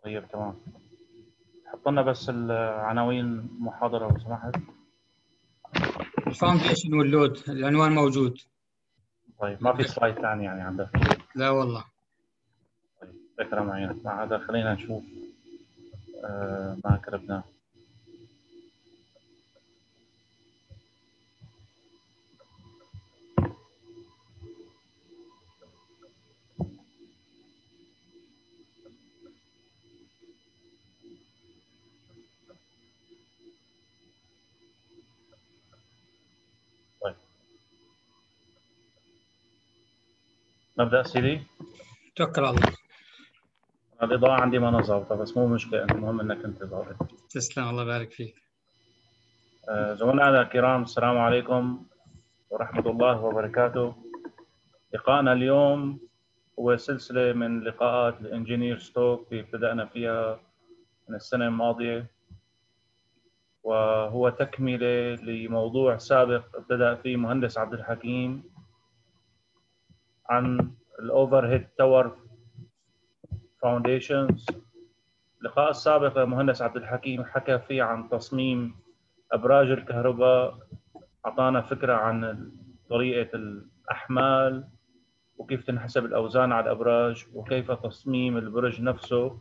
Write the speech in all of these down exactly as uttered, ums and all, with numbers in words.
طيب تمام. حط لنا بس العناوين المحاضرة لو سمحت. الفاونديشن واللود، العنوان موجود. طيب ما في سلايد ثاني يعني عندك؟ لا والله. طيب فكرة معينة مع هذا خلينا نشوف آه ما كتبناه. طيب نبدأ سيدي. توكل على الله. الإضاءة عندي ما أنا ظابطة بس مو مشكلة، المهم إنك أنت ظابط. تسلم، الله يبارك فيك. آه زملائنا الكرام، السلام عليكم ورحمة الله وبركاته. لقاءنا اليوم هو سلسلة من لقاءات الإنجينير ستوك اللي بدأنا فيها من السنة الماضية، وهو تكملة لموضوع سابق ابتدأ فيه مهندس عبد الحكيم عن الأوفر هيد تاور فاونديشنز. اللقاء السابق المهندس عبد الحكيم حكى فيه عن تصميم أبراج الكهرباء، أعطانا فكرة عن طريقة الأحمال وكيف تنحسب الأوزان على الأبراج وكيف تصميم البرج نفسه،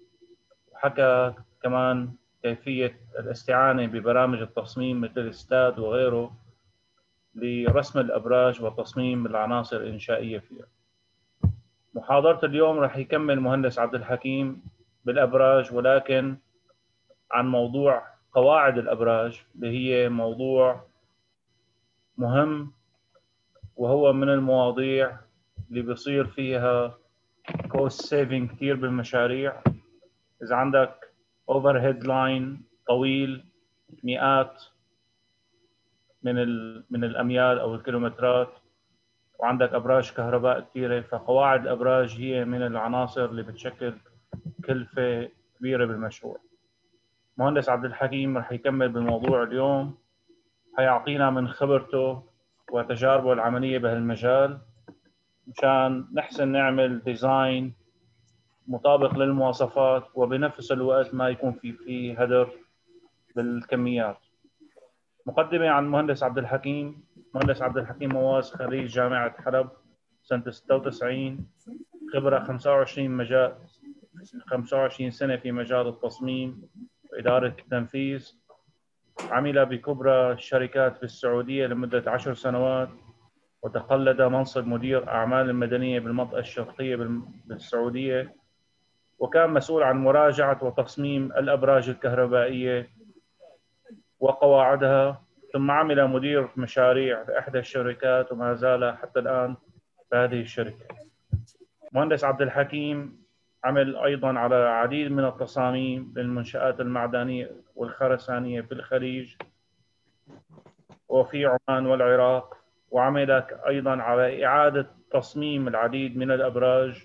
وحكى كمان كيفية الاستعانة ببرامج التصميم مثل ستاد وغيره لرسم الأبراج وتصميم العناصر الإنشائية فيها. محاضرة اليوم رح يكمل مهندس عبد الحكيم بالأبراج، ولكن عن موضوع قواعد الأبراج اللي هي موضوع مهم، وهو من المواضيع اللي بيصير فيها كوست سيفنج كثير بالمشاريع. إذا عندك اوفر هيد لاين طويل مئات من من الأميال أو الكيلومترات وعندك أبراج كهرباء كثيرة، فقواعد الأبراج هي من العناصر اللي بتشكل كلفة كبيرة بالمشروع. مهندس عبد الحكيم رح يكمل بالموضوع اليوم، حيعطينا من خبرته وتجاربه العملية بهالمجال مشان نحسن نعمل ديزاين مطابق للمواصفات وبنفس الوقت ما يكون في فيه هدر بالكميات. مقدمة عن المهندس عبد الحكيم. مهندس عبد الحكيم مواز خريج جامعة حلب سنة ستة وتسعين، خبرة خمسة وعشرين مجال خمسة وعشرين سنة في مجال التصميم وإدارة التنفيذ. عمل بكبرى الشركات بالسعودية لمدة عشر سنوات، وتقلد منصب مدير أعمال المدنية بالمنطقة الشرقية بالسعودية، وكان مسؤول عن مراجعة وتصميم الأبراج الكهربائية وقواعدها، ثم عمل مدير مشاريع في إحدى الشركات وما زال حتى الآن في هذه الشركة. مهندس عبد الحكيم عمل أيضا على عديد من التصاميم للمنشآت المعدنية والخرسانية في الخليج وفي عمان والعراق، وعمل أيضا على إعادة تصميم العديد من الأبراج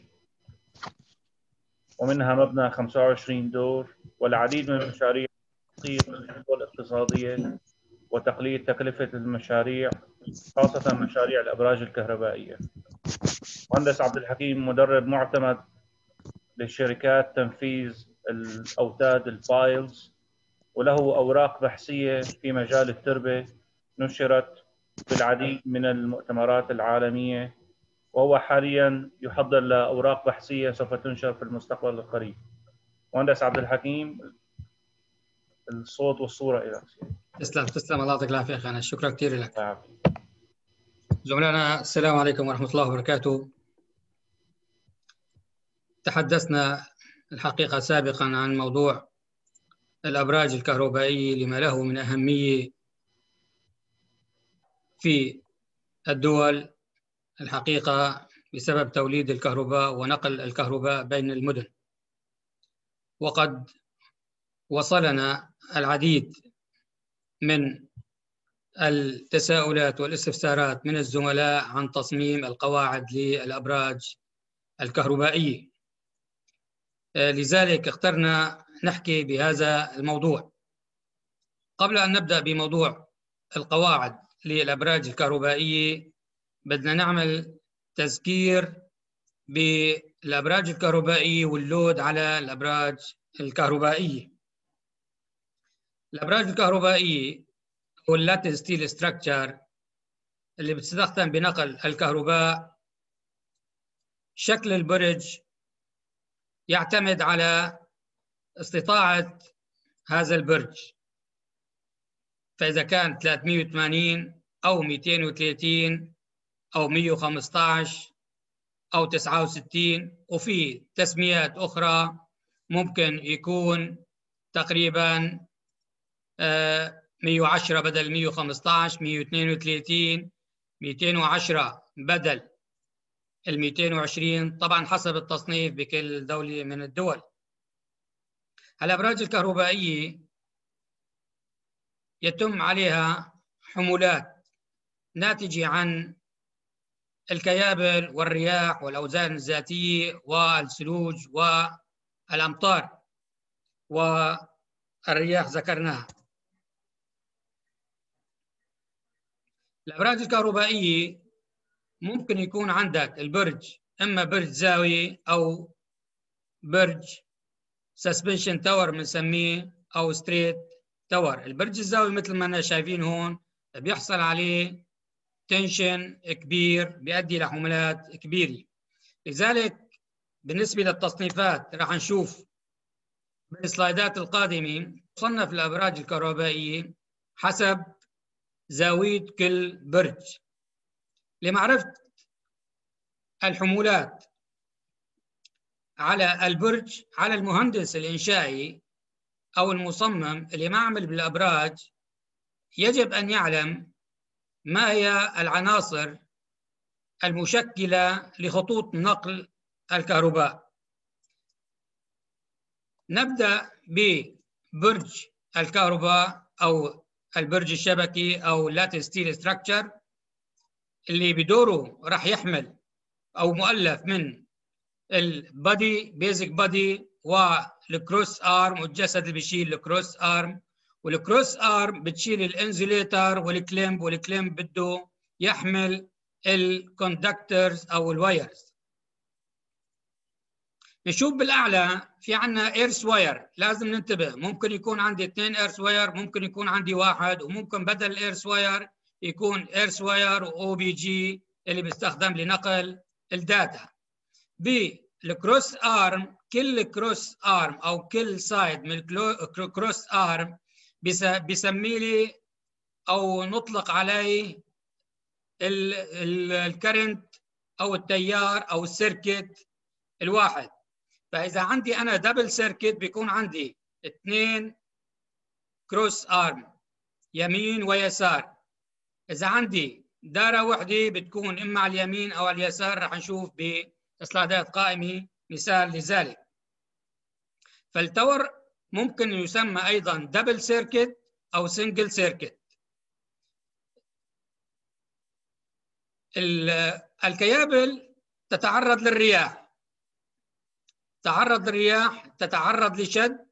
ومنها مبنى خمسة وعشرين دور، والعديد من المشاريع تحقيق الخطوة الاقتصادية وتقليل تكلفة المشاريع، خاصة مشاريع الأبراج الكهربائية. مهندس عبد الحكيم مدرب معتمد لشركات تنفيذ الأوتاد البايلز، وله أوراق بحثية في مجال التربة نشرت في العديد من المؤتمرات العالمية، وهو حاليا يحضر لأوراق بحثية سوف تنشر في المستقبل القريب. مهندس عبد الحكيم، الصوت والصورة إلى تسلم تسلم، الله يعطيك العافية أخي، أنا شكرا كثير لك. زملائنا السلام عليكم ورحمة الله وبركاته. تحدثنا الحقيقة سابقا عن موضوع الأبراج الكهربائية لما له من أهمية في الدول الحقيقة بسبب توليد الكهرباء ونقل الكهرباء بين المدن. وقد وصلنا العديد من التساؤلات والاستفسارات من الزملاء عن تصميم القواعد للأبراج الكهربائية، لذلك اخترنا نحكي بهذا الموضوع. قبل أن نبدأ بموضوع القواعد للأبراج الكهربائية بدنا نعمل تذكير الأبراج الكهربائية واللود على الأبراج الكهربائية. الأبراج الكهربائية أو اللاتيس ستيل ستراكشر اللي بتستخدم بنقل الكهرباء، شكل البرج يعتمد على استطاعة هذا البرج، فإذا كان ثلاثمئة وثمانين أو مئتين وثلاثين أو مئة وخمسة عشر أو تسعة وستين، وفي تسميات أخرى ممكن يكون تقريبا مئة وعشرة بدل مئة وخمسة عشر، مئة واثنين وثلاثين، مئتين وعشرة بدل ال مئتين وعشرين، طبعا حسب التصنيف بكل دولة من الدول. الأبراج الكهربائية يتم عليها حمولات ناتجة عن الكيابل والرياح والأوزان الذاتية والثلوج والأمطار والرياح ذكرناها. الأبراج الكهربائية ممكن يكون عندك البرج إما برج زاوية أو برج سسبنشن تاور بنسميه أو ستريت تاور. البرج الزاوي مثل ما احنا شايفين هون بيحصل عليه تنشن كبير بيؤدي لحمولات كبيرة، لذلك بالنسبة للتصنيفات راح نشوف بالسلايدات القادمة تصنف الأبراج الكهربائية حسب زاوية كل برج. لمعرفة الحمولات على البرج، على المهندس الإنشائي أو المصمم اللي معمل بالأبراج يجب أن يعلم ما هي العناصر المشكلة لخطوط نقل الكهرباء. نبدأ ببرج الكهرباء أو البرج الشبكي أو lattice steel structure اللي بدوره راح يحمل أو مؤلف من البادي بيزك بادي والكروس ارم والجسد اللي بيشيل الكروس ارم، والكروس ارم بتشيل الانزوليتر والكليمب، والكليمب بده يحمل الكوندكتورز او الوايرز. نشوف بالاعلى في عندنا ايرث واير، لازم ننتبه، ممكن يكون عندي اثنين ايرث واير، ممكن يكون عندي واحد، وممكن بدل الايرث واير يكون ايرث واير واو بي جي اللي بيستخدم لنقل الداتا. بالكروس ارم كل كروس ارم او كل سايد من الكروس ارم بيسمي لي او نطلق عليه الكرنت او التيار او السيركت الواحد. فاذا عندي انا دبل سيركت بيكون عندي اثنين كروس ارم يمين ويسار. اذا عندي دارة وحده بتكون اما على اليمين او على اليسار، راح نشوف بسلايدات قائمة مثال لذلك. فالتور ممكن يسمى ايضا دبل سيركت او سنجل سيركت. الكيابل تتعرض للرياح، تعرض للرياح تتعرض لشد.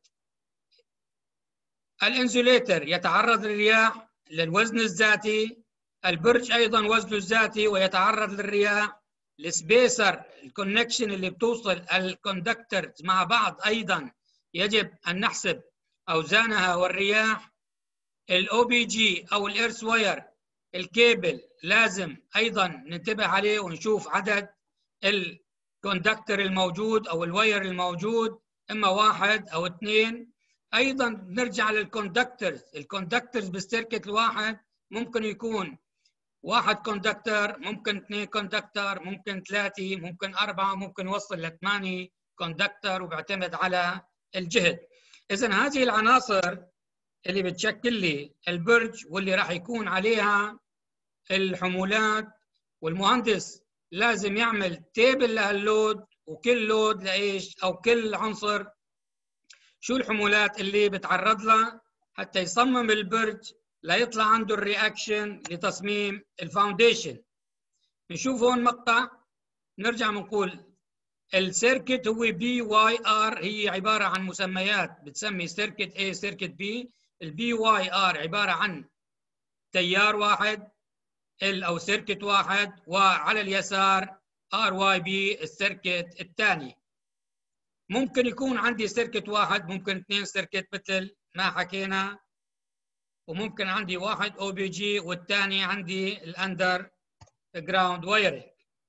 الانسوليتر يتعرض للرياح للوزن الذاتي، البرج ايضا وزنه الذاتي ويتعرض للرياح. السبيسر الكونكشن اللي بتوصل الكوندكتورز مع بعض ايضا يجب ان نحسب اوزانها والرياح. الاو بي جي او الايرث واير الكيبل لازم ايضا ننتبه عليه ونشوف عدد الكوندكتور الموجود او الواير الموجود، اما واحد او اثنين. ايضا نرجع للكوندكتورز، الكوندكتورز بالسيركت الواحد ممكن يكون واحد كوندكتور، ممكن اثنين كوندكتور، ممكن ثلاثه، ممكن اربعه، ممكن يوصل لثمانيه كوندكتور، وبيعتمد على الجهد. اذا هذه العناصر اللي بتشكل لي البرج واللي راح يكون عليها الحمولات، والمهندس لازم يعمل تيبل لهاللود، وكل لود لايش او كل عنصر شو الحمولات اللي بتعرض لها حتى يصمم البرج ليطلع عنده الرياكشن لتصميم الفاونديشن. نشوف هون مقطع نرجع بنقول السيركت هو بي واي ار، هي عباره عن مسميات بتسمي سيركت A سيركت B. البي واي ار عباره عن تيار واحد ال او سيركت واحد، وعلى اليسار ار واي بي السيركت الثاني. ممكن يكون عندي سيركت واحد، ممكن اثنين سيركت مثل ما حكينا، وممكن عندي واحد او بي جي والثاني عندي الاندر جراوند وايرنج.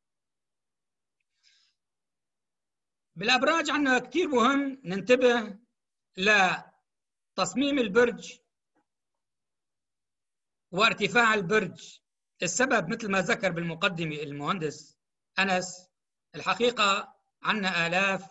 بالابراج عندنا كثير مهم ننتبه لتصميم البرج وارتفاع البرج. السبب مثل ما ذكر بالمقدمة المهندس أنس، الحقيقة عندنا آلاف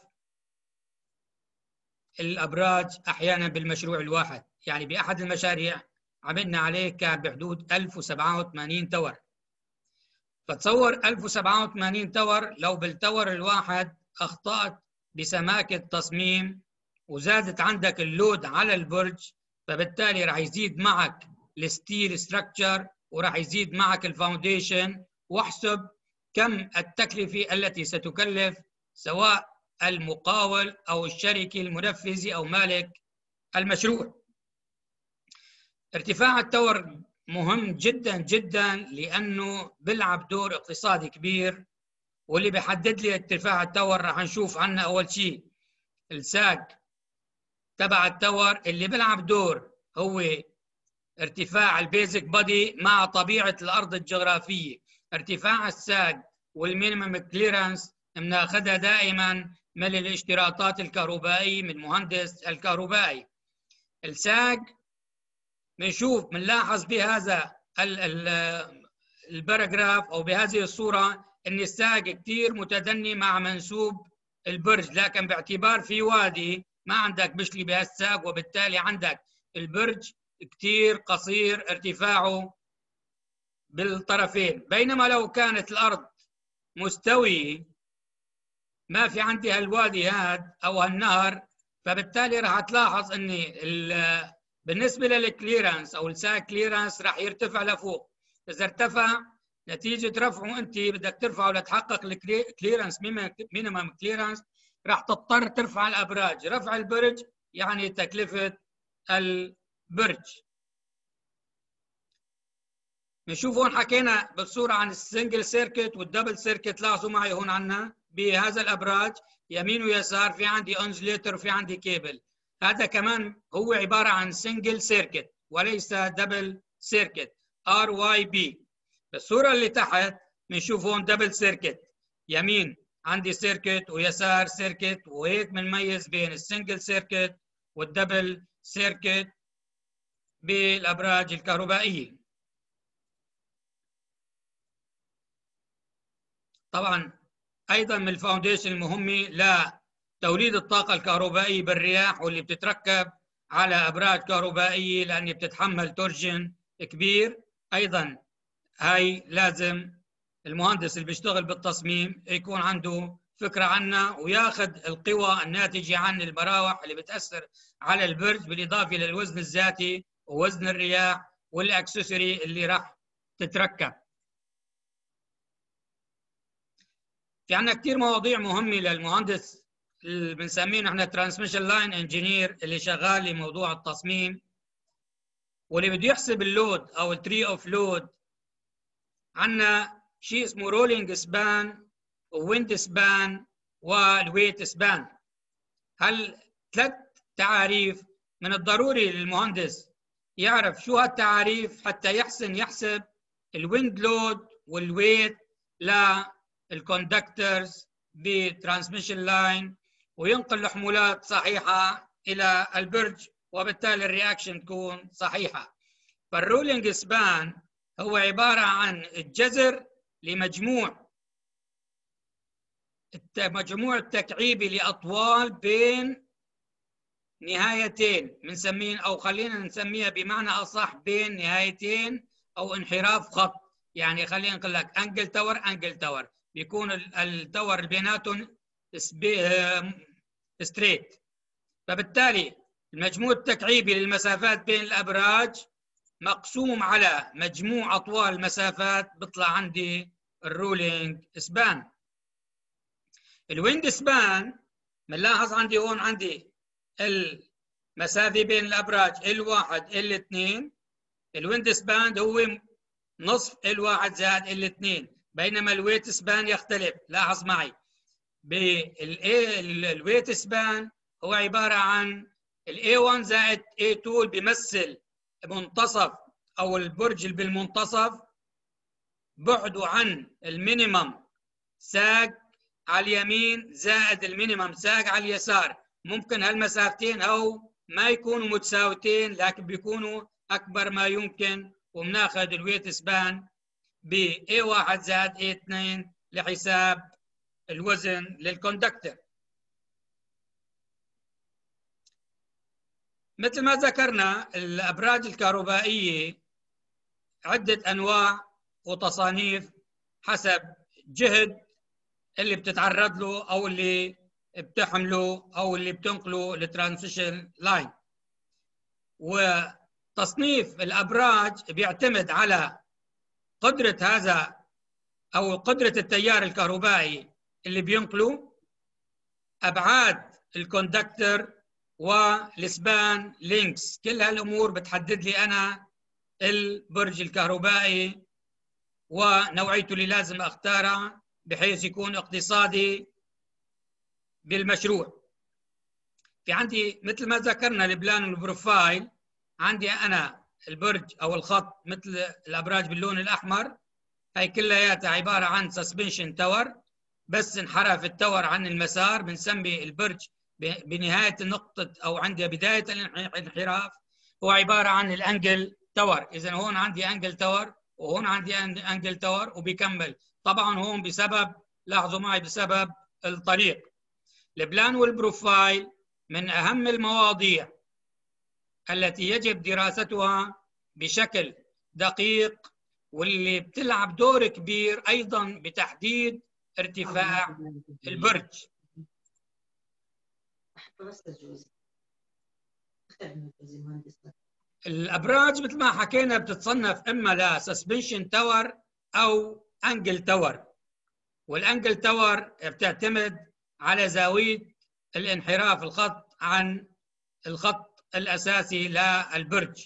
الأبراج أحيانا بالمشروع الواحد. يعني بأحد المشاريع عملنا عليه كان بحدود ألف وسبعة وثمانين تور. فتصور ألف وسبعة وثمانين تور، لو بالتور الواحد أخطأت بسماكة تصميم وزادت عندك اللود على البرج، فبالتالي راح يزيد معك الستيل ستراكشر وراح يزيد معك الفاونديشن. واحسب كم التكلفة التي ستكلف سواء المقاول أو الشركة المنفذة أو مالك المشروع. ارتفاع التور مهم جدا جدا لأنه بيلعب دور اقتصادي كبير، واللي بيحدد لي ارتفاع التور راح نشوف عنه أول شيء الساق تبع التور اللي بيلعب دور هو ارتفاع البيزك بودي مع طبيعة الأرض الجغرافية. ارتفاع الساق والمينيمم كليرنس بناخذها دائما من الاشتراطات الكهربائية من مهندس الكهربائي. الساق بنشوف بنلاحظ بهذا الباراجراف أو بهذه الصورة أن الساق كثير متدني مع منسوب البرج، لكن باعتبار في وادي ما عندك بشلي بهالساق، وبالتالي عندك البرج كثير قصير ارتفاعه بالطرفين. بينما لو كانت الأرض مستوية ما في عندي هالوادي هاد أو هالنهر، فبالتالي راح تلاحظ أن بالنسبة للكليرنس أو الساق كليرنس راح يرتفع لفوق. إذا ارتفع نتيجة رفعه أنت بدك ترفعه لتحقق الكليرنس مينيمم كليرنس، راح تضطر ترفع الأبراج. رفع البرج يعني تكلفة البرج. نشوف هون حكينا بالصورة عن السنجل سيركت والدبل سيركت. لاحظوا معي هون عنا بهذا الأبراج يمين ويسار في عندي انزليتر وفي عندي كيبل. هذا كمان هو عبارة عن سنجل سيركت وليس دبل سيركت ار واي بي. بالصورة اللي تحت بنشوف هون دبل سيركت، يمين عندي سيركت ويسار سيركت، وهيك بنميز بين السنجل سيركت والدبل سيركت بالأبراج الكهربائية. طبعا أيضا من الفاونديشن المهمة لتوليد الطاقة الكهربائية بالرياح واللي بتتركب على أبراج كهربائية لأن بتتحمل تورجن كبير. أيضا هاي لازم المهندس اللي بيشتغل بالتصميم يكون عنده فكرة عنها وياخذ القوى الناتجة عن المراوح اللي بتأثر على البرج، بالإضافة للوزن الذاتي ووزن الرياح والأكسسوري اللي راح تتركب. في عندنا كثير مواضيع مهمة للمهندس اللي بنسميه نحن ترانسميشن لاين انجينير اللي شغال لموضوع التصميم واللي بده يحسب اللود أو التري أوف لود. عندنا شيء اسمه رولينج سبان وويند سبان والويت سبان. هل ثلاث تعاريف من الضروري للمهندس يعرف شو هالتعاريف حتى يحسن يحسب الويند لود والويت للكوندكترز بترانسميشن لاين وينقل الحمولات صحيحة إلى البرج، وبالتالي الرياكشن تكون صحيحة. فالرولينج سبان هو عبارة عن الجذر لمجموع مجموع التكعيبي لأطوال بين نهايتين بنسميه، أو خلينا نسميها بمعنى أصح بين نهايتين أو انحراف خط. يعني خلينا نقول لك أنجل تاور أنجل تاور بيكون التاور اللي بيناتهم ستريت. فبالتالي المجموع التكعيبي للمسافات بين الأبراج مقسوم على مجموع أطوال المسافات، بيطلع عندي الرولينج سبان. الويند سبان بنلاحظ عندي هون عندي المسافة بين الأبراج ال واحد ال اثنين. الويند سبان هو نصف ال واحد زائد ال اثنين، بينما الويت سبان يختلف. لاحظ معي، بالويت سبان هو عباره عن ال إيه واحد زائد إيه اثنين بيمثل منتصف او البرج اللي بالمنتصف بعده عن المينيمم ساق على اليمين زائد المينيمم ساق على اليسار. ممكن هالمسافتين او ما يكونوا متساويتين لكن بيكونوا اكبر ما يمكن، وبناخذ الويت سبان ب إيه واحد زائد إيه اثنين لحساب الوزن للكوندكتور. مثل ما ذكرنا الابراج الكهربائيه عده انواع وتصانيف حسب جهد اللي بتتعرض له او اللي بتحمله او اللي بتنقله للترانسميشن لاين. وتصنيف الابراج بيعتمد على قدره هذا او قدره التيار الكهربائي اللي بينقله، ابعاد الكوندكتور، والسبان لينكس. كل هالامور بتحدد لي انا البرج الكهربائي ونوعيته اللي لازم اختارها بحيث يكون اقتصادي بالمشروع. في عندي مثل ما ذكرنا البلان والبروفايل، عندي انا البرج او الخط مثل الابراج باللون الاحمر، هي كلياتها عباره عن سسبنشن تاور، بس انحرف التاور عن المسار بنسمي البرج بنهايه النقطه او عند بدايه الانحراف هو عباره عن الانجل تاور. اذا هون عندي انجل تاور وهون عندي انجل تاور وبيكمل. طبعا هون بسبب، لاحظوا معي، بسبب الطريق. البلان والبروفايل من اهم المواضيع التي يجب دراستها بشكل دقيق، واللي بتلعب دور كبير ايضا بتحديد ارتفاع البرج. الابراج مثل ما حكينا بتتصنف اما لسسبنشن تاور او انجل تاور، والانجل تاور بتعتمد على زاويه الانحراف الخط عن الخط الاساسي للبرج.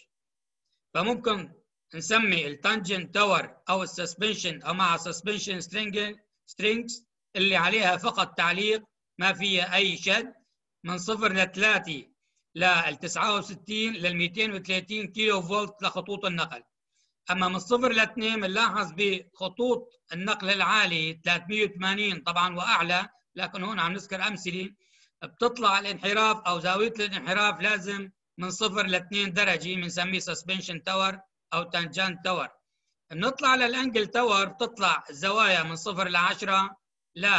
فممكن نسمي التانجنت تاور او السسبنشن او مع سسبنشن سترينجز اللي عليها فقط تعليق ما فيها اي شد من صفر لثلاثة لل تسعة وستين لل مئتين وثلاثين كيلو فولت لخطوط النقل. اما من صفر لاثنين بنلاحظ بخطوط النقل العالي ثلاثمئة وثمانين طبعا واعلى، لكن هون عم نذكر امثله، بتطلع الانحراف او زاويه الانحراف لازم من صفر لاثنين درجه، بنسميه سسبنشن تاور او تانجنت تاور. بنطلع للانجل تاور بتطلع الزوايا من صفر ل عشرة ل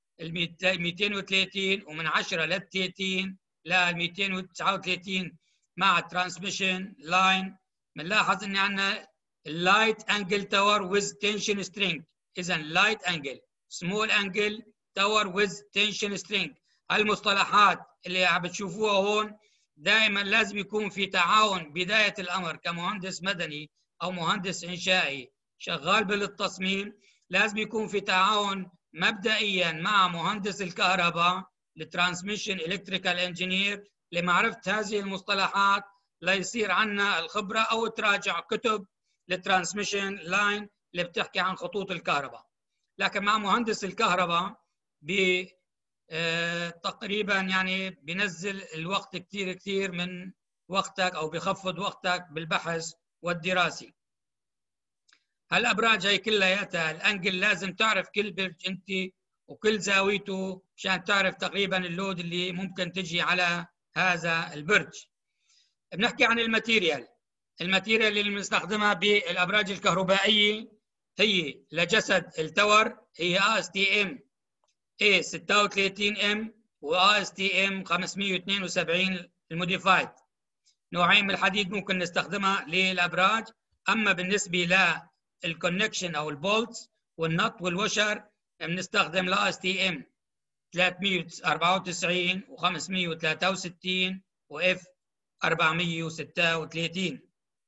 مئتين وثلاثين ومن عشرة ل ثلاثين ل مئتين وتسعة وثلاثين مع ترانسميشن لاين. بنلاحظ ان عندنا اللايت انجل تاور ويز تنشن سترينج. اذا لايت انجل، سمول انجل تاور ويز تنشن سترينج. هالمصطلحات اللي عم بتشوفوها هون دائما لازم يكون في تعاون بدايه الامر كمهندس مدني او مهندس انشائي شغال بالتصميم، لازم يكون في تعاون مبدئيا مع مهندس الكهرباء الترانسميشن الكتريكال انجينير لمعرفه هذه المصطلحات، ليصير عندنا الخبره او تراجع كتب الترانسميشن لاين اللي بتحكي عن خطوط الكهرباء. لكن مع مهندس الكهرباء ب آه تقريبا يعني بينزل الوقت كثير كثير من وقتك او بيخفض وقتك بالبحث والدراسي. هالابراج هي كلياتها الانجل لازم تعرف كل برج انت وكل زاويته مشان تعرف تقريبا اللود اللي ممكن تجي على هذا البرج. بنحكي عن الماتيريال. الماتيريال اللي بنستخدمها بالابراج الكهربائيه هي لجسد التور هي اس تي ام إيه ستة وثلاثين إم و اس تي ام خمسمئة واثنين وسبعين الموديفايد. نوعين من الحديد ممكن نستخدمها للابراج. اما بالنسبه للكونكشن او البولتس والنط والوشر بنستخدم ال اس تي ام ثلاثمئة وأربعة وتسعين و خمسمئة وثلاثة وستين و اف أربعمئة وستة وثلاثين.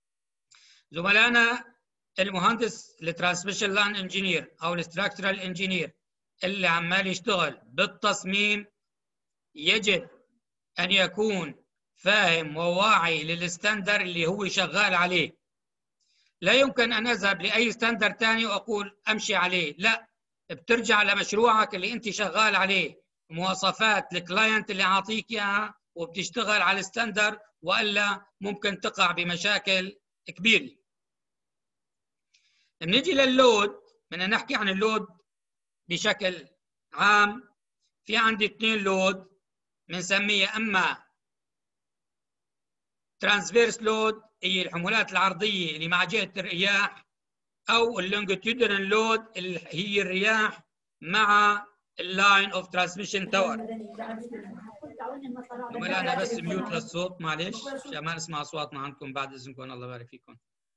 زملائنا المهندس الترانسميشن لاين انجينير او الاستراكشرال انجينير اللي عمال يشتغل بالتصميم يجب ان يكون فاهم وواعي للستاندر اللي هو شغال عليه، لا يمكن أن أذهب لأي ستاندرد ثاني وأقول أمشي عليه، لا، بترجع لمشروعك اللي أنت شغال عليه، مواصفات الكلاينت اللي عاطيك إياها، وبتشتغل على الستاندرد، وإلا ممكن تقع بمشاكل كبيرة. بنيجي لللود، بدنا نحكي عن اللود بشكل عام. في عندي اثنين لود بنسميها اما ترانسفيرس لود، هي الحمولات العرضيه اللي مع جهه الرياح، او اللونجيتيودنال لود اللي هي الرياح مع اللاين اوف ترانسميشن تاور. انا بس ميوت للصوت معلش عشان ما نسمع اصواتنا عنكم بعد اذنكم، الله يبارك فيكم.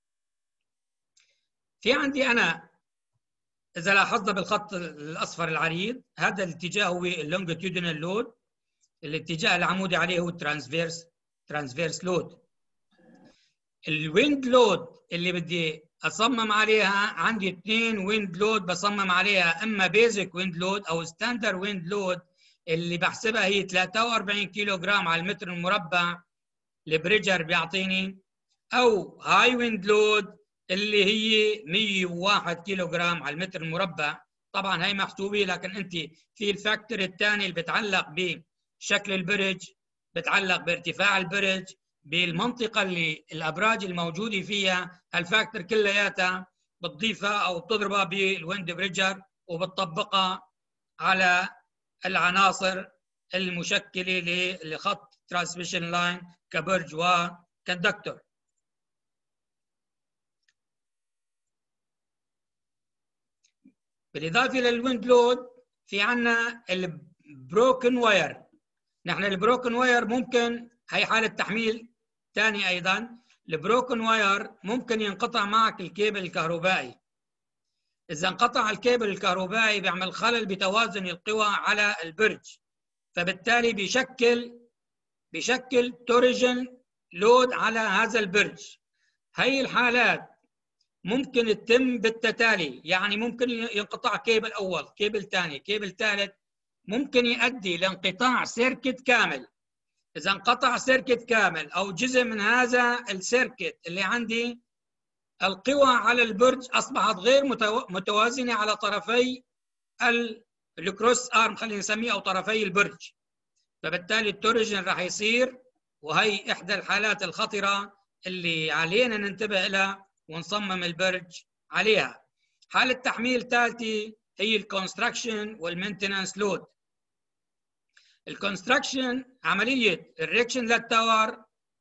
في عندي انا إذا لاحظنا بالخط الأصفر العريض، هذا الاتجاه هو اللونجيتيودنال لود، الاتجاه العمودي عليه هو الترانسفيرس ترانسفيرس لود. الويند لود اللي بدي أصمم عليها، عندي اثنين ويند لود بصمم عليها، إما بيزك ويند لود أو ستاندرد ويند لود اللي بحسبها هي ثلاثة وأربعين كيلو جرام على المتر المربع، البريجر بيعطيني، أو هاي ويند لود اللي هي مية وواحد كيلو جرام على المتر المربع. طبعا هي محسوبه، لكن انت في الفاكتور الثاني اللي بتعلق بشكل البرج، بتعلق بارتفاع البرج، بالمنطقه اللي الابراج الموجوده فيها، الفاكتور كلياتها بتضيفها او بتضربها بالويند بريجر وبتطبقها على العناصر المشكله لخط ترانسميشن لاين كبرج وكندكتور. بالإضافة للويند لود في عنا البروكن واير. نحن البروكن واير ممكن، هي حالة تحميل ثاني أيضا، البروكن واير ممكن ينقطع معك الكيبل الكهربائي. إذا انقطع الكيبل الكهربائي بيعمل خلل بتوازن القوى على البرج، فبالتالي بيشكل بيشكل توريجن لود على هذا البرج. هي الحالات ممكن تتم بالتتالي، يعني ممكن ينقطع كيبل أول، كيبل ثاني، كيبل ثالث، ممكن يؤدي لانقطاع سيركت كامل. إذا انقطع سيركت كامل أو جزء من هذا السيركت اللي عندي، القوى على البرج أصبحت غير متوازنة على طرفي الكروس آرم، خلينا نسميه، أو طرفي البرج، فبالتالي التوريجن راح يصير، وهي إحدى الحالات الخطرة اللي علينا ننتبه لها ونصمم البرج عليها. حالة تحميل ثالثة هي الكونستراكشن والمينتنانس لود. الكونستراكشن عملية الريكشن للتاور،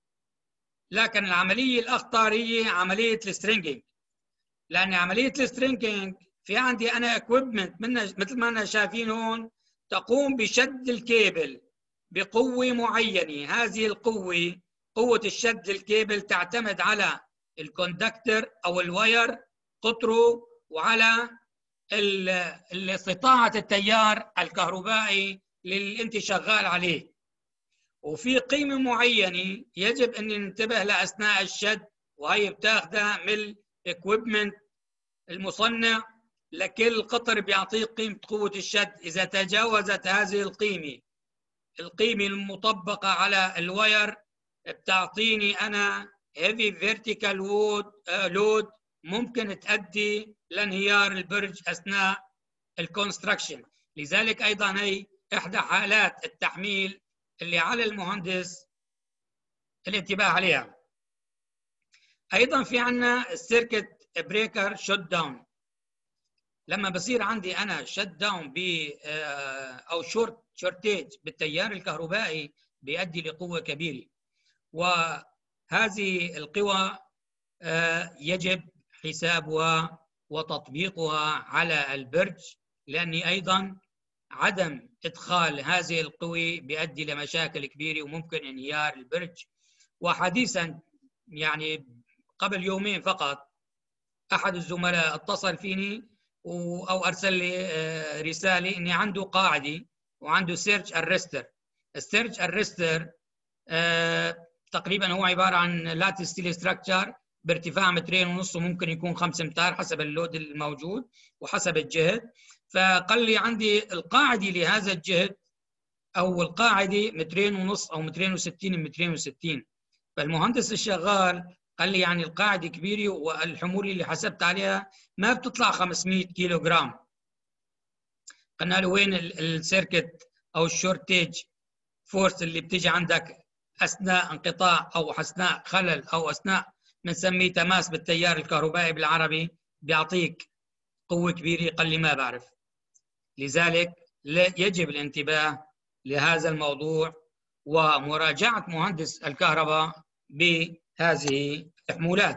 لكن العملية الأخطر هي عملية السترينجينج، لأن عملية السترينجينج في عندي أنا اكويبمنت مثل ما أنا شايفين هون، تقوم بشد الكيبل بقوة معينة. هذه القوة، قوة الشد الكيبل، تعتمد على الكوندكتور أو الواير قطره، وعلى استطاعة التيار الكهربائي اللي أنت شغال عليه. وفي قيمة معينة يجب أن ننتبه لها أثناء الشد، وهي بتاخدها من الإكويبمنت المصنع، لكل قطر بيعطيك قيمة قوة الشد. إذا تجاوزت هذه القيمة، القيمة المطبقة على الواير، بتعطيني أنا heavy vertical load ممكن تؤدي لانهيار البرج أثناء الكونستراكشن. لذلك أيضا هي إحدى حالات التحميل اللي على المهندس الانتباه عليها. أيضا في عنا السيركت بريكر شوت داون. لما بصير عندي أنا شوت داون ب أو شورت شورتيج بالتيار الكهربائي، بيؤدي لقوة كبيرة، وهذه القوى يجب حسابها وتطبيقها على البرج، لأني أيضا عدم إدخال هذه القوى بيؤدي لمشاكل كبيرة وممكن انهيار البرج. وحديثا يعني قبل يومين فقط أحد الزملاء اتصل فيني أو أرسل لي رسالة إني عنده قاعدة وعنده سيرج أرستر. السيرج أرستر تقريبا هو عبارة عن لاتيس ستيل ستراكشر بارتفاع مترين ونص، وممكن يكون خمسة امتار حسب اللود الموجود وحسب الجهد. فقال لي عندي القاعدة لهذا الجهد أو القاعدة مترين ونص أو مترين وستين مترين وستين. فالمهندس الشغال قال لي يعني القاعده كبيره والحمول اللي حسبت عليها ما بتطلع خمسمئة كيلو جرام. قلنا له وين السيركت او الشورتيج فورس اللي بتيجي عندك اثناء انقطاع او اثناء خلل او اثناء بنسميه تماس بالتيار الكهربائي بالعربي بيعطيك قوه كبيره. قال لي ما بعرف. لذلك يجب الانتباه لهذا الموضوع ومراجعه مهندس الكهرباء بهذه الحمولات.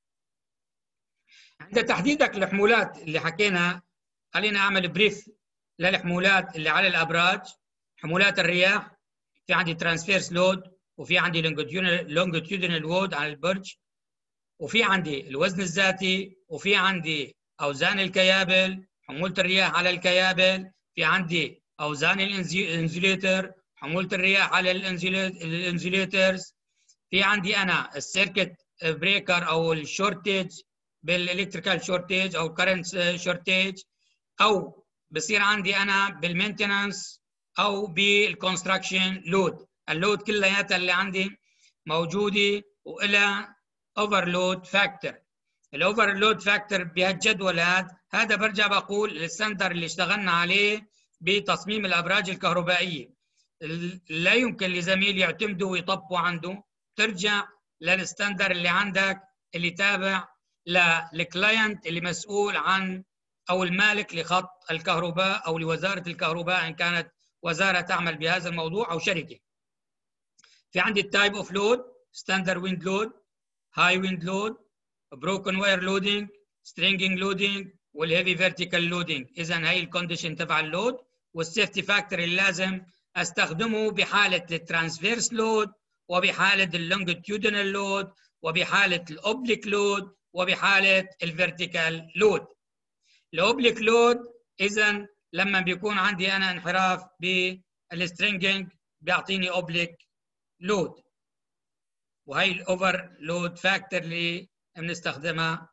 عند تحديدك الحمولات اللي حكينا، خلينا اعمل بريف للحمولات اللي على الابراج. حمولات الرياح في عندي ترانسفيرس لود، وفي عندي لونجيتيودينال لود على البرج، وفي عندي الوزن الذاتي، وفي عندي اوزان الكيابل، حمولة الرياح على الكيابل، في عندي اوزان الانزوليتر، حمولة الرياح على الانزوليترز، في عندي انا السيركت بريكر او الشورتج بالالكتريكال شورتج او كرنت شورتج، او بصير عندي انا بالمينتنانس او بالكونستراكشن لود. اللود كلياتها اللي عندي موجوده والى اوفرلود فاكتور. الاوفرلود فاكتور بهالجدول هذا هذا برجع بقول الستاندر اللي اشتغلنا عليه بتصميم الابراج الكهربائيه. لا يمكن لزميل يعتمده ويطبقه عنده، ترجع للستاندر اللي عندك اللي تابع للكلاينت اللي مسؤول عن او المالك لخط الكهرباء او لوزاره الكهرباء ان كانت وزاره تعمل بهذا الموضوع او شركه. في عندي التايب اوف لود، ستاندر ويند لود، هاي ويند لود، بروكن واير لودنج، سترينجينج لودنج، والهيفي فيرتيكال لودنج. اذا هي الكونديشن تبع اللود، والسيفتي فاكتور اللي لازم استخدمه بحاله الترانسفيرس لود، وبحاله اللونجيتيودينال لود، وبحاله الاوبليك لود، وبحاله الفيرتيكال لود. الاوبليك لود اذا لما بيكون عندي انا انحراف بالسترينجينج بيعطيني اوبليك لود، وهي الاوفر لود فاكتور اللي بنستخدمها.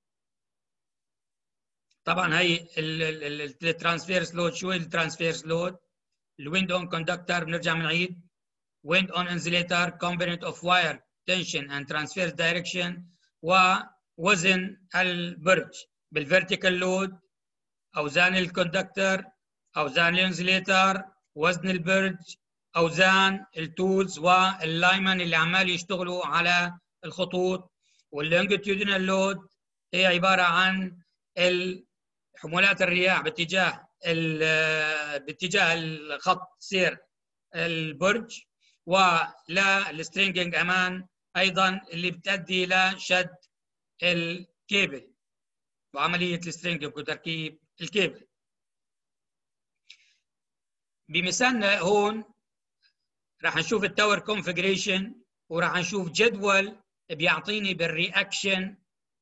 طبعا هي الترانسفيرس لود. شو الترانسفيرس لود؟ الويند اون كوندكتور، بنرجع بنعيد wind on insulator component of wire tension and transverse direction، ووزن البرج بالفيرتيكال لود، اوزان الكوندكتور، اوزان الانسليتر، وزن البرج، اوزان التولز واللايمن اللي عمال يشتغلوا على الخطوط. واللونجيتيودينال لود هي عباره عن حمولات الرياح باتجاه باتجاه الخط سير البرج، ولا السترينجينج امان ايضا اللي بتؤدي لشد الكيبل وعمليه السترينجينج وتركيب الكيبل. بمثالنا هون راح نشوف التاور كونفيجريشن، وراح نشوف جدول بيعطيني بالرياكشن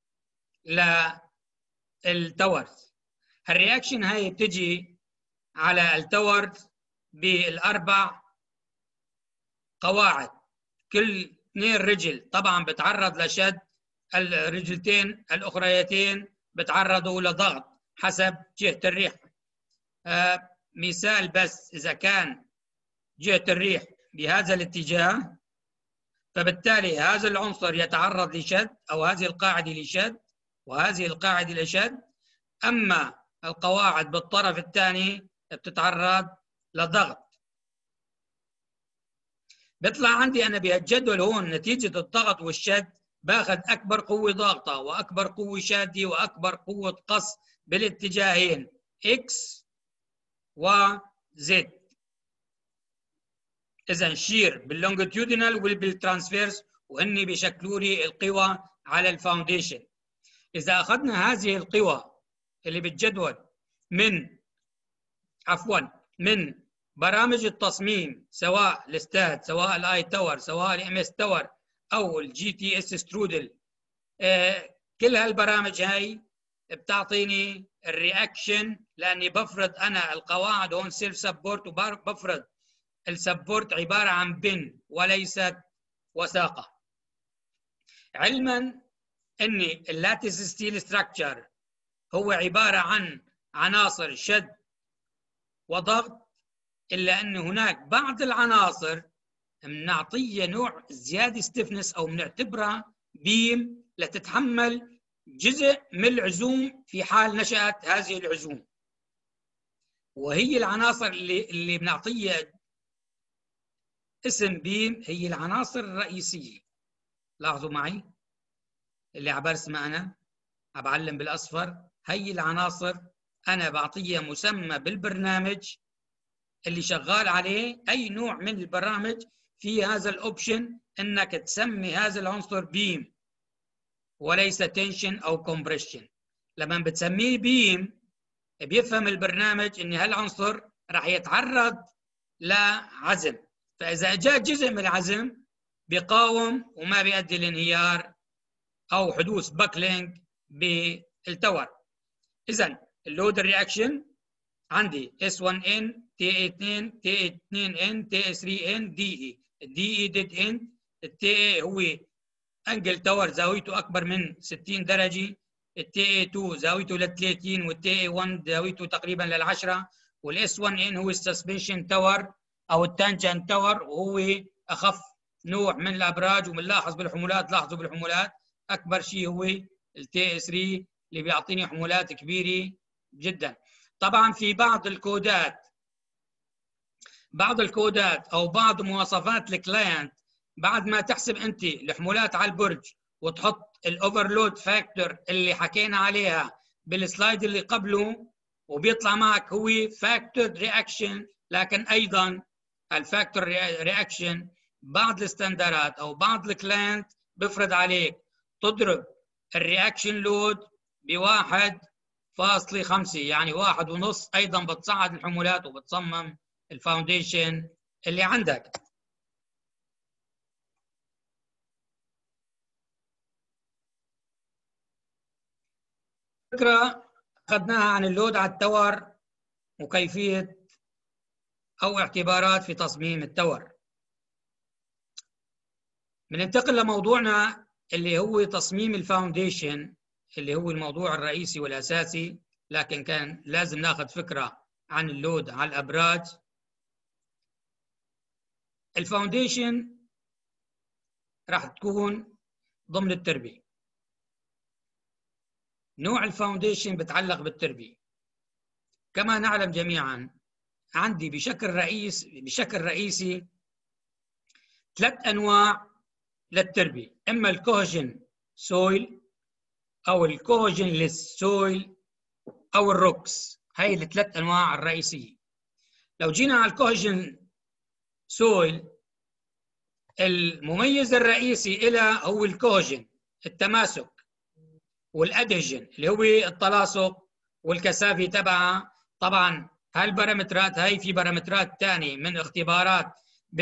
للتاورز. الرياكشن هاي بتجي على التاورز بالاربع قواعد، كل اثنين رجل طبعا بتعرض لشد، الرجلتين الاخريتين بتعرضوا لضغط حسب جهه الريح. آه مثال بس، اذا كان جهه الريح بهذا الاتجاه فبالتالي هذا العنصر يتعرض لشد، او هذه القاعده لشد وهذه القاعده لشد، اما القواعد بالطرف الثاني بتتعرض لضغط. بيطلع عندي انا بهالجدول هون نتيجه الضغط والشد باخذ اكبر قوه ضاغطه واكبر قوه شاده واكبر قوه قص بالاتجاهين اكس وزد. اذا شير باللونجيتيودينال وبالترانسفيرس، وهن بيشكلوا لي القوى على الفاونديشن. اذا اخذنا هذه القوى اللي بالجدول من عفوا من برامج التصميم، سواء الستاد، سواء الاي تاور، سواء الام اس تاور، او الجي تي اس سترودل، آه كل هالبرامج هاي بتعطيني الرياكشن، لاني بفرض انا القواعد هون سيلف سبورت، وبفرض السبورت عباره عن بن وليست وثاقه. علما ان اللاتيس ستيل ستراكشر هو عباره عن عناصر شد وضغط، الا ان هناك بعض العناصر بنعطيها نوع زياده ستيفنس او بنعتبرها بيم لتتحمل جزء من العزوم في حال نشأت هذه العزوم، وهي العناصر اللي اللي بنعطيها اسم بيم هي العناصر الرئيسية. لاحظوا معي اللي عم برسمها أنا، عم بعلم بالأصفر، هي العناصر أنا بعطيها مسمى بالبرنامج اللي شغال عليه. أي نوع من البرامج في هذا الأوبشن إنك تسمي هذا العنصر بيم وليس تنشن أو كومبريشن. لما بتسميه بيم بيفهم البرنامج إن هالعنصر راح يتعرض لعزم، فإذا جاء جزء من العزم بيقاوم وما بيؤدي لانهيار أو حدوث باكلينج بالتور. إذا اللود رياكشن عندي اس واحد ان تي اي اثنين تي اي اثنين ان تي اي ثلاثة ان دي اي. الدي اي ديد اند، التي اي هو انجل تاور زاويته اكبر من ستين درجه، التي اي اثنين زاويته ل ثلاثين، والتي اي واحد زاويته تقريبا لل عشرة، والاس واحد ان هو السسبنشن تاور او التانجنت تاور، وهو اخف نوع من الابراج. وبنلاحظ بالحمولات، لاحظوا بالحمولات اكبر شيء هو التي اي ثلاثة اللي بيعطيني حمولات كبيره جدا. طبعا في بعض الكودات بعض الكودات او بعض مواصفات الكلاينت بعد ما تحسب انت الحمولات على البرج وتحط الاوفرلود فاكتور اللي حكينا عليها بالسلايد اللي قبله، وبيطلع معك هو فاكتور رياكشن. لكن ايضا الفاكتور رياكشن بعض الستاندرات او بعض الكلاينت بفرض عليك تضرب الرياكشن لود بواحد فاصلة خمسة، يعني واحد ونص. ايضا بتصعد الحمولات وبتصمم الفاونديشن اللي عندك. فكرة اخذناها عن اللود على التور وكيفية او اعتبارات في تصميم التور. بننتقل لموضوعنا اللي هو تصميم الفاونديشن، اللي هو الموضوع الرئيسي والاساسي، لكن كان لازم ناخذ فكرة عن اللود على الابراج. الفاونديشن راح تكون ضمن التربية. نوع الفاونديشن بتعلق بالتربية. كما نعلم جميعا عندي بشكل رئيس بشكل رئيسي ثلاث انواع للتربية، اما الكوهجن سويل او الكوهجن ليس سويل او الروكس. هاي الثلاث انواع الرئيسية. لو جينا على الكوهجن سويل، المميز الرئيسي لها هو الكوهجن، التماسك، والادهجن اللي هو التلاصق والكثافه تبعها. طبعا هالبارامترات هاي في بارامترات ثانيه من اختبارات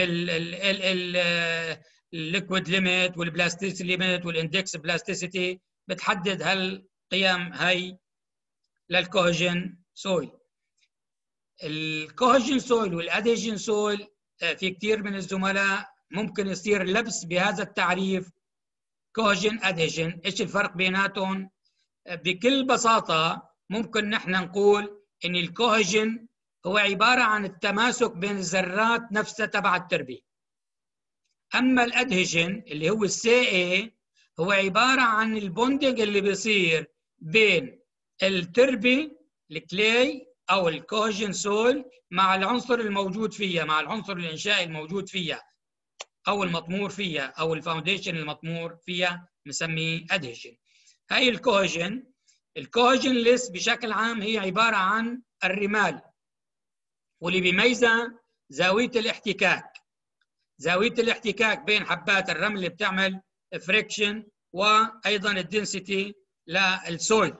بالليكويد ليميت والبلاستيسيتي ليميت والاندكس بلاستيسيتي بتحدد هالقيم هاي للكوهجن سويل. الكوهجن سويل والادهجن سويل في كثير من الزملاء ممكن يصير لبس بهذا التعريف كوهجن ادهجن. ايش الفرق بيناتهم؟ بكل بساطه ممكن نحن نقول ان الكوهجن هو عباره عن التماسك بين الذرات نفسها تبع التربيه، اما الادهجن اللي هو السي اي هو عباره عن البوندنج اللي بيصير بين التربه الكلي او الكوهجن سول مع العنصر الموجود فيها، مع العنصر الانشائي الموجود فيها او المطمور فيها او الفاونديشن المطمور فيها بنسميه ادهيشن. هاي الكوهجن الكوهجن ليس بشكل عام هي عباره عن الرمال، واللي بيميزها زاويه الاحتكاك. زاويه الاحتكاك بين حبات الرمل اللي بتعمل فريكشن، وايضا الدنسيتي للسويل.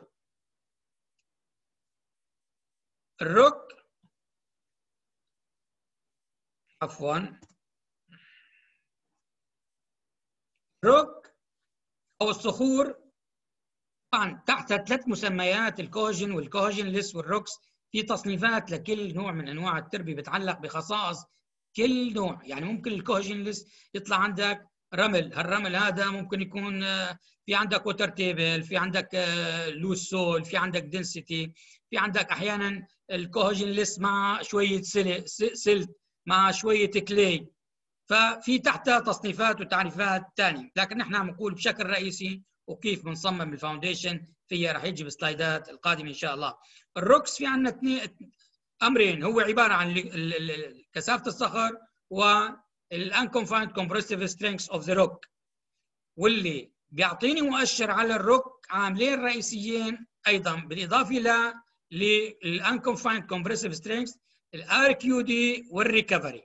الروك عفوا الروك او الصخور طبعا تحت ثلاث مسميات، الكوهجن والكوهجن ليس والروكس. في تصنيفات لكل نوع من انواع التربيه بتعلق بخصائص كل نوع. يعني ممكن الكوهجن ليس يطلع عندك رمل، هالرمل هذا ممكن يكون في عندك ووتر تيبل، في عندك لوز سول، في عندك دنسيتي، في عندك احيانا الكوهجن ليس مع شويه سلت مع شويه كلي. ففي تحتها تصنيفات وتعريفات ثانيه، لكن نحن عم نقول بشكل رئيسي وكيف بنصمم الفاونديشن فيها، رح يجي بالسلايدات القادمه ان شاء الله. الروكس في عندنا اثنين امرين، هو عباره عن كثافه الصخر والانكونفايند كومبريسيف سترينث اوف ذا روك، واللي بيعطيني مؤشر على الروك عاملين رئيسيين ايضا بالاضافه ل للانكونفايند كومبريسيف سترينث، الار كيو دي والريكفري.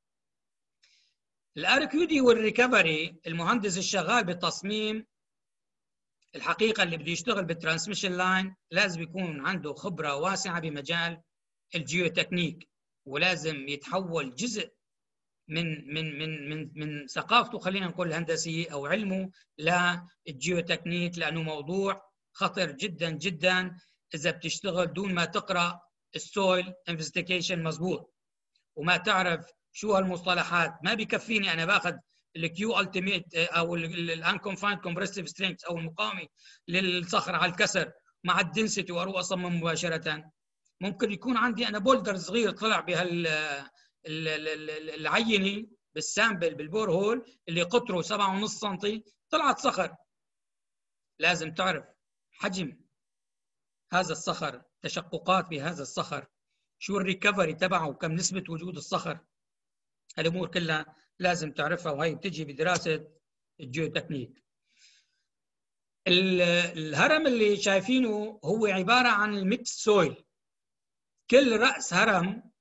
الار كيو دي والريكفري، المهندس الشغال بالتصميم الحقيقه اللي بده يشتغل بالترانسميشن لاين لازم يكون عنده خبره واسعه بمجال الجيوتكنيك، ولازم يتحول جزء من من من من من ثقافته، خلينا نقول الهندسيه او علمه للجيوتكنيك، لانه موضوع خطر جدا جدا اذا بتشتغل دون ما تقرا السويل انفستيجيشن مضبوط وما تعرف شو هالمصطلحات. ما بكفيني انا باخذ الكيو التيميت او الانكونفايند كومبريسيف سترينث او المقاومه للصخر على الكسر مع الدنسيتي واروح اصمم مباشره. ممكن يكون عندي انا بولدر صغير طلع بهال العينه بالسامبل بالبور هول اللي قطره سبعة ونص سنتي، طلعت صخر. لازم تعرف حجم هذا الصخر، تشققات بهذا الصخر، شو الريكفري تبعه وكم نسبة وجود الصخر. الأمور كلها لازم تعرفها، وهي بتجي بدراسة الجيوتكنيك. الهرم اللي شايفينه هو عبارة عن الميكس سويل. كل رأس هرم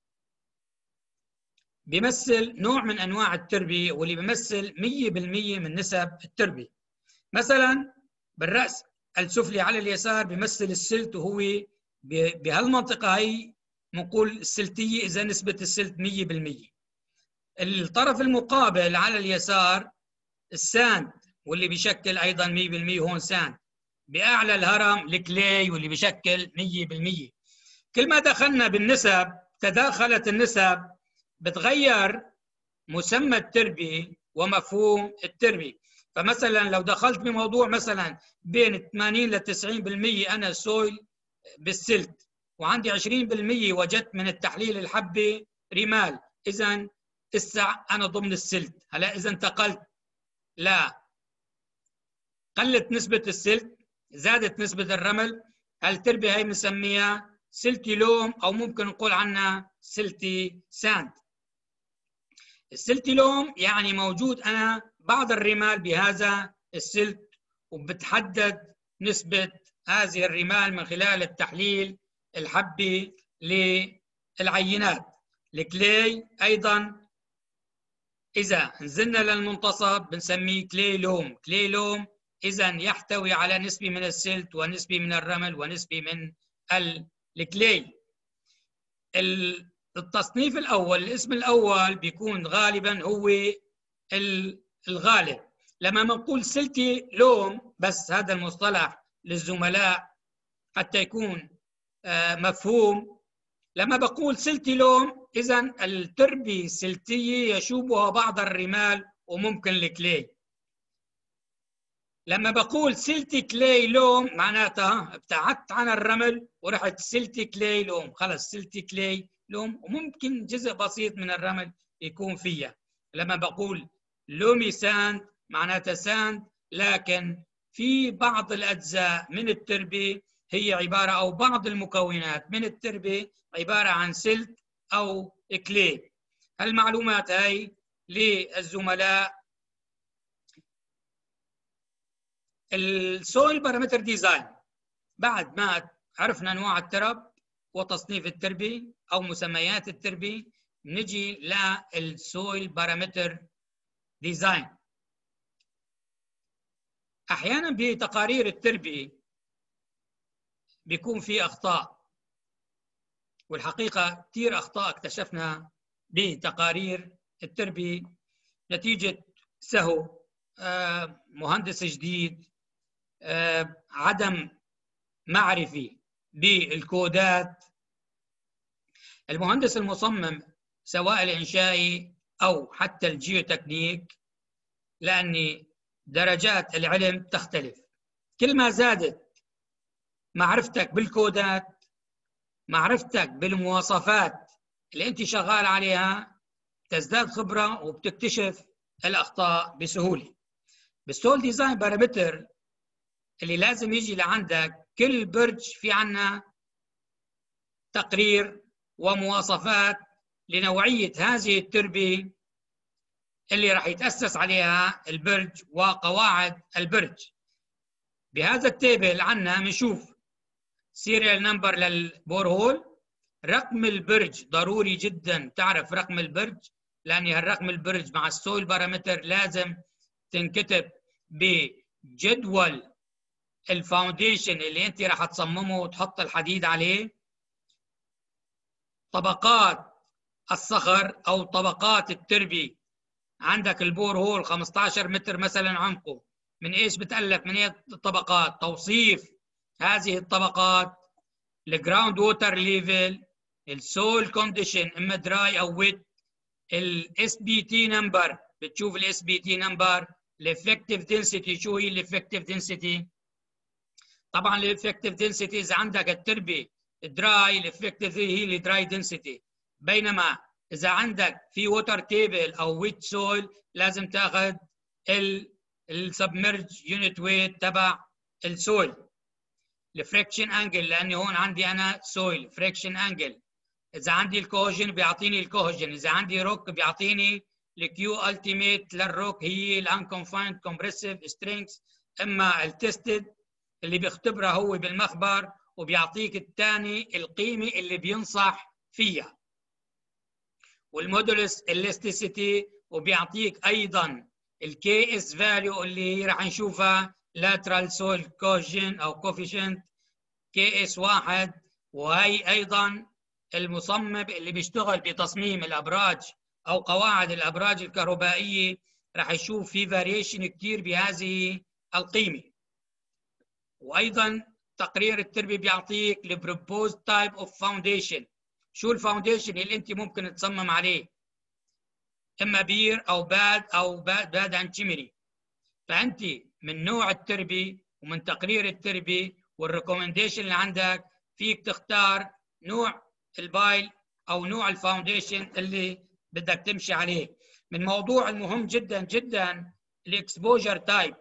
بيمثل نوع من أنواع التربة، واللي بيمثل مية بالمية من نسب التربة. مثلا بالرأس السفلي على اليسار بيمثل السلت، وهو بهالمنطقة هي بنقول السلتية إذا نسبة السلت مية بالمية. الطرف المقابل على اليسار الساند، واللي بيشكل أيضا مية بالمية هون ساند. بأعلى الهرم الكلي واللي بيشكل مية بالمية. كل ما دخلنا بالنسب تداخلت النسب بتغير مسمى التربة ومفهوم التربة. فمثلا لو دخلت بموضوع مثلا بين ثمانين ل تسعين بالمية أنا سويل بالسلت، وعندي عشرين بالمية وجدت من التحليل الحبة رمال، إذا اسع أنا ضمن السلت. هلا إذا انتقلت لا قلت نسبة السلت زادت نسبة الرمل، هالتربة هي بنسميها سلتي لوم، أو ممكن نقول عنها سلتي ساند. السلتي لوم يعني موجود أنا بعض الرمال بهذا السلت، وبتحدد نسبة هذه الرمال من خلال التحليل الحبي للعينات. الكلي أيضا إذا نزلنا للمنتصف بنسميه كلي لوم. كلي لوم إذا يحتوي على نسبة من السلت ونسبة من الرمل ونسبة من الكلي. التصنيف الأول، الاسم الأول بيكون غالبا هو الغالب. لما بنقول سلتي لوم، بس هذا المصطلح للزملاء حتى يكون مفهوم، لما بقول سلتي لوم إذا التربة سلتية يشوبها بعض الرمال وممكن الكلي. لما بقول سلتي كلي لوم معناتها ابتعدت عن الرمل ورحت سلتي كلي لوم، خلص سلتي كلي لوم، وممكن جزء بسيط من الرمل يكون فيها. لما بقول لومي ساند معناتها ساند، لكن في بعض الأجزاء من التربة هي عبارة، أو بعض المكونات من التربة عبارة عن سلت أو كلي. هالمعلومات هاي للزملاء. السويل بارامتر ديزاين، بعد ما عرفنا أنواع الترب وتصنيف التربة أو مسميات التربة، نجي للسويل بارامتر ديزاين. أحيانا بتقارير التربة بيكون في أخطاء، والحقيقة كثير أخطاء اكتشفنا بتقارير التربة نتيجة سهو مهندس جديد، عدم معرفة بالكودات. المهندس المصمم سواء الإنشائي أو حتى الجيوتكنيك، لأن درجات العلم تختلف، كل ما زادت معرفتك بالكودات، معرفتك بالمواصفات اللي أنت شغال عليها، تزداد خبره وبتكتشف الاخطاء بسهوله. بالسول ديزاين بارامتر اللي لازم يجي لعندك، كل برج في عنا تقرير ومواصفات لنوعيه هذه التربه اللي راح يتاسس عليها البرج وقواعد البرج. بهذا التيبل عنا بنشوف سيريال نمبر للبور هول، رقم البرج ضروري جدا تعرف رقم البرج، لان هالرقم البرج مع السويل بارامتر لازم تنكتب بجدول الفاونديشن اللي انت راح تصممه وتحط الحديد عليه. طبقات الصخر او طبقات التربه، عندك البور هول خمسة عشر متر مثلا عمقه، من ايش بتألف؟ من ايه الطبقات؟ توصيف هذه الطبقات، الجراوند ووتر ليفل، السول كونديشن اما دراي او ويت، الاس بي تي نمبر، بتشوف الاس بي تي نمبر، الافكتيف دنسيتي، شو هي الافكتيف دنسيتي؟ طبعا الافكتيف دنسيتي اذا عندك التربه دراي الافكتيف هي الدراي دنسيتي، بينما اذا عندك في ووتر تيبل او ويت سويل لازم تاخذ السبمرج يونت ويت تبع السويل. الفريكشن انجل، لاني هون عندي انا سويل فريكشن انجل. اذا عندي الكوهجن بيعطيني الكوهجن، اذا عندي روك بيعطيني الكيو التيميت للروك هي الانكونفايند كومبريسيف سترينجز، اما التستد اللي بيختبرها هو بالمخبر وبيعطيك الثاني القيمه اللي بينصح فيها، والمودولس الاستيسيتي وبيعطيك ايضا الكي اس فاليو اللي راح نشوفها لاترال سول كوهجن او كوفيشنت كي اس واحد، وهي ايضا المصمم اللي بيشتغل بتصميم الابراج او قواعد الابراج الكهربائيه راح يشوف في فاريشن كثير بهذه القيمه. وايضا تقرير التربه بيعطيك البروبوز تايب اوف فاونديشن، شو الفاونديشن اللي انت ممكن تصمم عليه، اما بير او باد او باد, باد اند شيمري. فانت من نوع التربه ومن تقرير التربه والريكومنديشن اللي عندك فيك تختار نوع البايل او نوع الفاونديشن اللي بدك تمشي عليه. من موضوع المهم جدا جدا الاكسبوجر تايب.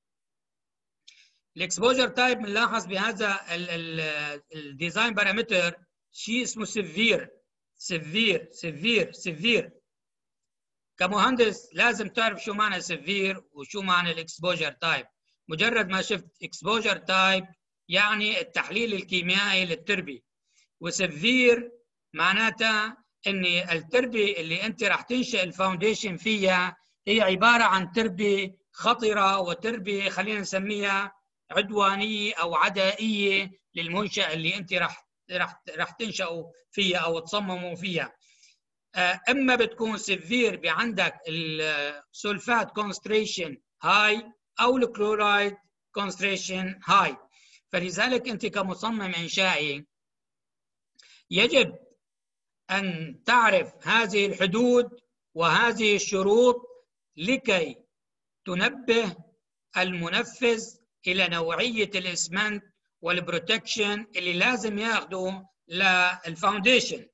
الاكسبوجر تايب بنلاحظ بهذا الديزاين بارامتر شيء اسمه سيفير سيفير سيفير سيفير. كمهندس لازم تعرف شو معنى سيفير وشو معنى الاكسبوجر تايب. مجرد ما شفت اكسبوجر تايب يعني التحليل الكيميائي للتربه، وسيفير معناتها ان التربه اللي انت راح تنشئ الفاونديشن فيها هي عباره عن تربه خطره وتربه خلينا نسميها عدوانيه او عدائيه للمنشأ اللي انت راح راح راح تنشأوا فيها او تصمموا فيها. اما بتكون سيفير بعندك السولفات كونستريشن هاي او الكلورايد كونستريشن هاي. فلذلك انت كمصمم انشائي يجب ان تعرف هذه الحدود وهذه الشروط لكي تنبه المنفذ الى نوعيه الاسمنت والبروتكشن اللي لازم ياخده للفاونديشن.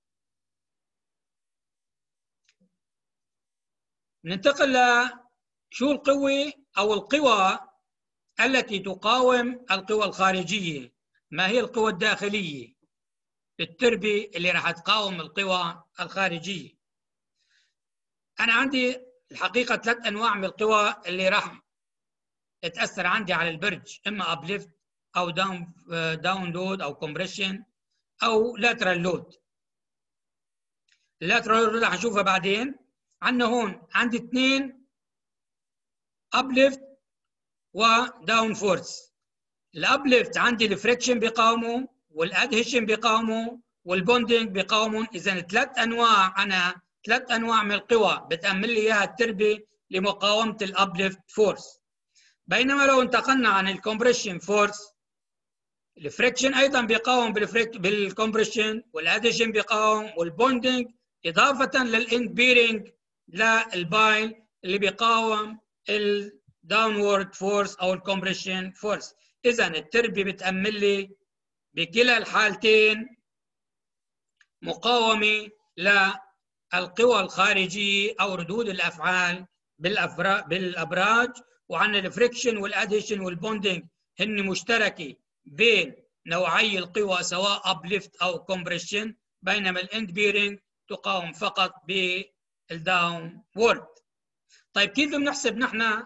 ننتقل لشو القوة أو القوى التي تقاوم القوى الخارجية. ما هي القوى الداخلية للتربة اللي راح تقاوم القوى الخارجية؟ أنا عندي الحقيقة ثلاث أنواع من القوى اللي راح تأثر عندي على البرج، إما أبليفت أو داون داون لود أو كومبريشن أو لاترال لود. اللاترال لود راح نشوفها بعدين. عندنا هون عندي اثنين ابليفت وداون فورس. الابليفت عندي الفريكشن بيقاوموا والادهيشن بيقاوموا والبوندنج بيقاوموا. اذا ثلاث انواع، انا ثلاث انواع من القوى بتامل لي اياها التربه لمقاومه الابليفت فورس. بينما لو انتقلنا عن الكومبريشن فورس، الفريكشن ايضا بيقاوم بالكومبريشن والادهيشن بيقاوم والبوندنج، اضافه للاند بيرنج للبايل اللي بيقاوم الداونورد فورس او الكومبريشن فورس. اذا التربه بتامل لي بكلا الحالتين مقاومه القوى الخارجيه او ردود الافعال بالابراج، وعن الفريكشن والادهيشن والبوندنج هن مشتركه بين نوعي القوى سواء ابليفت او كومبريشن، بينما الاند بيرنج تقاوم فقط بالداون وورد. طيب كيف بنحسب نحن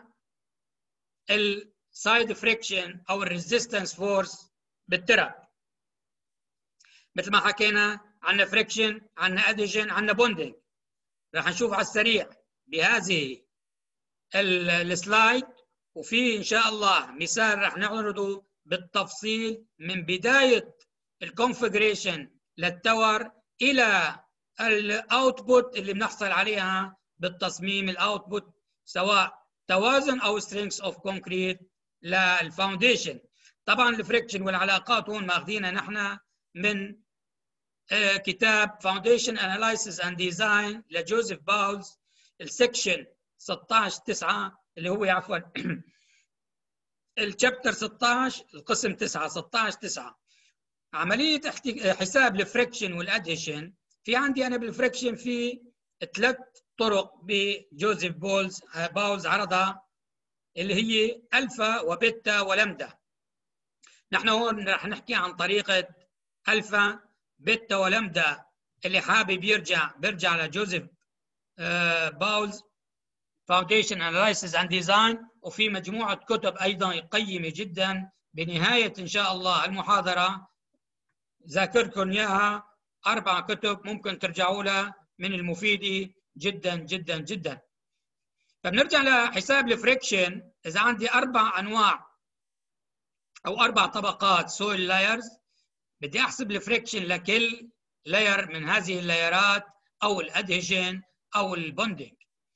السايد فريكشن او الريزيستنس فورس بالترك؟ مثل ما حكينا عنا فريكشن، عنا ادهيشن، عنا بوندنج. رح نشوف على السريع بهذه السلايد، وفي ان شاء الله مثال رح نعرضه بالتفصيل من بدايه الكونفجريشن للتور الى الاوتبوت اللي بنحصل عليها بالتصميم الاوتبوت، سواء توازن او سترينجز اوف كونكريت للفاونديشن. طبعا الفريكشن والعلاقات هون ماخذينها نحن من كتاب Foundation Analysis and Design لجوزيف باولز، السكشن ستة عشر تسعة اللي هو عفوا الشابتر ستة عشر القسم تسعة ستة عشر تسعة. عمليه حساب الفريكشن والادهيشن، في عندي انا بالفريكشن في ثلاث طرق بجوزيف بولز باولز عرضها، اللي هي الفا وبيتا ولمدا. نحن هون رح نحكي عن طريقه الفا بيتا ولمدا. اللي حابب يرجع بيرجع لجوزيف باولز Foundation Analysis and Design، وفي مجموعة كتب أيضا قيمة جدا. بنهاية إن شاء الله المحاضرة ذاكركم إياها أربع كتب ممكن ترجعوا لها من المفيدة جدا جدا جدا. فبنرجع لحساب الفريكشن. إذا عندي أربع أنواع أو أربع طبقات سويل لايرز، بدي أحسب الفريكشن لكل لاير من هذه اللايرات أو الأدهيشن أو البوندنج.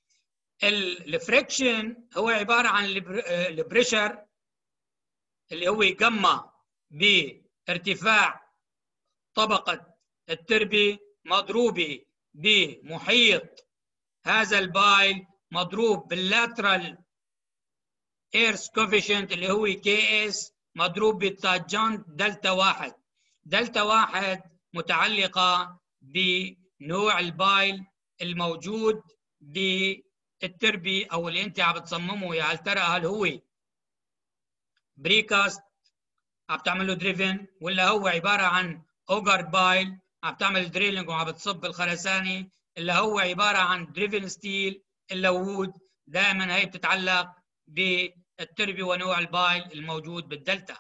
الفريكشن هو عبارة عن البريشر اللي هو يجمع بارتفاع طبقة التربة مضروبة بمحيط هذا البايل مضروب باللاترال ايرث كوفيشنت اللي هو كي اس مضروب بالتاجانت دلتا واحد. دلتا واحد متعلقة بنوع البايل الموجود بالتربي او اللي انت عم بتصممه، يا هل ترى هل هو بريكاست عم تعمله دريفن، ولا هو عباره عن اوجر بايل عم تعمل دريلنج وعم بتصب الخرساني، اللي هو عباره عن دريفن ستيل الا وود. دائما هي بتتعلق بالتربي ونوع البايل الموجود بالدلتا.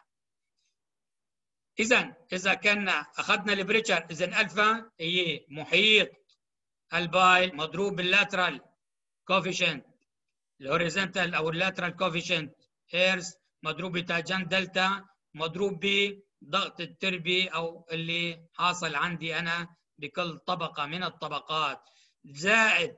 اذا اذا كنا اخذنا البريشر، اذا الفا هي محيط البايل مضروب باللاترال كوفيشنت الهوريزونتال او اللاترال كوفيشنت ايرث مضروب بتاجنت دلتا مضروب بضغط التربي او اللي حاصل عندي انا بكل طبقه من الطبقات، زائد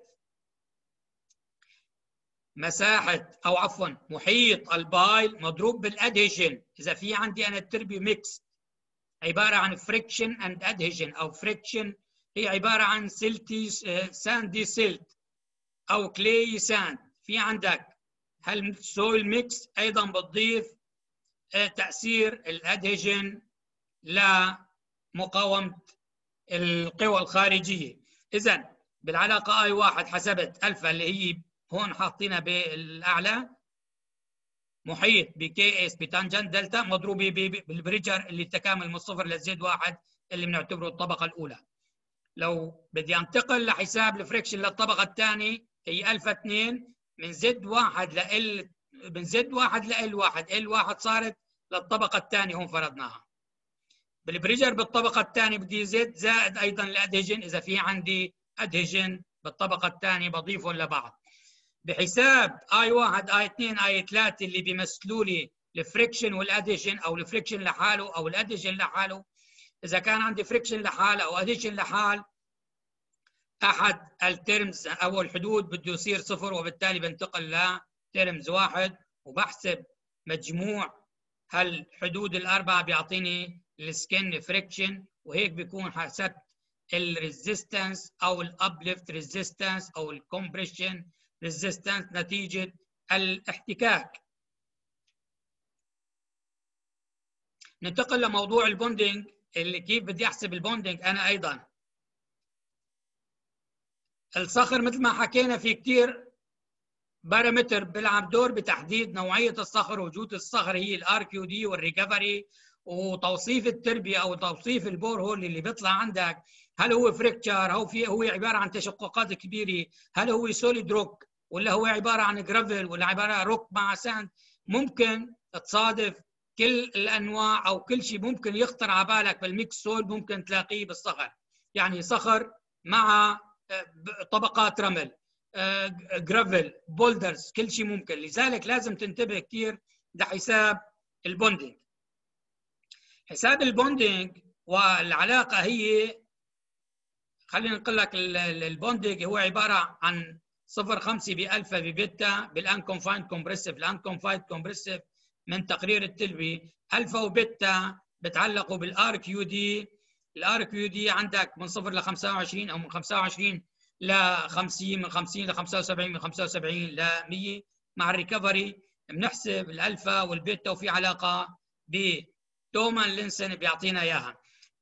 مساحه او عفوا محيط البايل مضروب بالادهيشن. اذا في عندي انا التربي ميكس عباره عن فريكشن اند ادهيشن، او فريكشن هي عباره عن سيلتي ساندي سيلت او كلي ساند. في عندك هل سويل ميكس ايضا بتضيف تاثير الادهيشن لمقاومه القوى الخارجيه. اذا بالعلاقه اي واحد حسبت الفا اللي هي هون حاطينها بالاعلى محيط بكي اس بتانجنت دلتا مضروبه بالبريجر اللي التكامل من صفر لزد واحد اللي بنعتبره الطبقه الاولى. لو بدي انتقل لحساب الفريكشن للطبقه الثانيه هي الفا اثنين من زد واحد ل من زد واحد ل ال واحد، ال واحد صارت للطبقه الثانيه هون فرضناها. بالبريجر بالطبقه الثانيه بدي زد زائد ايضا الادهيجن، اذا في عندي ادهيجن بالطبقه الثانيه بضيفهم لبعض. بحساب اي واحد اي اثنين اي ثلاثة اللي بيمثلوا لي الفريكشن والادهيجن، او الفريكشن لحاله او الادهيجن لحاله. اذا كان عندي فريكشن لحاله او ادهيجن لحال، احد الترمز او الحدود بده يصير صفر، وبالتالي بنتقل لترمز واحد وبحسب مجموع هالحدود الاربعه بيعطيني السكن فريكشن، وهيك بيكون حسبت الريزيستنس او الابليفت ريزيستنس او الكومبريشن ريزيستنس نتيجه الاحتكاك. ننتقل لموضوع البوندنج، اللي كيف بدي احسب البوندنج انا ايضا. الصخر مثل ما حكينا في كثير بارامتر بيلعب دور بتحديد نوعيه الصخر، وجود الصخر هي الار كيو دي والريكفري، وتوصيف التربيه او توصيف البور هول اللي بيطلع عندك، هل هو فريكتشر، هو في هو عباره عن تشققات كبيره، هل هو سوليد روك ولا هو عباره عن جرافل ولا عباره عن روك مع ساند. ممكن تصادف كل الانواع او كل شيء ممكن يخطر على بالك بالميكس سول ممكن تلاقيه بالصخر، يعني صخر مع طبقات رمل، جرافل، بولدرز، كل شيء ممكن. لذلك لازم تنتبه كثير لحساب البوندينج. حساب البوندينج والعلاقه هي، خلينا نقول لك البوندينج هو عباره عن صفر فاصلة خمسة بألفا ببيتا بالانكونفايند كومبريسيف. الانكونفايند كومبريسيف من تقرير التلبي الفا وبيتا بتعلقوا بالار كيو دي. الار كيو دي عندك من صفر ل خمسة وعشرين او من خمسة وعشرين ل خمسين، من خمسين ل خمسة وسبعين، من خمسة وسبعين ل مية. مع الريكفري بنحسب الالفا والبيتا وفي علاقه بتومان لينسن بيعطينا اياها.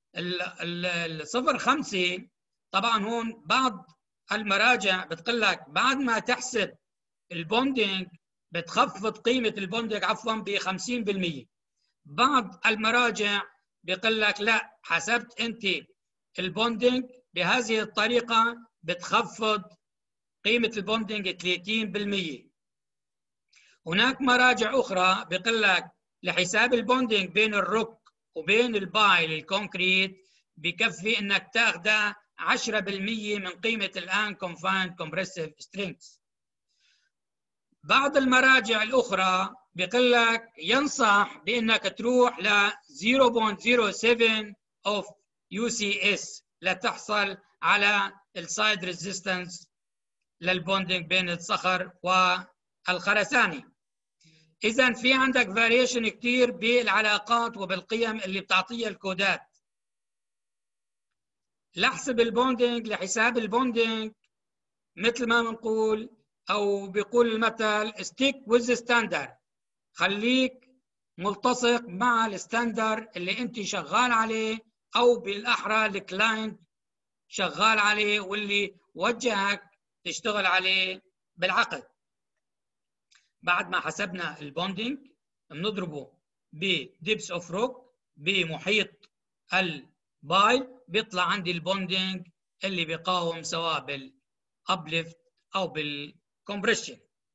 ال صفر خمسة طبعا هون بعض المراجع بتقول لك بعد ما تحسب البوندينج بتخفض قيمه البوندينج عفوا ب خمسين بالمية. بعض المراجع بيقول لك لا، حسبت انت البوندينج بهذه الطريقه بتخفض قيمه البوندينج ثلاثين بالمية. هناك مراجع اخرى بيقول لك لحساب البوندينج بين الروك وبين البايل الكونكريت بكفي انك تاخذ عشرة بالمية من قيمه الان كونفايند كومبريسيف سترينجز. بعض المراجع الاخرى بيقول لك ينصح بانك تروح ل صفر فاصلة صفر سبعة اوف يو سي اس لتحصل على السايد ريزيستنس للبوندينج بين الصخر والخرساني. اذا في عندك فاريشن كثير بالعلاقات وبالقيم اللي بتعطيها الكودات. لحسب البوندينج، لحساب البوندينج مثل ما بنقول او بيقول المثل ستيك ويز ستاندرد، خليك ملتصق مع الستاندرد اللي انت شغال عليه او بالاحرى الكلاينت شغال عليه واللي وجهك تشتغل عليه بالعقد. بعد ما حسبنا البوندينج بنضربه بديبس اوف روك بمحيط البايل، بيطلع عندي البوندينج اللي بيقاوم سواء بالابليفت او بالكمبريشن.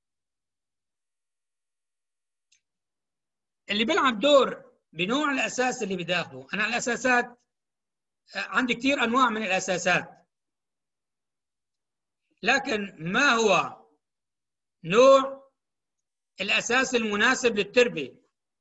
اللي بيلعب دور بنوع الاساس اللي بداخله. انا الاساسات عندي كثير انواع من الاساسات، لكن ما هو نوع الاساس المناسب للتربيه؟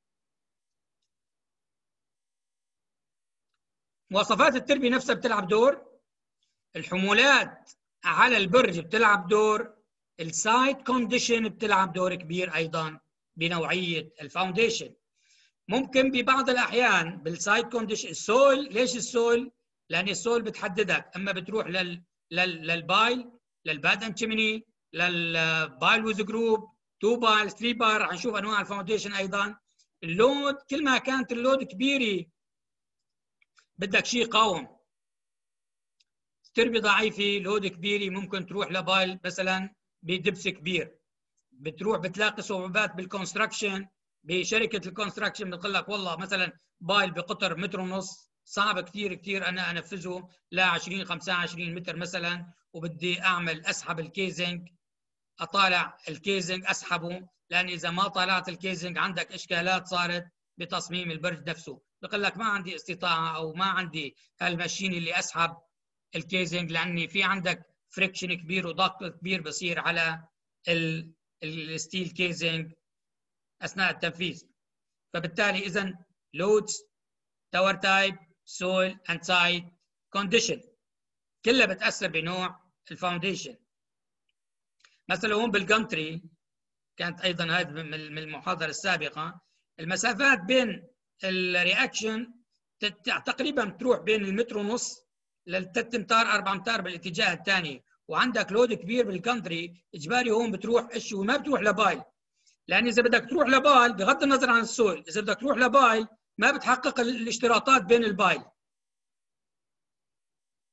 مواصفات التربيه نفسها بتلعب دور، الحمولات على البرج بتلعب دور، السايت كونديشن بتلعب دور كبير ايضا بنوعيه الفاونديشن. ممكن ببعض الاحيان بالسايت كونديشن السول. ليش السول؟ لان السول بتحددك، اما بتروح لل لل للبايل، للباد اند تشيمني، للبايل ويز جروب، تو بايل، ثري بايل، رح نشوف انواع الفاونديشن ايضا. اللود كل ما كانت اللود كبيره بدك شيء قاوم. تربيه ضعيفه لود كبيره ممكن تروح لبايل مثلا بدبس كبير. بتروح بتلاقي صعوبات بالكونستراكشن بشركه الكونستراكشن، بتقول لك والله مثلا بايل بقطر متر ونص صعب كثير كثير انا انفذه ل عشرين خمسة وعشرين متر مثلا، وبدي اعمل اسحب الكيزنج، اطالع الكيزنج اسحبه، لان اذا ما طالعت الكيزنج عندك اشكالات صارت بتصميم البرج نفسه. بقول لك ما عندي استطاعه او ما عندي هالماشين اللي اسحب الكيزنج، لاني في عندك فريكشن كبير وضغط كبير بصير على الستيل كيزنج اثناء التنفيذ. فبالتالي اذا لودز، تاور تايب، سويل اند سايت كونديشن كلها بتاثر بنوع الفاونديشن. مثلا هون بالكونتري كانت ايضا هذه من المحاضره السابقه، المسافات بين الرياكشن تقريبا بتروح بين المتر ونص للثلاث امتار اربع امتار بالاتجاه الثاني، وعندك لود كبير بالكونتري اجباري هون بتروح ايش وما بتروح لبايل، لان اذا بدك تروح لبايل بغض النظر عن السويل، اذا بدك تروح لبايل ما بتحقق الاشتراطات بين البايل.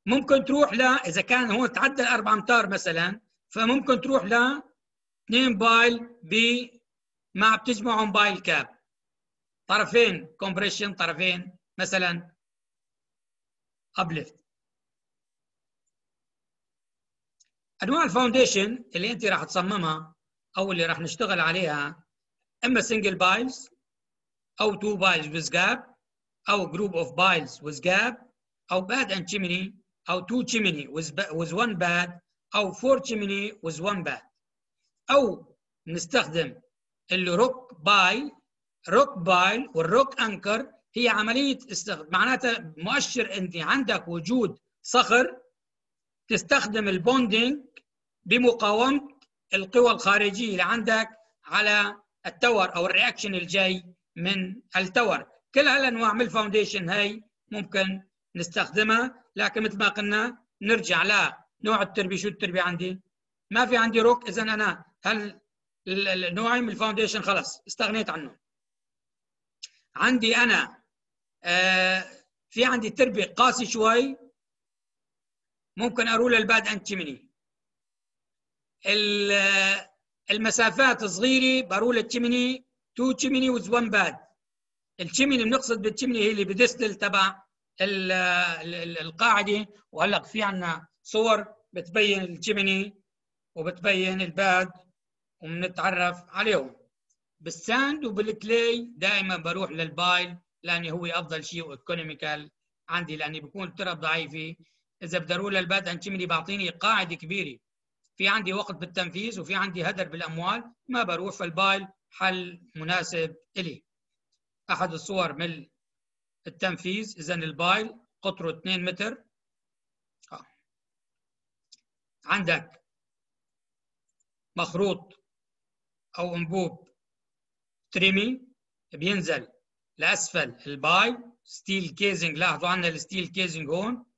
ممكن تروح ل اذا كان هون تعدى الأربع امتار مثلا، فممكن تروح ل اثنين بايل ب مع بتجمعهم بايل كاب، طرفين كومبريشن، طرفين مثلا ابليفت. انواع الفاونديشن اللي انت راح تصممها او اللي راح نشتغل عليها، اما سنجل بايلز او تو بايلز with gap او جروب اوف بايلز with gap او باد اند chimney او تو chimney with with one bad او four chimney with one bad، او نستخدم الروك بايل. روك بايل والروك انكر هي عمليه استخدام، معناتها مؤشر انت عندك وجود صخر، تستخدم البوندينج بمقاومه القوى الخارجيه اللي عندك على التور او الرياكشن الجاي من التور. كل هالانواع من الفاونديشن هي ممكن نستخدمها، لكن مثل ما قلنا نرجع لنوع التربيه. شو التربيه عندي؟ ما في عندي روك، اذا انا هل النوعين من الفاونديشن خلص استغنيت عنه. عندي انا آه في عندي تربيه قاسي شوي، ممكن اروح للباد اند تشيمني. المسافات صغيره بروح للتشيمني، تو تشيمني وز وان باد. التشيمني بنقصد بالتشيمني هي اللي بدستل تبع القاعده، وهلا في عندنا صور بتبين التشيمني وبتبين الباد وبنتعرف عليهم. بالساند وبالكلي دائما بروح للبايل لانه هو افضل شيء وايكونوميكال عندي، لاني بكون التراب ضعيفه. اذا بدي اروح للباد اند تشيمني بعطيني قاعده كبيره، في عندي وقت بالتنفيذ وفي عندي هدر بالاموال، ما بروح. فالبايل حل مناسب الي. احد الصور من التنفيذ، اذا البايل قطره اثنين متر. آه. عندك مخروط او انبوب تريمي بينزل لاسفل البايل، ستيل كيزنج. لاحظوا عندنا الستيل كيزنج هون.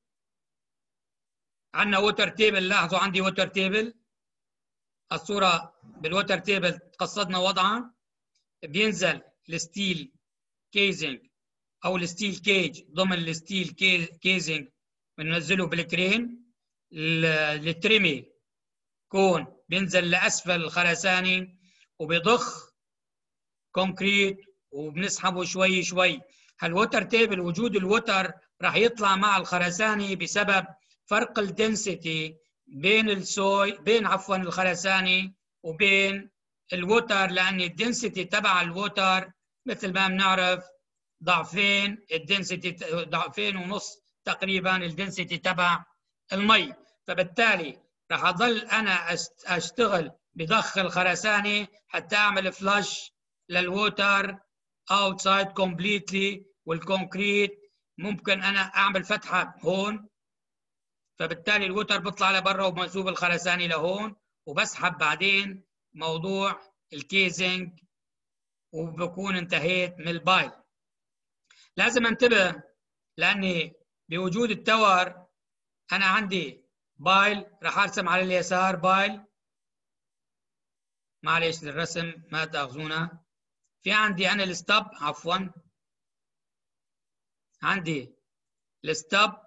عندنا ووتر تيبل، لاحظوا عندي ووتر تيبل. الصوره بالووتر تيبل قصدنا وضعها. بينزل الستيل كيزنج او الستيل كيج ضمن الستيل كيزنج، بننزله بالكرين. التريمي كون بينزل لاسفل الخرساني وبيضخ كونكريت وبنسحبه شوي شوي. هالوتر تيبل، وجود الوتر راح يطلع مع الخرساني بسبب فرق الدنسيتي بين السوي بين عفوا الخرساني وبين الوتر، لان الدنسيتي تبع الوتر مثل ما بنعرف ضعفين الدنسيتي، ضعفين ونص تقريبا الدنسيتي تبع المي. فبالتالي راح اضل انا اشتغل بضخ الخرساني حتى اعمل فلاش للووتر اوتسايد كومبليتلي. والكونكريت ممكن انا اعمل فتحه هون، فبالتالي الووتر بيطلع لبرا ومنسوب الخرساني لهون، وبسحب بعدين موضوع الكيزنج وبكون انتهيت من البايل. لازم انتبه لاني بوجود التور انا عندي بايل، راح ارسم على اليسار بايل، معلش للرسم ما تاخذونا. في عندي انا الستاب، عفوا عندي الستاب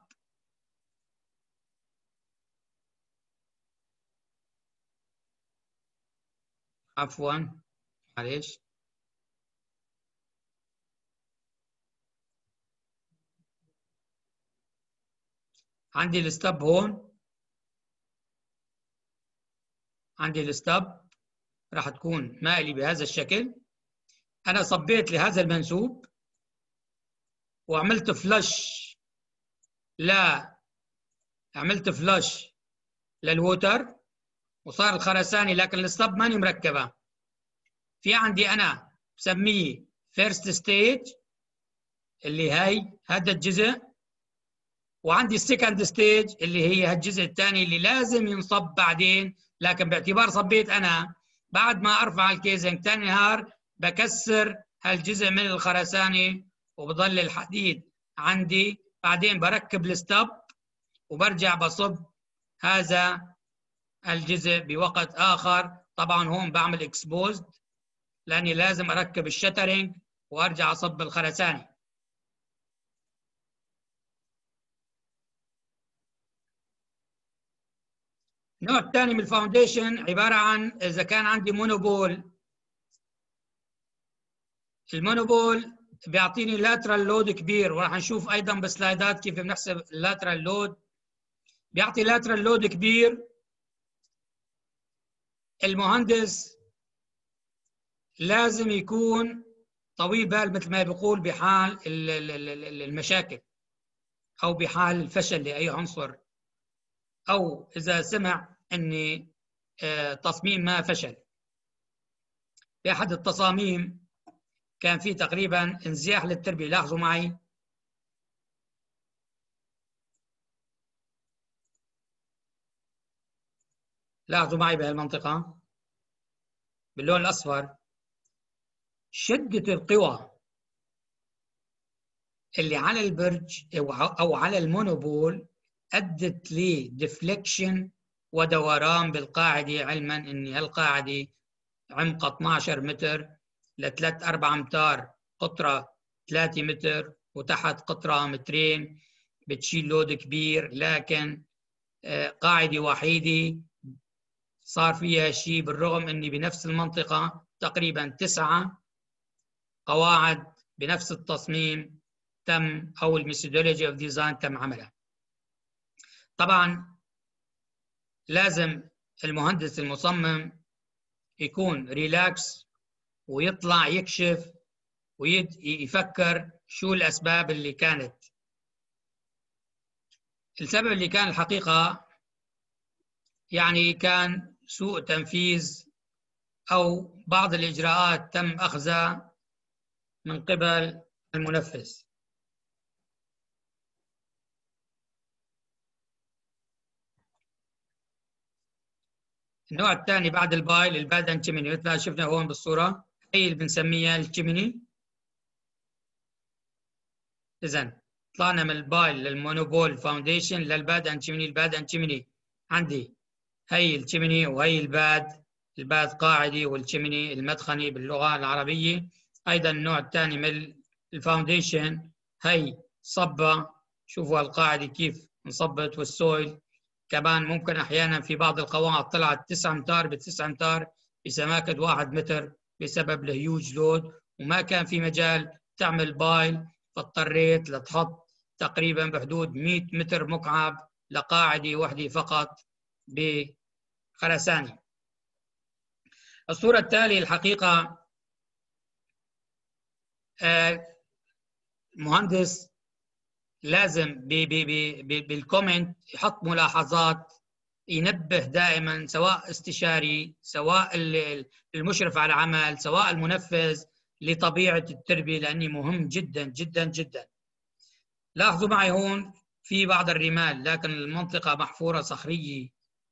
عفوا معلش. عندي الستاب هون، عندي الستاب راح تكون مائلة بهذا الشكل. انا صبيت لهذا المنسوب وعملت فلاش، لا عملت فلاش للووتر وصار الخرساني، لكن الستاب ماني مركبه. في عندي انا بسميه فيرست ستيج اللي هي هذا الجزء، وعندي السكند ستيج اللي هي هالجزء الثاني اللي لازم ينصب بعدين. لكن باعتبار صبيت انا بعد ما ارفع الكيزنج ثاني نهار بكسر هالجزء من الخرساني وبضل الحديد عندي. بعدين بركب الستاب وبرجع بصب هذا الجزء بوقت اخر. طبعا هون بعمل اكسبوزد لاني لازم اركب الشترنج وارجع اصب الخرساني. النوع الثاني من الفاونديشن عباره عن اذا كان عندي مونوبول. المونوبول بيعطيني لاترال لود كبير، وراح نشوف ايضا بسلايدات كيف بنحسب اللاترال لود. بيعطي لاترال لود كبير. المهندس لازم يكون طويل بال مثل ما بيقول بحال المشاكل او بحال الفشل لاي عنصر، او اذا سمع ان تصميم ما فشل. في احد التصاميم كان في تقريبا انزياح للتربيه. لاحظوا معي لاحظوا معي بهالمنطقه باللون الاصفر شده القوى اللي على البرج او على المونوبول ادت لديفليكشن ودوران بالقاعده، علما ان هالقاعده عمقها اثنعش متر لثلاث أربعة أمتار، قطرة ثلاثة متر، وتحت قطرة مترين، بتشيل لود كبير. لكن قاعدة وحيدة صار فيها شيء، بالرغم أني بنفس المنطقة تقريبا تسعة قواعد بنفس التصميم تم أو الميثودولوجي أوف ديزاين تم عملها. طبعا لازم المهندس المصمم يكون ريلاكس ويطلع يكشف ويفكر شو الأسباب اللي كانت. السبب اللي كان الحقيقة يعني كان سوء تنفيذ أو بعض الإجراءات تم أخذها من قبل المنفذ. النوع الثاني بعد البايل الباد اند تشيميني، مثل ما شفنا هون بالصورة، هي اللي بنسميها التشيميني. إذن طلعنا من البايل للمونوبول فاونديشن للباد اند تشيميني. الباد اند تشيميني عندي هي التشيميني وهي الباد. الباد قاعدي والتشيميني المدخني باللغة العربية. أيضا النوع الثاني من الفاونديشن هي صبة، شوفوا القاعدة كيف انصبت، والسويل كمان ممكن أحيانا في بعض القواعد طلعت تسعة أمتار بتسعة أمتار بسماكة واحد متر بسبب الهيوج لود، وما كان في مجال تعمل بايل، فاضطريت لتحط تقريبا بحدود مئة متر مكعب لقاعدة واحدة فقط بخرساني. الصورة التالية الحقيقة مهندس لازم بالكومنت يحط ملاحظات، ينبه دائما سواء استشاري سواء المشرف على العمل سواء المنفذ لطبيعة التربية، لأنه مهم جدا جدا جدا. لاحظوا معي هون في بعض الرمال، لكن المنطقة محفورة صخرية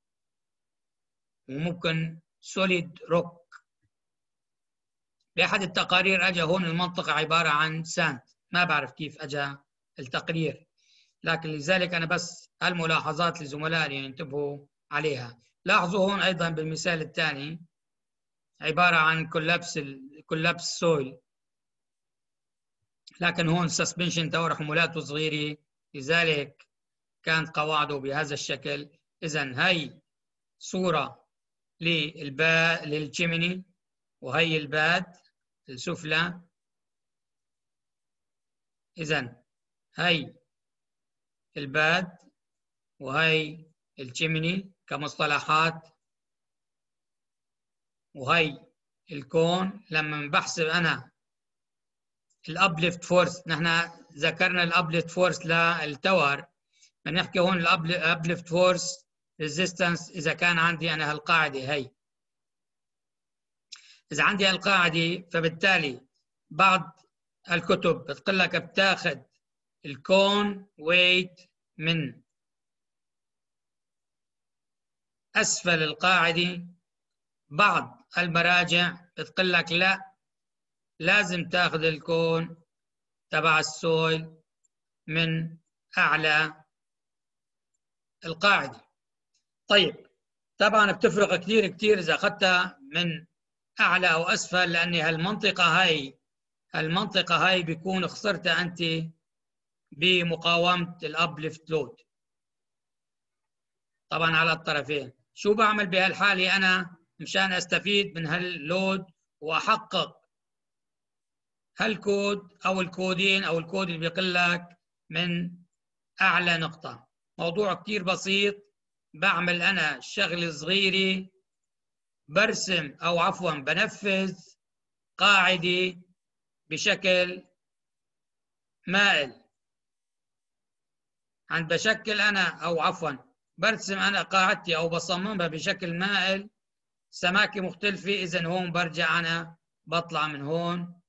وممكن سوليد روك. بأحد التقارير أجا هون المنطقة عبارة عن ساند، ما بعرف كيف أجا التقرير، لكن لذلك أنا بس هالملاحظات لزملائي ينتبهوا عليها. لاحظوا هون أيضا بالمثال الثاني عبارة عن كولابس كولابس سويل، لكن هون سسبنشن تور حمولاته صغيرة، لذلك كانت قواعده بهذا الشكل. إذن هي صورة للبا للتشيميني، وهي الباد السفلى. إذن هي الباد وهي التشيميني كمصطلحات، وهي الكون. لما بحسب أنا الابليفت فورس، نحن ذكرنا الابليفت فورس للتور، بنحكي هون الابليفت فورس ريزيستنس. إذا كان عندي أنا هالقاعدة هي، إذا عندي هالقاعدة، فبالتالي بعض الكتب بتقول لك بتاخذ الكون ويت من أسفل القاعدة. بعض المراجع بتقول لك لا، لازم تاخذ الكون تبع السويل من أعلى القاعدة. طيب طبعا بتفرق كثير كثير إذا أخذتها من أعلى أو أسفل، لأن هالمنطقة هاي المنطقة هاي بيكون خسرتها أنت بمقاومة الأبليفت لود طبعا على الطرفين. شو بعمل بهالحالة أنا مشان أستفيد من هاللود وأحقق هالكود أو الكودين أو الكود اللي بيقول لك من أعلى نقطة. موضوع كتير بسيط. بعمل أنا شغلة صغيرة، برسم أو عفوا بنفذ قاعدة بشكل مائل. عند بشكل أنا أو عفوا برسم أنا قاعدتي أو بصممها بشكل مائل، سماكة مختلفة. إذن هون برجع أنا بطلع من هون،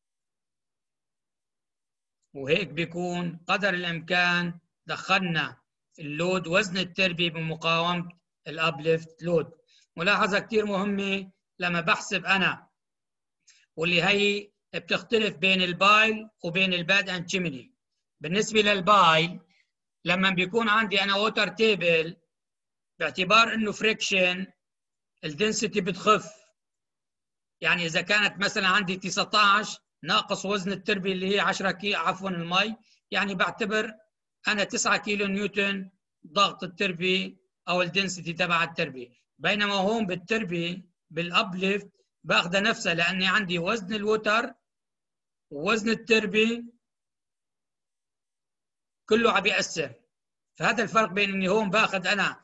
وهيك بيكون قدر الإمكان دخلنا اللود وزن التربية بمقاومة الأبليفت لود. ملاحظة كتير مهمة لما بحسب أنا، واللي هي بتختلف بين البايل وبين الباد اند تشيمني. بالنسبة للبايل لما بيكون عندي أنا ووتر تيبل، باعتبار إنه فريكشن الدنسيتي بتخف. يعني إذا كانت مثلا عندي تسعة عشر ناقص وزن التربية اللي هي عشرة كيلو عفوا المي، يعني بعتبر أنا تسعة كيلو نيوتن ضغط التربية أو الدنسيتي تبع التربية. بينما هون بالتربية بالأبليفت باخذها نفسها، لأني عندي وزن الوتر ووزن التربية كله عم بيأثر. فهذا الفرق بين اني هون باخذ انا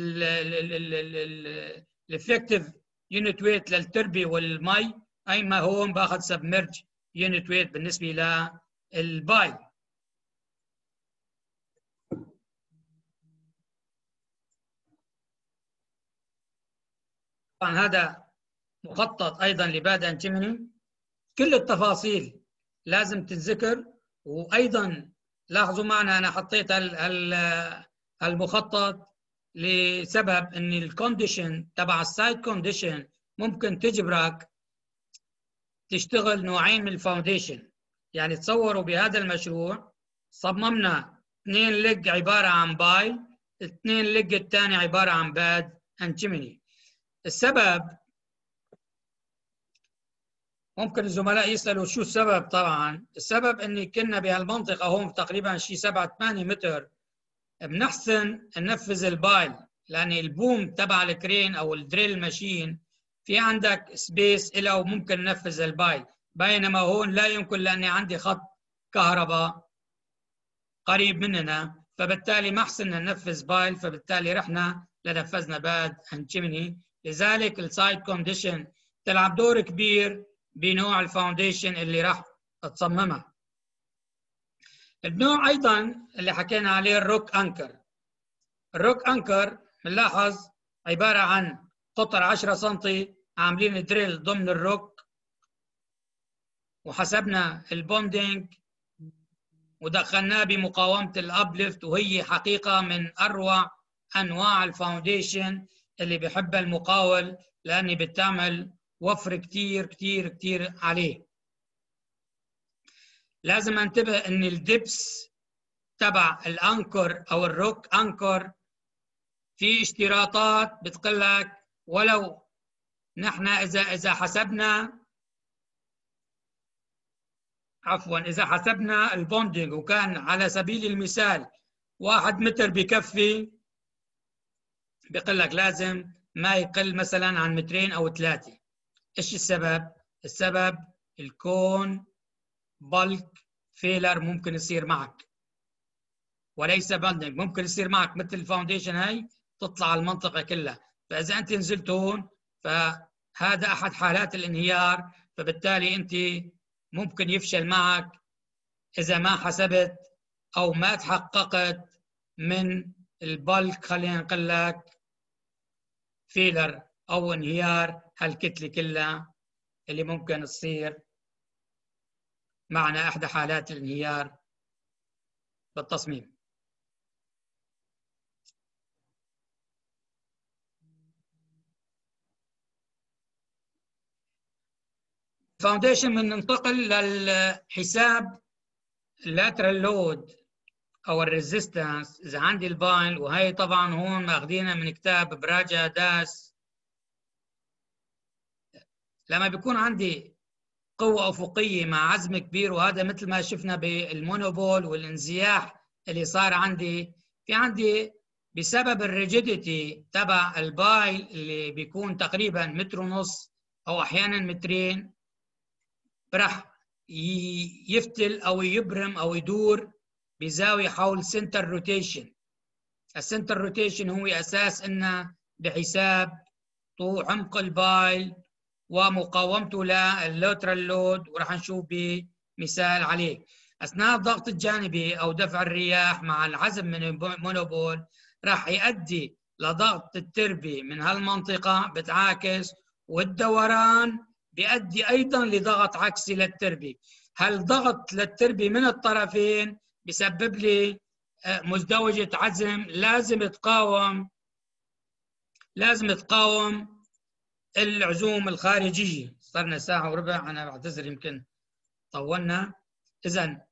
الافكتيف يونت ويت للتربه والمي، ايما هون باخذ سبمرج يونت ويت بالنسبه للباي. طبعا هذا مخطط ايضا لباد اند تشيمني، كل التفاصيل لازم تتذكر. وايضا لاحظوا معنا انا حطيت المخطط لسبب ان الكونديشن تبع السايت كونديشن ممكن تجبرك تشتغل نوعين من الفاونديشن. يعني تصوروا بهذا المشروع صممنا اثنين لج عباره عن باي، اثنين لج الثاني عباره عن باد اند تشيمني. السبب ممكن الزملاء يسالوا شو السبب. طبعا السبب اني كنا بهالمنطقه هون تقريبا شي سبعة ثمانية متر بنحسن ننفذ البايل، لان البوم تبع الكرين او الدريل ماشين في عندك سبيس له وممكن ننفذ البايل. بينما هون لا يمكن لاني عندي خط كهرباء قريب مننا، فبالتالي ما حسنا ننفذ بايل، فبالتالي رحنا لنفذنا باد اند تشيمني. لذلك السايت كونديشن تلعب دور كبير بنوع الفاونديشن اللي راح تصممها. النوع ايضا اللي حكينا عليه الروك انكر. الروك انكر بنلاحظ عباره عن قطر عشرة سنتي عاملين دريل ضمن الروك، وحسبنا البوندينج ودخلناه بمقاومه الابليفت، وهي حقيقه من اروع انواع الفاونديشن اللي بحبها المقاول، لاني بتعمل وفر كتير كتير كتير عليه. لازم انتبه ان الدبس تبع الانكر او الروك انكر في اشتراطات بتقول لك، ولو نحن اذا اذا حسبنا عفوا اذا حسبنا البوندنج وكان على سبيل المثال واحد متر بكفي، بيقول لك لازم ما يقل مثلا عن مترين او ثلاثه. ايش السبب؟ السبب الكون بلك فيلر ممكن يصير معك، وليس بندنج. ممكن يصير معك مثل الفاونديشن هاي تطلع على المنطقه كلها. فاذا انت نزلت هون فهذا احد حالات الانهيار، فبالتالي انت ممكن يفشل معك اذا ما حسبت او ما تحققت من البلك، خلينا نقول لك فيلر او انهيار هالكتله كلها اللي ممكن تصير معنا، احدى حالات الانهيار بالتصميم. فاونديشن من ننتقل للحساب اللاترال لود او الريزيستنس. اذا عندي الباين، وهي طبعا هون ماخذينها من كتاب براجا داس. لما بيكون عندي قوة أفقية مع عزم كبير، وهذا مثل ما شفنا بالمونوبول والانزياح اللي صار عندي، في عندي بسبب الريجيديتي تبع البايل اللي بيكون تقريبا متر ونص او احيانا مترين، راح يفتل او يبرم او يدور بزاويه حول سنتر روتيشن. السنتر روتيشن هو اساس انه بحساب طول عمق البايل ومقاومته لللوترال لود، وراح نشوف بمثال عليه. اثناء الضغط الجانبي او دفع الرياح مع العزم من المونوبول راح يؤدي لضغط التربي من هالمنطقه بتعاكس، والدوران بيؤدي ايضا لضغط عكسي للتربي. هالضغط للتربي من الطرفين بسبب لي مزدوجه عزم لازم تقاوم لازم تقاوم العزوم الخارجيه. صرنا ساعه وربع، انا بعتذر يمكن طولنا. اذا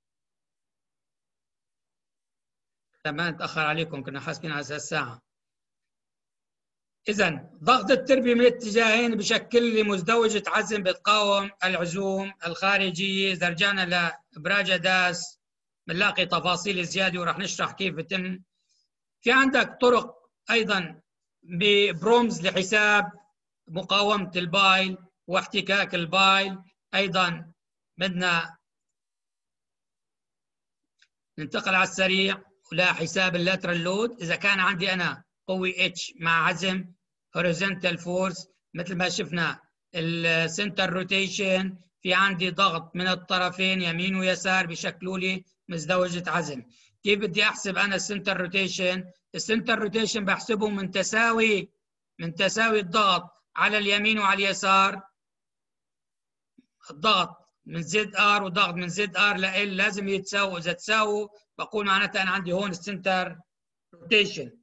ما نتاخر عليكم، كنا حاسبين على اساس ساعه. اذا ضغط التربيه من الاتجاهين بشكل لي مزدوجه عزم بتقاوم العزوم الخارجيه. اذا رجعنا لابراج داس بنلاقي تفاصيل زياده وراح نشرح كيف بتم. في عندك طرق ايضا ببرومز لحساب مقاومه البايل واحتكاك البايل. ايضا بدنا ننتقل على السريع لحساب اللاترال لود. اذا كان عندي انا قوه اتش مع عزم هوريزونتال فورس مثل ما شفنا السنتر روتيشن، في عندي ضغط من الطرفين يمين ويسار بشكلوا لي مزدوجه عزم. كيف بدي احسب انا السنتر روتيشن؟ السنتر روتيشن بحسبه من تساوي من تساوي الضغط على اليمين وعلى اليسار. الضغط من زد ار وضغط من زد ار لال لازم يتساووا. اذا تساووا بقول معناتها انا عندي هون السنتر روتيشن.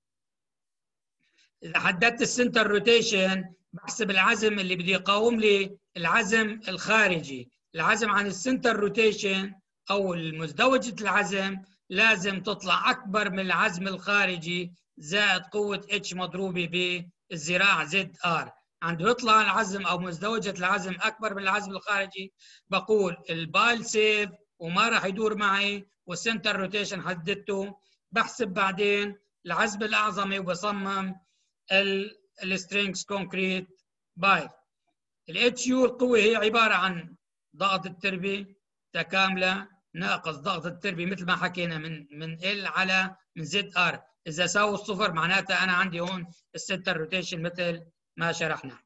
اذا حددت السنتر روتيشن بحسب العزم اللي بده يقاوم لي العزم الخارجي. العزم عن السنتر روتيشن او المزدوجه العزم لازم تطلع اكبر من العزم الخارجي زائد قوه اتش مضروبه بالذراع زد ار. عنده يطلع العزم او مزدوجه العزم اكبر من العزم الخارجي، بقول البايل سيف وما راح يدور معي، والسنتر روتيشن حددته. بحسب بعدين العزم الاعظمي وبصمم السترينجز كونكريت بايل. الاتش يو القوه هي عباره عن ضغط التربه تكامله ناقص ضغط التربه مثل ما حكينا من من ال على من زد ار. اذا ساووا الصفر معناتها انا عندي هون السنتر روتيشن مثل ما شرحنا.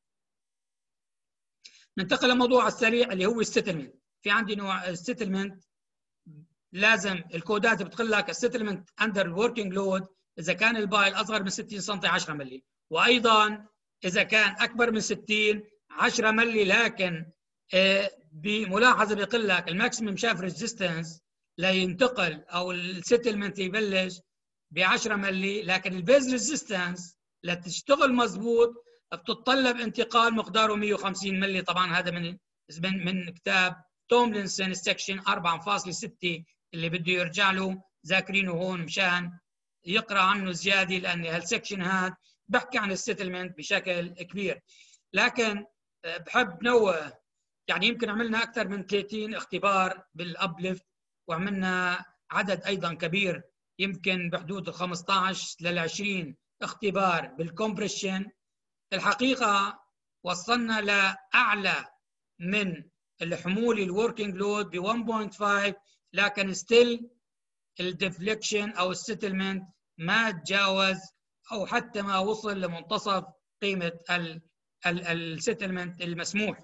ننتقل لموضوع السريع اللي هو السيتلمنت. في عندي نوع السيتلمنت، لازم الكودات بتقول لك السيتلمنت اندر الوركينج لود اذا كان البايل اصغر من ستين سم عشرة مللي، وايضا اذا كان اكبر من ستين عشرة مللي. لكن بملاحظه بيقول لك الماكسيمم شاف ريزيستنس لينتقل او السيتلمنت يبلش ب عشرة مللي، لكن البيز ريزيستنس لتشتغل مضبوط بتتطلب انتقال مقداره مئة وخمسين مللي. طبعا هذا من من من كتاب توملينسون سكشن أربعة فاصلة ستة اللي بده يرجع له ذاكرينه هون مشان يقرا عنه زياده، لان هالسكشن هذا بحكي عن السيتلمنت بشكل كبير. لكن بحب نوه، يعني يمكن عملنا اكثر من ثلاثين اختبار بالابليفت، وعملنا عدد ايضا كبير يمكن بحدود ال خمسطعش لل عشرين اختبار بالكومبريشن. الحقيقه وصلنا لاعلى من الحمول الوركينج لود ب واحد فاصلة خمسة، لكن ستيل الديفليكشن او السيتلمنت ما تجاوز او حتى ما وصل لمنتصف قيمه السيتلمنت المسموح.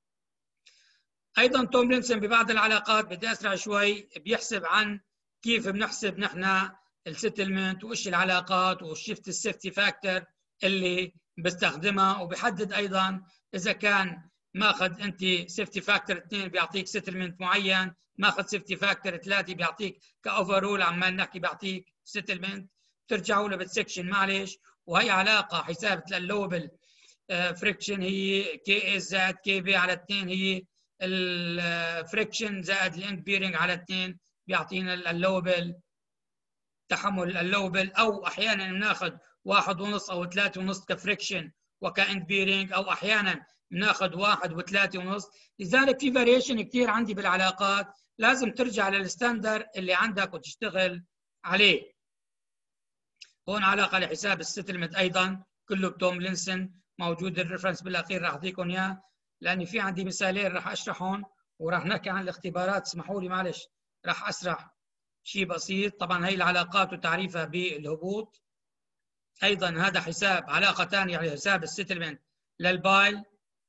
ايضا توملينسون ببعض العلاقات، بدي اسرع شوي، بيحسب عن كيف بنحسب نحن السيتلمنت وايش العلاقات وشفت السيفتي فاكتور اللي بستخدمها، وبحدد ايضا اذا كان ماخذ انت سيفتي فاكتور اثنين بيعطيك سيتلمنت معين، ماخذ سيفتي فاكتور ثلاثه بيعطيك كاوفرول عمال نحكي بيعطيك سيتلمنت. بترجعوا له بالسكشن معلش. وهي علاقه حسابة اللوبل فريكشن هي كي اس زائد كي في على اثنين، هي الفريكشن زائد الاند بيرنج على اثنين بيعطينا اللوبل تحمل اللوبل. او احيانا بناخذ واحد ونص او ثلاثة ونص كفريكشن وكاند بيرنج، او احيانا بناخذ واحد وثلاثة ونص. لذلك في فاريشن كثير عندي بالعلاقات، لازم ترجع للستاندر اللي عندك وتشتغل عليه. هون علاقه لحساب الستلمنت ايضا كله بتوملينسون، موجود الريفرنس بالاخير راح اعطيكم اياه، لاني في عندي مثالين راح اشرحهم وراح نحكي عن الاختبارات. اسمحوا لي معلش راح اسرح شيء بسيط. طبعا هي العلاقات وتعريفها بالهبوط. ايضا هذا حساب علاقه ثانيه على حساب الستلمنت للبايل.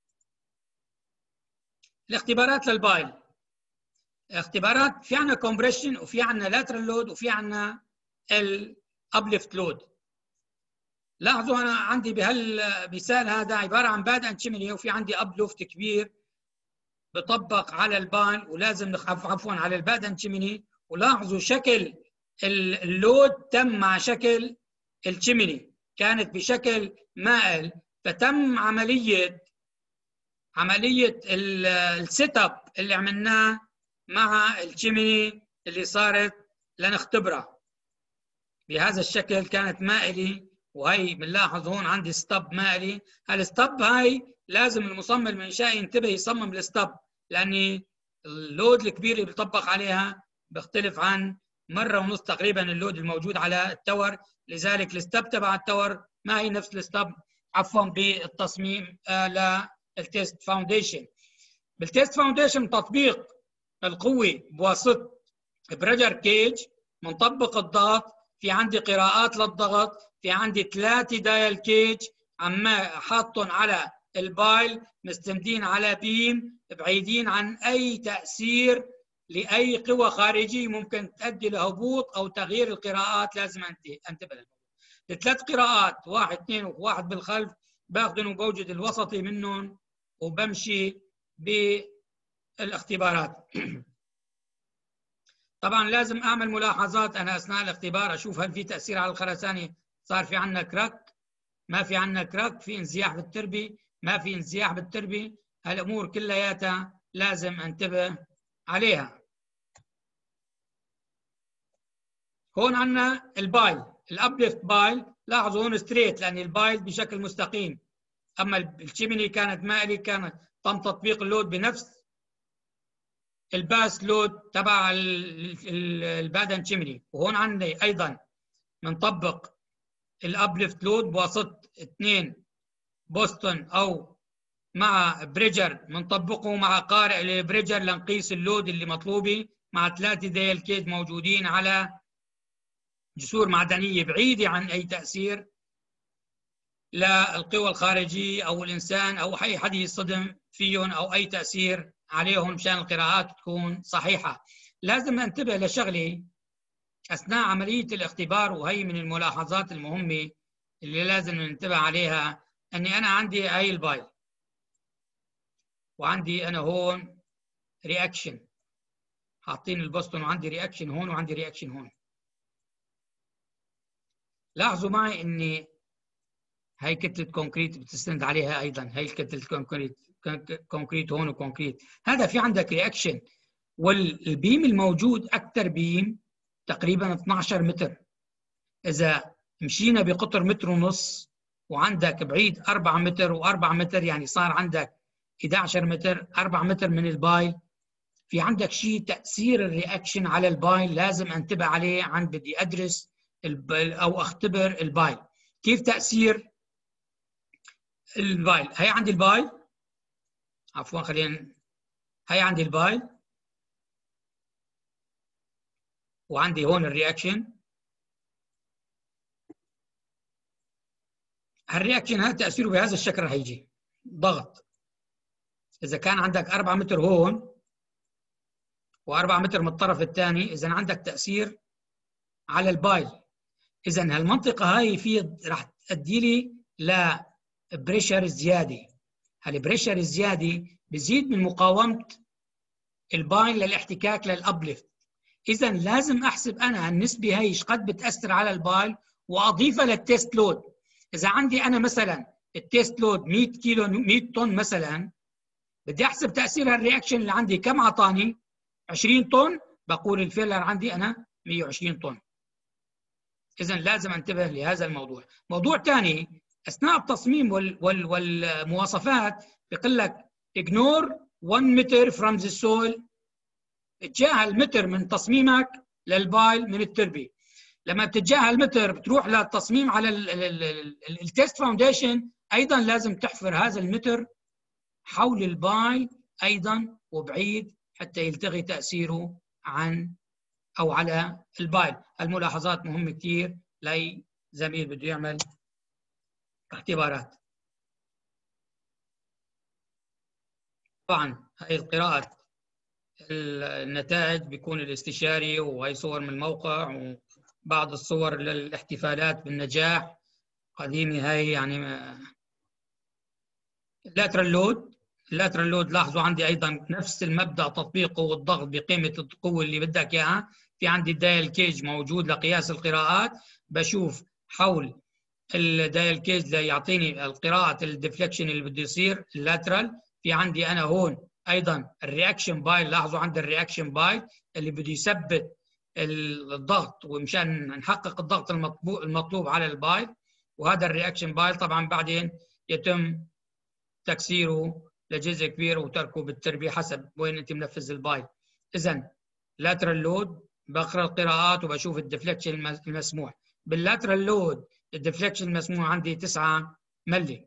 الاختبارات للبايل اختبارات في عندنا كومبريشن وفي عندنا لاترال لود وفي عندنا الابليفت لود. لاحظوا انا عندي بهالمثال هذا عباره عن باد اند شيمني وفي عندي ابليفت كبير بطبق على البايل ولازم نخف عفوا على الباد اند شيمني. ولاحظوا شكل اللود تم مع شكل الشيمني، كانت بشكل مائل، فتم عمليه عمليه السيت اب اللي عملناه مع الشيمني اللي صارت لنختبرها بهذا الشكل. كانت مائله، وهي بنلاحظ هون عندي ستوب مائلي. هالستوب هاي لازم المصمم الانشائي ينتبه يصمم الستوب، لان اللود الكبير اللي بيطبق عليها بيختلف عن مره ونص تقريبا اللود الموجود على التور، لذلك الستوب تبع التور ما هي نفس الستوب عفوا بالتصميم آه للتيست فاونديشن. بالتيست فاونديشن تطبيق القوه بواسطه بريجر كيج، منطبق الضغط، في عندي قراءات للضغط، في عندي ثلاثه دايل كيج عم حاطهم على البايل، مستندين على بيم بعيدين عن اي تاثير لاي قوى خارجيه ممكن تؤدي لهبوط او تغيير القراءات. لازم انتبه للموضوع. الثلاث قراءات واحد اثنين وواحد بالخلف باخذهم وبوجد الوسطي منهم وبمشي بالاختبارات. طبعا لازم اعمل ملاحظات انا اثناء الاختبار، اشوف هل في تاثير على الخرسانه، صار في عندنا كراك، ما في عندنا كراك، في انزياح بالتربه، ما في انزياح بالتربه. هالامور كلياتها لازم انتبه عليها. هون عندنا البايل، الابليفت بايل، لاحظوا هون ستريت لان البايل بشكل مستقيم، اما الشيمني كانت مائله، كانت تم تطبيق اللود بنفس الباس لود تبع البادن شيمني. وهون عندي ايضا بنطبق الابليفت لود بواسطه اثنين بوستون او مع بريجر، بنطبقه مع قارئ البريجر لنقيس اللود اللي مطلوبه، مع ثلاثه ديل كيد موجودين على جسور معدنيه بعيده عن اي تاثير للقوى الخارجيه او الانسان او اي حد يصطدم فيهم او اي تاثير عليهم مشان القراءات تكون صحيحه. لازم انتبه لشغله اثناء عمليه الاختبار، وهي من الملاحظات المهمه اللي لازم ننتبه عليها، اني انا عندي هاي البايل وعندي انا هون رياكشن، حاطين البوستون وعندي رياكشن هون وعندي رياكشن هون. لاحظوا معي اني هاي كتله كونكريت بتستند عليها ايضا، هاي كتله كونكريت كونكريت هون وكونكريت، هذا في عندك رياكشن، والبيم الموجود اكثر بيم تقريبا اثنعش متر. اذا مشينا بقطر متر ونص وعندك بعيد أربعة متر وأربعة متر، يعني صار عندك احد عشر متر، أربعة متر من البايل، في عندك شيء تاثير الرياكشن على البايل لازم انتبه عليه عن بدي ادرس او اختبر البايل. كيف تاثير البايل؟ هي عندي البايل، عفوا خلينا، هي عندي البايل وعندي هون الرياكشن. هالرياكشن هذا تاثيره بهذا الشكل رح يجي ضغط. اذا كان عندك أربعة متر هون وأربعة متر من الطرف الثاني، اذا عندك تاثير على البايل. اذا هالمنطقه هاي في رح تؤدي لي لبريشر زياده. هالبريشر الزياده بزيد من مقاومه البايل للاحتكاك للابليفت. اذا لازم احسب انا النسبه هي ايش قد بتاثر على البايل واضيفها للتيست لود. اذا عندي انا مثلا التيست لود مئة كيلو مئة طن مثلا، بدي احسب تاثير الرياكشن اللي عندي كم اعطاني؟ عشرين طن، بقول الفيلر عندي انا مئة وعشرين طن. اذا لازم انتبه لهذا الموضوع. موضوع ثاني اثناء التصميم وال وال والمواصفات بيقول لك ignore one meter from the soil، اتجاه المتر من تصميمك للبايل من التربه. لما بتتجاهل المتر بتروح للتصميم على التيست فاونديشن، ايضا لازم تحفر هذا المتر حول الباي ايضا وبعيد حتى يلتغي تاثيره عن او على البايل. الملاحظات مهمه كثير لاي زميل بده يعمل اختبارات. طبعا هي القراءه النتائج بيكون الاستشاري، وهي صور من الموقع وبعض الصور للاحتفالات بالنجاح قديمه. هي يعني اللاترال لود اللاترال لود لاحظوا عندي ايضا نفس المبدا تطبيقه والضغط بقيمه القوه اللي بدك اياها. في عندي الدايل كيج موجود لقياس القراءات، بشوف حول الدايل كيج ليعطيني القراءه الديفليكشن اللي بده يصير اللاترال. في عندي انا هون ايضا الرياكشن بايل، لاحظوا عندي الرياكشن بايل اللي بده يثبت الضغط ومشان نحقق الضغط المطلوب على البايل. وهذا الرياكشن بايل طبعا بعدين يتم تكسيره لجزء كبير وتركه بالتربيه حسب وين انت منفذ البايل. اذا لاترال لود بقرا القراءات وبشوف الديفليكشن المسموح. باللاترال لود الديفليكشن المسموح عندي تسعة ملي.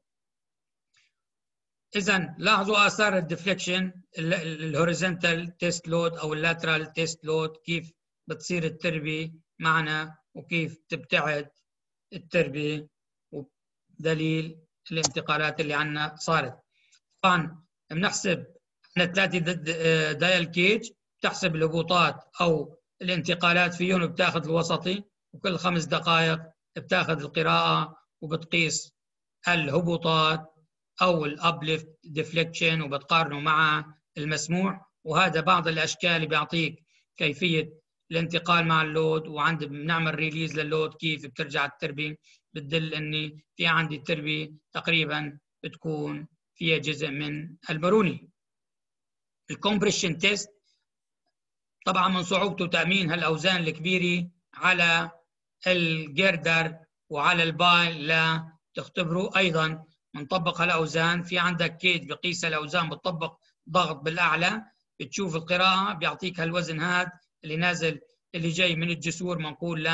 اذا لاحظوا اثار الديفليكشن، الهوريزونتال تيست لود او اللاترال تيست لود، كيف بتصير التربيه معنا وكيف تبتعد التربيه، ودليل الانتقالات اللي عندنا صارت. طبعا بنحسب احنا ثلاثه دايل كيج، بتحسب الهبوطات او الانتقالات فيهم وبتاخذ الوسطي، وكل خمس دقائق بتاخذ القراءه وبتقيس الهبوطات او الابليفت ديفليكشن وبتقارنه مع المسموح. وهذا بعض الاشكال اللي بيعطيك كيفيه الانتقال مع اللود، وعند بنعمل ريليز للود كيف بترجع التربيه، بتدل اني في عندي التربيه تقريبا بتكون فيها جزء من المرونه. الكومبريشن تيست طبعا من صعوبته تامين هالاوزان الكبيره على الجردر وعلى البايل لا تختبروا. ايضا بنطبق هالاوزان، في عندك كيج بقيس الاوزان، بتطبق ضغط بالاعلى، بتشوف القراءه بيعطيك هالوزن هذا اللي نازل اللي جاي من الجسور منقول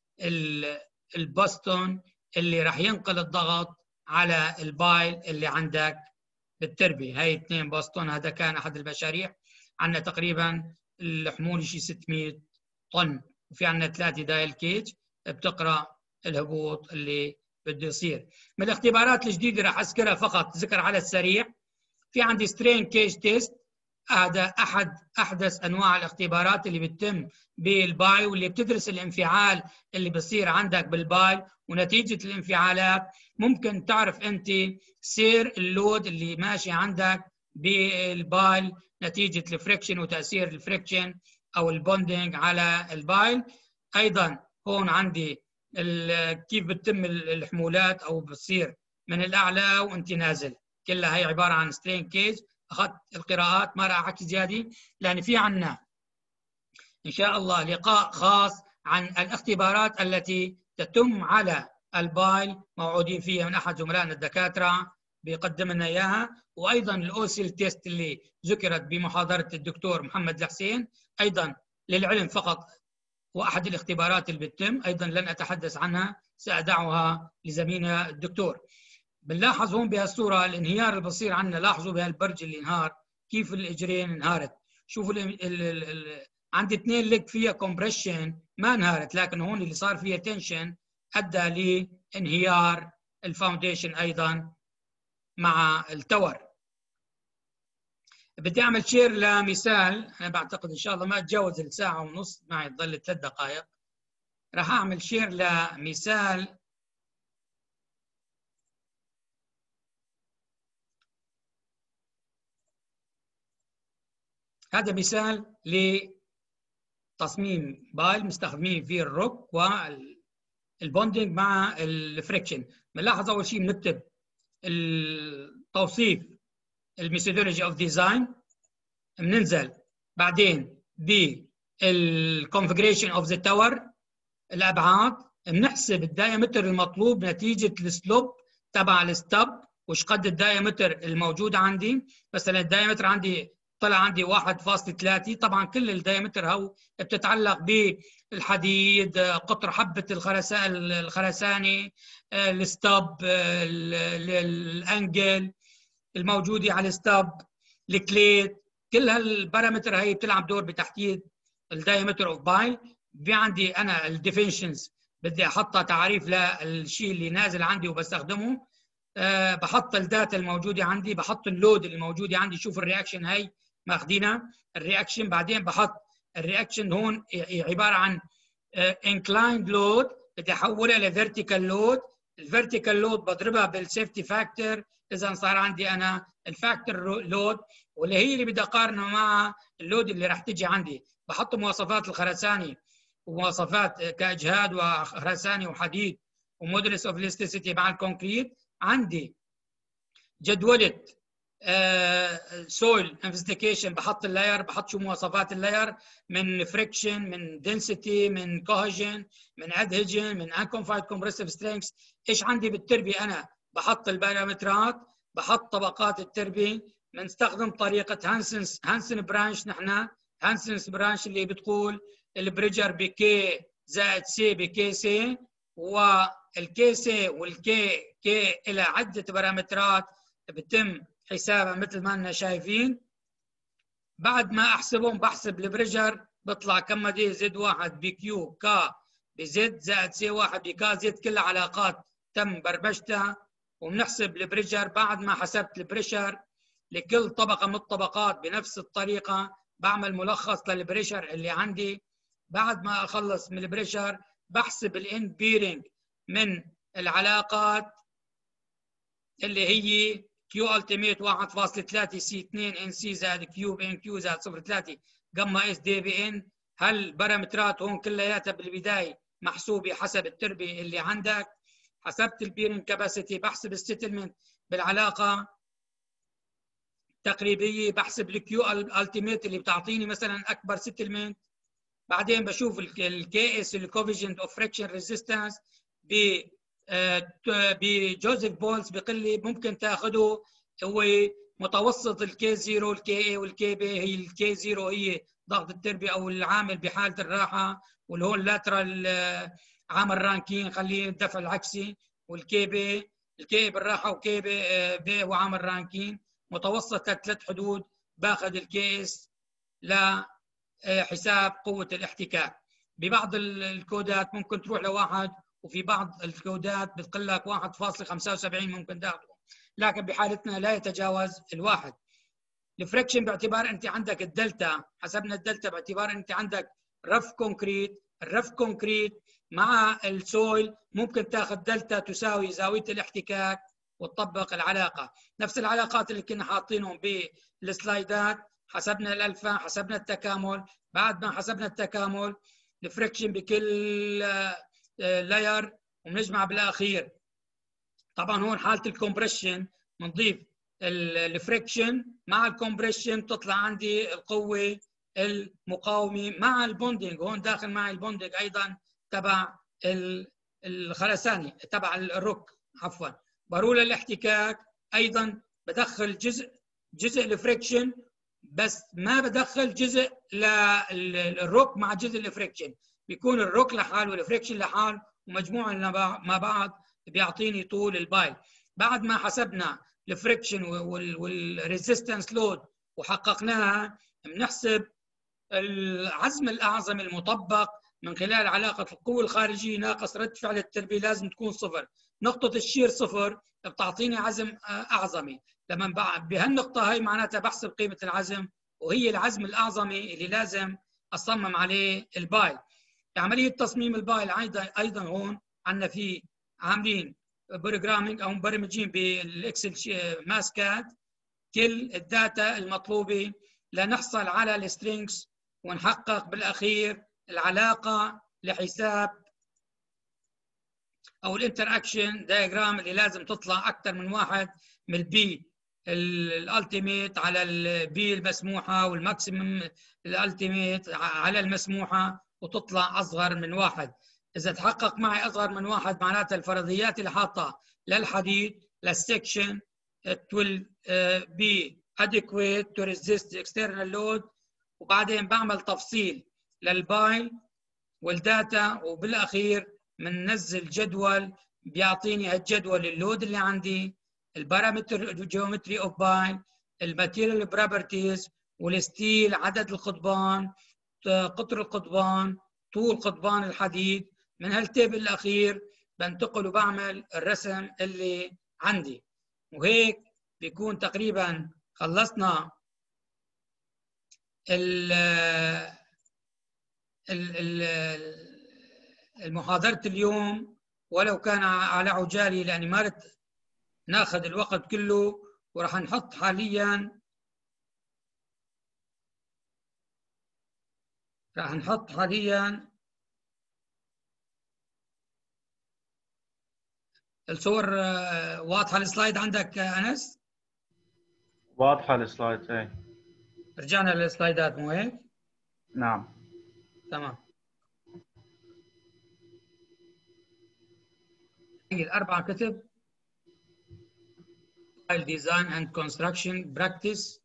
للباستون اللي راح ينقل الضغط على البايل اللي عندك بالتربيه. هاي اثنين باستون، هذا كان احد المشاريع. عندنا تقريبا الحمول شيء ستمئة طن، وفي عندنا ثلاثه دايل كيج بتقرا الهبوط اللي بده يصير. من الاختبارات الجديده راح اذكرها فقط ذكر على السريع. في عندي سترين كيج تيست، هذا احد احدث انواع الاختبارات اللي بتتم بالباي، واللي بتدرس الانفعال اللي بصير عندك بالباي، ونتيجه الانفعالات ممكن تعرف انت سير اللود اللي ماشي عندك بالبايل نتيجه الفريكشن وتاثير الفريكشن او البوندنج على البايل. ايضا هون عندي كيف بتتم الحمولات او بتصير من الاعلى وانت نازل، كلها هي عباره عن سترين كيج. اخذت القراءات، ما راح احكي زياده لان في عنا ان شاء الله لقاء خاص عن الاختبارات التي تتم على البايل، موعودين فيها من احد زملائنا الدكاتره بيقدم لنا اياها. وايضا الاوسيل تيست اللي ذكرت بمحاضره الدكتور محمد الحسين، ايضا للعلم فقط، واحد الاختبارات اللي بتتم ايضا لن اتحدث عنها، سادعها لزميلنا الدكتور. بنلاحظ هون بهالصوره الانهيار اللي بصير عندنا، لاحظوا بهالبرج اللي انهار كيف الاجرين انهارت. شوفوا ال ال ال عندي اثنين ليج فيها كومبريشن ما انهارت، لكن هون اللي صار فيها تنشن ادى لانهيار الفاونديشن ايضا مع التور. بدي اعمل شير لمثال، انا بعتقد ان شاء الله ما اتجاوز الساعه ونص، معي تضل ثلاث دقائق. راح اعمل شير لمثال هذا مثال لتصميم بايل مستخدمين فيه الروك والبوندنج مع الفريكشن. بنلاحظ اول شيء بنكتب التوصيف الميثودولوجي اوف ديزاين، بننزل بعدين بالكونفجريشن اوف ذا تاور الابعاد، بنحسب الدايمتر المطلوب نتيجه السلوب تبع الستب، وش قد الدايمتر الموجود عندي. مثلا الدايمتر عندي طلع عندي واحد فاصلة ثلاثة. طبعا كل الدايمتر هو بتتعلق بالحديد، قطر حبه الخرسانه، الستاب، الانجل الموجوده على الستاب، الكليت، كل هالبارامتر هي بتلعب دور بتحديد الدايمتر اوف باي. في عندي انا الديفينشنز بدي احطها تعريف للشيء اللي نازل عندي وبستخدمه. أه بحط الداتا الموجوده عندي، بحط اللود اللي موجوده عندي، شوف الرياكشن هي ماخذينها الرياكشن. بعدين بحط الرياكشن هون عباره عن انكلايند لود، بدي احولها لفيرتيكال لود. الفيرتيكال لود بضربها بالسيفتي فاكتور، اذا صار عندي انا الفاكتور لود، واللي هي اللي بدي اقارنه مع اللود اللي راح تجي عندي. بحط مواصفات الخرساني ومواصفات كاجهاد وخرساني وحديد ومودولس اوف الاستيسيتي مع الكونكريت. عندي جدولة سويل انفستيجيشن، بحط اللاير، بحط شو مواصفات اللاير من فريكشن، من دنسيتي، من كوهجن، من ادهجن، من انكونفايد كومبريسيف سترينث. ايش عندي بالتربه انا؟ بحط البارامترات، بحط طبقات التربه. بنستخدم طريقه هانسنس هانسن برانش. نحن هانسنس برانش اللي بتقول البريجر بكي زائد سي بكي سي، والكي سي والكي كي الى عده بارامترات بتم حسابها مثل ما لنا شايفين. بعد ما احسبهم بحسب البريجر، بيطلع كم دي زد واحد بكيو كا بزد زائد سي واحد بكا زد، كلها علاقات تم برمجتها. وبنحسب البريجر بعد ما حسبت البريشر لكل طبقه من الطبقات بنفس الطريقه. بعمل ملخص للبريشر اللي عندي. بعد ما اخلص من البريشر بحسب الاند بيرنج من العلاقات اللي هي كيو التيميت واحد فاصلة ثلاثة سي اثنين ان سي زائد كيو بي ان كيو زائد صفر فاصلة ثلاثة جاما اس دي بي ان. هالبارامترات هون كلياتها بالبدايه محسوبه حسب التربه اللي عندك. حسبت البيرنج كاباسيتي، بحسب السيتلمنت بالعلاقه تقريبيه، بحسب الكيو التيميت اللي بتعطيني مثلا اكبر سيتلمنت. بعدين بشوف الكي اس الكوفيجنت اوف فريكشن ريزيستنس ب بجوزيف بولز بيقول لي ممكن تاخذه هو متوسط الكي صفر والكي اي والكي بي. هي الكي صفر هي ضغط التربه او العامل بحاله الراحه، واللي هو اللاترال عامل رانكين خليه الدفع العكسي، والكي بي الكي بالراحه وكي بي بي هو عامل رانكين. متوسط الثلاث حدود باخذ الكي اس لحساب قوه الاحتكاك. ببعض الكودات ممكن تروح لواحد، وفي بعض الكودات بتقول لك واحد فاصلة خمسة وسبعين ممكن تاخذه، لكن بحالتنا لا يتجاوز الواحد. الفريكشن باعتبار انت عندك الدلتا، حسبنا الدلتا باعتبار انت عندك رف كونكريت. الرف كونكريت مع السويل ممكن تاخذ دلتا تساوي زاويه الاحتكاك وتطبق العلاقه. نفس العلاقات اللي كنا حاطينهم بالسلايدات. حسبنا الالفا، حسبنا التكامل. بعد ما حسبنا التكامل الفريكشن بكل لاير وبنجمع بالاخير. طبعا هون حاله الكومبريشن بنضيف الفريكشن مع الكومبريشن، تطلع عندي القوه المقاومه مع البوندنج. هون داخل معي البوندنج ايضا تبع الخرساني تبع الروك عفوا. برول الاحتكاك ايضا بدخل جزء جزء الفريكشن، بس ما بدخل جزء للروك مع جزء الفريكشن. بيكون الروك لحال والفريكشن لحال ومجموعه مع بعض بيعطيني طول الباي. بعد ما حسبنا الفريكشن والريزيستنس لود وحققناها، بنحسب العزم الاعظم المطبق من خلال علاقه القوه الخارجيه ناقص رد فعل التربيه لازم تكون صفر. نقطه الشير صفر بتعطيني عزم اعظمي. لما بهالنقطه هي معناتها بحسب قيمه العزم، وهي العزم الاعظمي اللي لازم اصمم عليه الباي. عمليه تصميم الباي ايضا ايضا هون عندنا في عاملين بروجرامينج او مبرمجين بالاكسل ماسكات كل الداتا المطلوبه لنحصل على السترينجز ونحقق بالاخير العلاقه لحساب او الانتر اكشن دايجرام اللي لازم تطلع اكثر من واحد من البي الالتيميت على البي المسموحه والماكسيمم الالتيميت على المسموحه، وتطلع اصغر من واحد. اذا تحقق معي اصغر من واحد معناتها الفرضيات اللي حاطها للحديد للسكشن will be adequate to resist external load، وبعدين بعمل تفصيل للباي والداتا، وبالاخير بننزل جدول بيعطيني هالجدول اللود اللي عندي، البارامتر جيومتري اوف باي، الماتيريال بروبرتيز، والستيل، عدد القضبان، قطر القضبان، طول قضبان الحديد. من هالتيبل الاخير بنتقل وبعمل الرسم اللي عندي، وهيك بيكون تقريبا خلصنا ال المحاضرة اليوم، ولو كان على عجالي لأني ما رد ناخذ الوقت كله. وراح نحط حاليا راح نحط حاليا الصور. واضحة السلايد عندك أنس؟ واضحة السلايد. ايه رجعنا للسلايدات مو هيك؟ نعم تمام. هي الأربعة كتب: Design and Construction Practice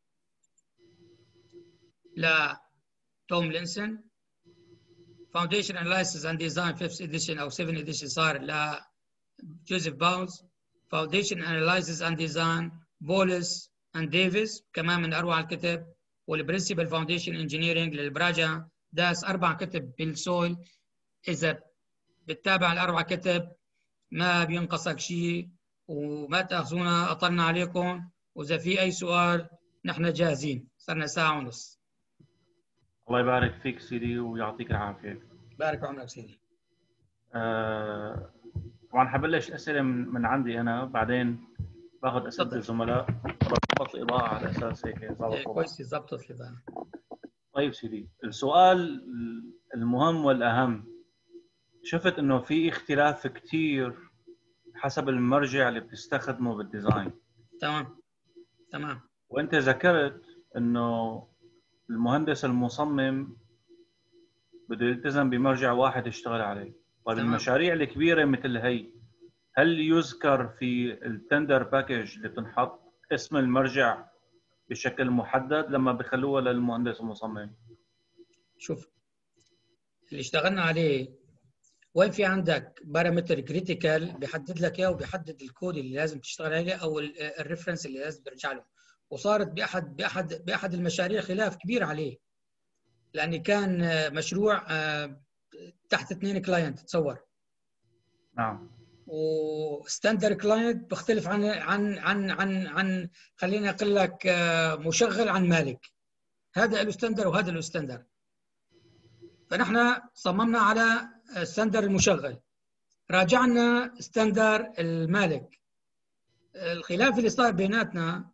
لا توم لينسون، Foundation Analysis and Design fifth edition أو seventh edition صار لا جوزيف باولز، Foundation Analysis and Design بولس and ديفيس كمان من أروع الكتب، والبرنسبل فاونديشن انجينيرنج للبراجا داس. أربع كتب بالسويل. إذا بتتابع الأربع كتب ما بينقصك شيء، وما تأخذونا أطلنا عليكم، وإذا في أي سؤال نحن جاهزين. صرنا ساعة ونص. الله يبارك فيك سيدي ويعطيك العافية. بارك عمرك سيدي. آه، طبعا حبلش أسئلة من, من عندي أنا، بعدين باخذ أسئلة الزملاء، بضبط الإضاءة على أساس هيك ظبط. كويس ظبطت الإضاءة. طيب سيدي، السؤال المهم والأهم، شفت إنه في اختلاف كتير حسب المرجع اللي بتستخدمه بالديزاين. تمام تمام. وأنت ذكرت إنه المهندس المصمم بده يلتزم بمرجع واحد يشتغل عليه. طيب المشاريع الكبيرة مثل هي، هل يذكر في التندر باكج اللي بتنحط اسم المرجع بشكل محدد لما بخلوها للمهندس المصمم؟ شوف اللي اشتغلنا عليه، وين في عندك بارامتر كريتيكال بيحدد لك اياه وبيحدد الكود اللي لازم تشتغل عليه او الريفرنس اللي لازم ترجع له. وصارت باحد باحد باحد المشاريع خلاف كبير عليه، لان كان مشروع تحت اثنين كلاينت تصور. نعم. وستاندر كلاينت بيختلف عن عن عن عن عن خليني اقول لك مشغل عن مالك. هذا له ستاندر وهذا له ستاندر. فنحن صممنا على ستاندر المشغل، راجعنا ستاندر المالك. الخلاف اللي صار بيناتنا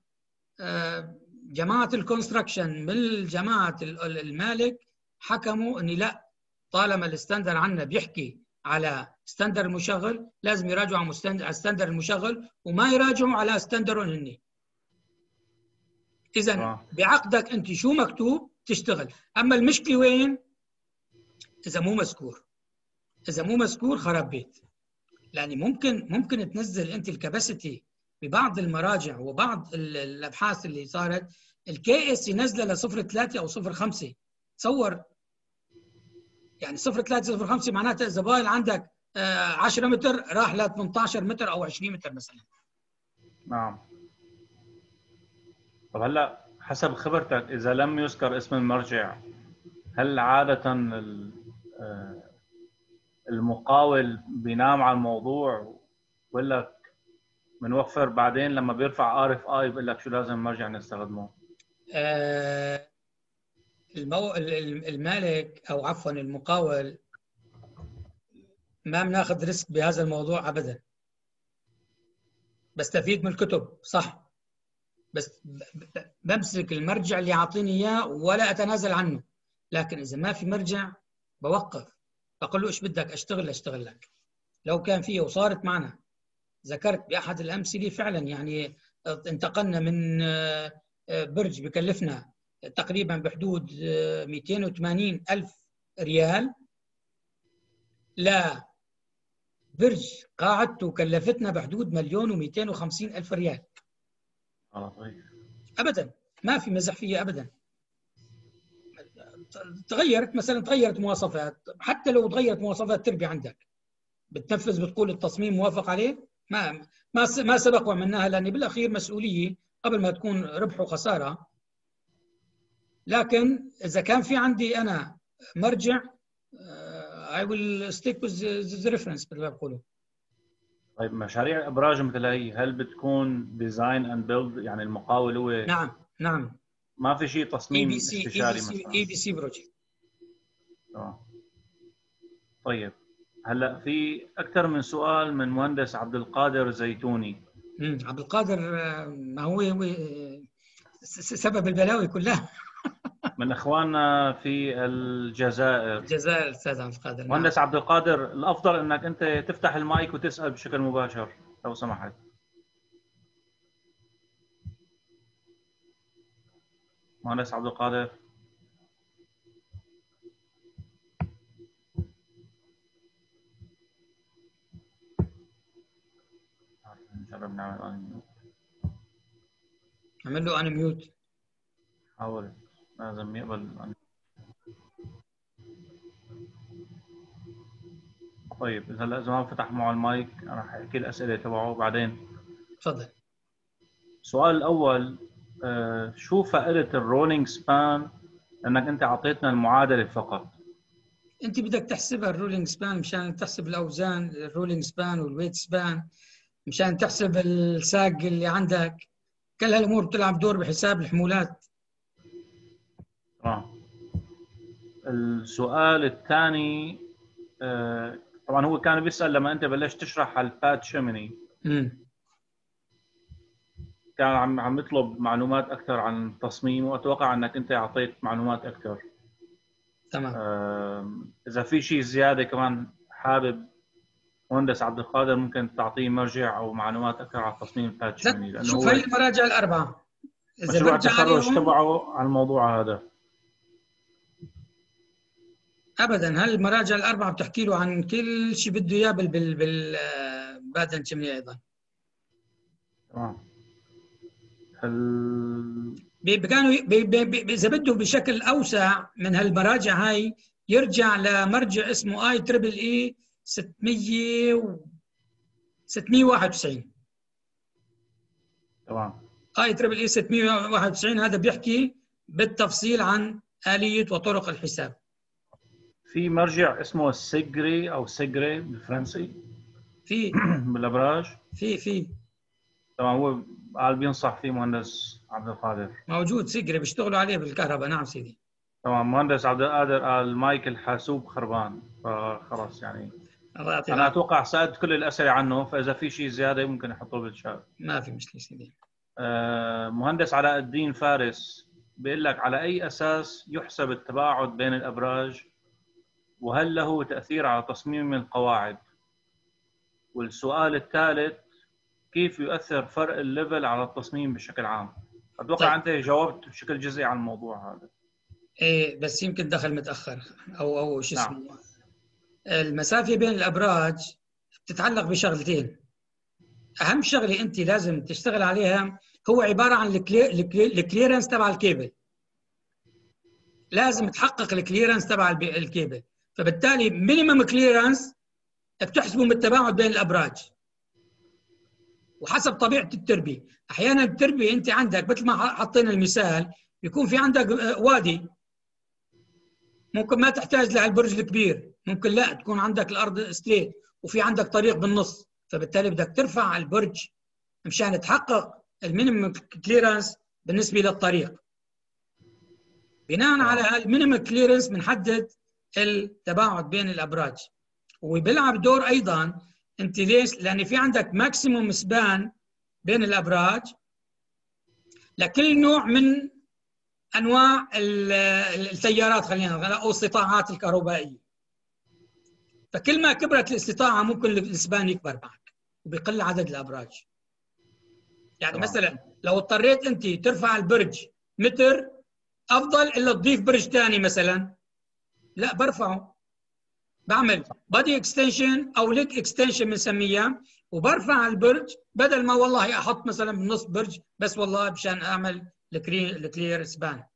جماعه الكونستراكشن من جماعه المالك حكموا اني لا، طالما الستاندر عندنا بيحكي على ستاندر المشغل لازم يراجعوا على ستاندر المشغل وما يراجعوا على ستاندرهم هني. اذا بعقدك انت شو مكتوب تشتغل. اما المشكله وين؟ اذا مو مذكور. اذا مو مذكور خراب بيت. لان ممكن ممكن تنزل انت الكباسيتي ببعض المراجع وبعض الابحاث اللي صارت الكي اس ينزلها ل صفر فاصلة ثلاثة او صفر فاصلة خمسة. تصور يعني صفر فاصلة ثلاثة صفر فاصلة خمسة معناتها اذا بايل عندك عشرة متر راح ل ثمانية عشر متر او عشرين متر مثلا. نعم. طب هلا حسب خبرتك، اذا لم يذكر اسم المرجع، هل عادة المقاول بينام على الموضوع ولا بنوفر بعدين لما بيرفع ار اف اي بيقول لك شو لازم مرجع نستخدمه؟ آه المو... المالك او عفوا المقاول ما بناخذ ريسك بهذا الموضوع ابدا. بستفيد من الكتب صح، بس بمسك المرجع اللي يعطيني اياه ولا اتنازل عنه. لكن اذا ما في مرجع بوقف، بقول له ايش بدك اشتغل اشتغل لك. لو كان فيه وصارت معنا، ذكرت باحد الامثله فعلا يعني انتقلنا من برج بكلفنا تقريبا بحدود مئتين وثمانين ألف ريال لا برج قاعدته كلفتنا بحدود مليون ومئتين وخمسين ألف ريال. اه طيب. ابدا ما في مزح فيها ابدا. تغيرت مثلا تغيرت مواصفات، حتى لو تغيرت مواصفات التربيه عندك بتنفذ بتقول التصميم موافق عليه، ما ما ما سبق ومنها، لان بالاخير مسؤوليه قبل ما تكون ربح وخساره. لكن اذا كان في عندي انا مرجع uh, I will stick with the reference مثل ما بقولوا. طيب مشاريع الابراج مثل هي هل بتكون ديزاين اند بيلد، يعني المقاول هو؟ نعم نعم. ما في شيء اي تصميم بي سي اي استشاري بي سي مثلا؟ اي بي سي بروجكت. اه طيب هلا في اكثر من سؤال من مهندس عبد القادر زيتوني. امم عبد القادر ما هو هو سبب البلاوي كلها. من اخواننا في الجزائر. الجزائر استاذ عبد القادر. نعم. مهندس عبد القادر، الافضل انك انت تفتح المايك وتسال بشكل مباشر لو سمحت. مهندس عبد القادر. نجرب نعمل ان عمل له انا ميوت. حاول، لازم يقبل. طيب اذا هلا اذا ما فتح معه المايك انا راح احكي الاسئله تبعه بعدين. تفضل. السؤال الاول، آه شو فائده الرولينج سبان؟ انك انت اعطيتنا المعادله فقط. انت بدك تحسبها الرولينج سبان مشان تحسب الاوزان، الرولينج سبان والويت سبان، مشان تحسب الساق اللي عندك. كل هالامور بتلعب دور بحساب الحمولات. آه. السؤال الثاني، آه طبعا هو كان بيسال لما انت بلشت تشرح على البات شيميني، امم كان عم عم يطلب معلومات اكثر عن التصميم، واتوقع انك انت اعطيت معلومات اكثر. تمام. آه اذا في شيء زياده كمان حابب مهندس عبد القادر ممكن تعطيه مرجع او معلومات اكثر على تصميم البات شيميني، لانه شوف هو هي المراجع الاربعه اذا مشروع برجع التخرج عليهم. تبعه على الموضوع هذا. ابدا هالمراجع الاربعه بتحكي له عن كل شيء بده اياه بال بال بال بادن شمني ايضا. تمام. ال... كانوا اذا بده بشكل اوسع من هالمراجع هاي يرجع لمرجع اسمه اي تريبل اي ستمية ستمية وواحد وتسعين. تمام. اي تريبل اي ستمية وواحد وتسعين هذا بيحكي بالتفصيل عن آلية وطرق الحساب. في مرجع اسمه سيجري او سيجري بالفرنسي في بالابراج. في في تمام. هو قال بينصح فيه مهندس عبد القادر. موجود سيجري بيشتغلوا عليه بالكهرباء. نعم سيدي. تمام. مهندس عبد القادر قال مايك الحاسوب خربان، فخلص يعني الله يعطيه انا العافيه. اتوقع سالت كل الاسئله عنه، فاذا في شيء زياده ممكن احطه بالشات. ما في مشكله سيدي. آه مهندس علاء الدين فارس بيقول لك على اي اساس يحسب التباعد بين الابراج، وهل له تاثير على تصميم القواعد؟ والسؤال الثالث، كيف يؤثر فرق الليفل على التصميم بشكل عام؟ اتوقع طيب. انت جاوبت بشكل جزئي عن الموضوع هذا. ايه بس يمكن دخل متاخر او او شو نعم. اسمه. المسافه بين الابراج بتتعلق بشغلتين. اهم شغله انت لازم تشتغل عليها هو عباره عن الكليرنس تبع الكيبل. لازم تحقق الكليرنس تبع الكيبل، فبالتالي مينيمم كليرنس بتحسبه من التباعد بين الابراج وحسب طبيعه التربيه. احيانا التربيه انت عندك مثل ما حطينا المثال يكون في عندك وادي، ممكن ما تحتاج لهالبرج الكبير، ممكن لا تكون عندك الارض ستريت وفي عندك طريق بالنص، فبالتالي بدك ترفع البرج مشان تحقق المينيمم كليرنس بالنسبه للطريق. بناء على هالمينيمم كليرنس بنحدد التباعد بين الابراج. وبيلعب دور ايضا انت ليش؟ لان في عندك ماكسيموم سبان بين الابراج لكل نوع من انواع التيارات، خلينا نقول، او القطاعات الكهربائيه. فكل ما كبرت الاستطاعه ممكن السبان يكبر معك وبيقل عدد الابراج. يعني طبعا. مثلا لو اضطريت انت ترفع البرج متر افضل الا تضيف برج ثاني مثلا، لا برفعه، بعمل بادي اكستنشن او ليك اكستنشن بنسميها، وبرفع البرج بدل ما والله احط مثلا بنص برج بس والله مشان اعمل الكلير سبان.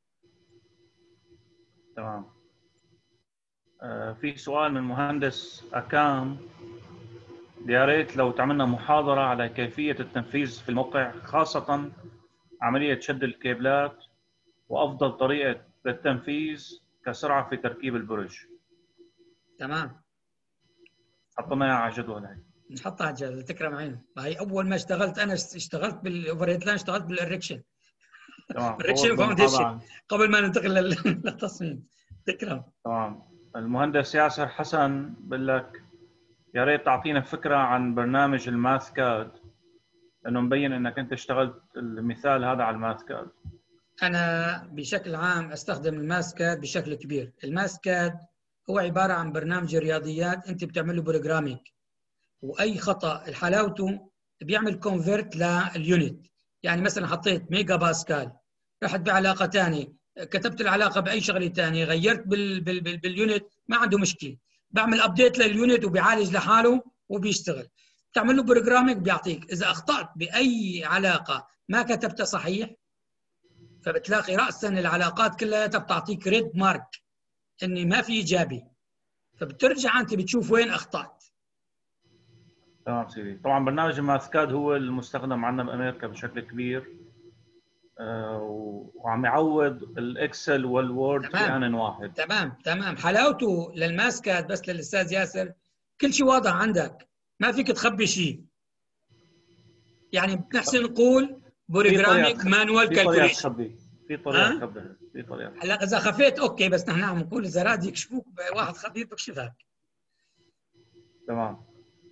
تمام. آه في سؤال من مهندس أكام، يا ريت لو تعملنا محاضرة على كيفية التنفيذ في الموقع، خاصة عملية شد الكيبلات وأفضل طريقة للتنفيذ كسرعة في تركيب البرج. تمام. حطينا إياها على الجدول هاي. نحطها على الجدول تكرم عينه. هي أول ما اشتغلت أنا اشتغلت بالأوفرهيد لاين، اشتغلت بالإريكشن. تمام. إريكشن فوض محاضرة فاونديشن عن... قبل ما ننتقل للتصميم. تكرم. تمام. المهندس ياسر حسن بقول لك يا ريت تعطينا فكرة عن برنامج الماث كاد، لأنه مبين إنك أنت اشتغلت المثال هذا على الماث كاد. أنا بشكل عام أستخدم الماث كاد بشكل كبير. الماث كاد هو عبارة عن برنامج رياضيات أنت بتعمل له بروجرامينج، وأي خطأ حلاوته بيعمل كونفرت لليونت. يعني مثلا حطيت ميجا باسكال، رحت بعلاقة ثانية كتبت العلاقة بأي شغلة ثانية، غيرت بال بال بال باليونت، ما عنده مشكلة، بعمل أبديت لليونت وبيعالج لحاله وبيشتغل. تعمل له بروجرامينج بيعطيك إذا أخطأت بأي علاقة ما كتبتها صحيح، فبتلاقي رأسا العلاقات كلها بتعطيك ريد مارك إني ما في إيجابي، فبترجع أنت بتشوف وين أخطأت. تمام سيدي. طبعا برنامج الماث كاد هو المستخدم عندنا بأمريكا بشكل كبير، آه وعم يعوض الإكسل والوورد في تمام. آن واحد. تمام تمام. حلاوته للماث كاد بس للأستاذ ياسر كل شيء واضح عندك، ما فيك تخبي شيء. يعني بنحسن نقول في طريقة بروجرامينج تخ... مانوال في طريقة كالكوليشن. تخبي في طريقة ها؟ تخبي في طريقة تخبي. هلا إذا خفيت أوكي، بس نحن عم نقول إذا راد يكشفوك واحد خبير بكشفك. تمام.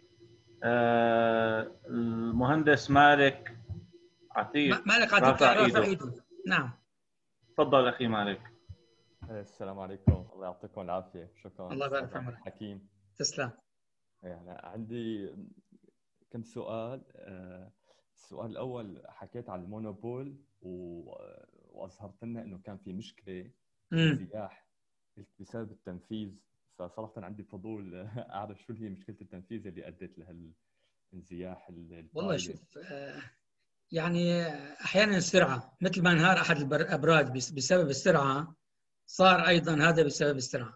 آه المهندس مالك عتيق مالك عتيق رافع رافع ايده. ايده. نعم. تفضل اخي مالك. السلام عليكم، الله يعطيكم العافية. شكرا الله يبارك أستاذ في عبد عمرك. الحكيم. تسلم. يعني عندي كم سؤال. السؤال الأول، حكيت عن المونوبول وأظهرت لنا إنه كان في مشكلة انزياح بسبب التنفيذ، فصراحة عندي فضول أعرف شو هي مشكلة التنفيذ اللي أدت لهالانزياح البايلة. والله شوف، يعني أحيانا السرعة، مثل ما انهار أحد الأبراج بسبب السرعة، صار أيضا هذا بسبب السرعة.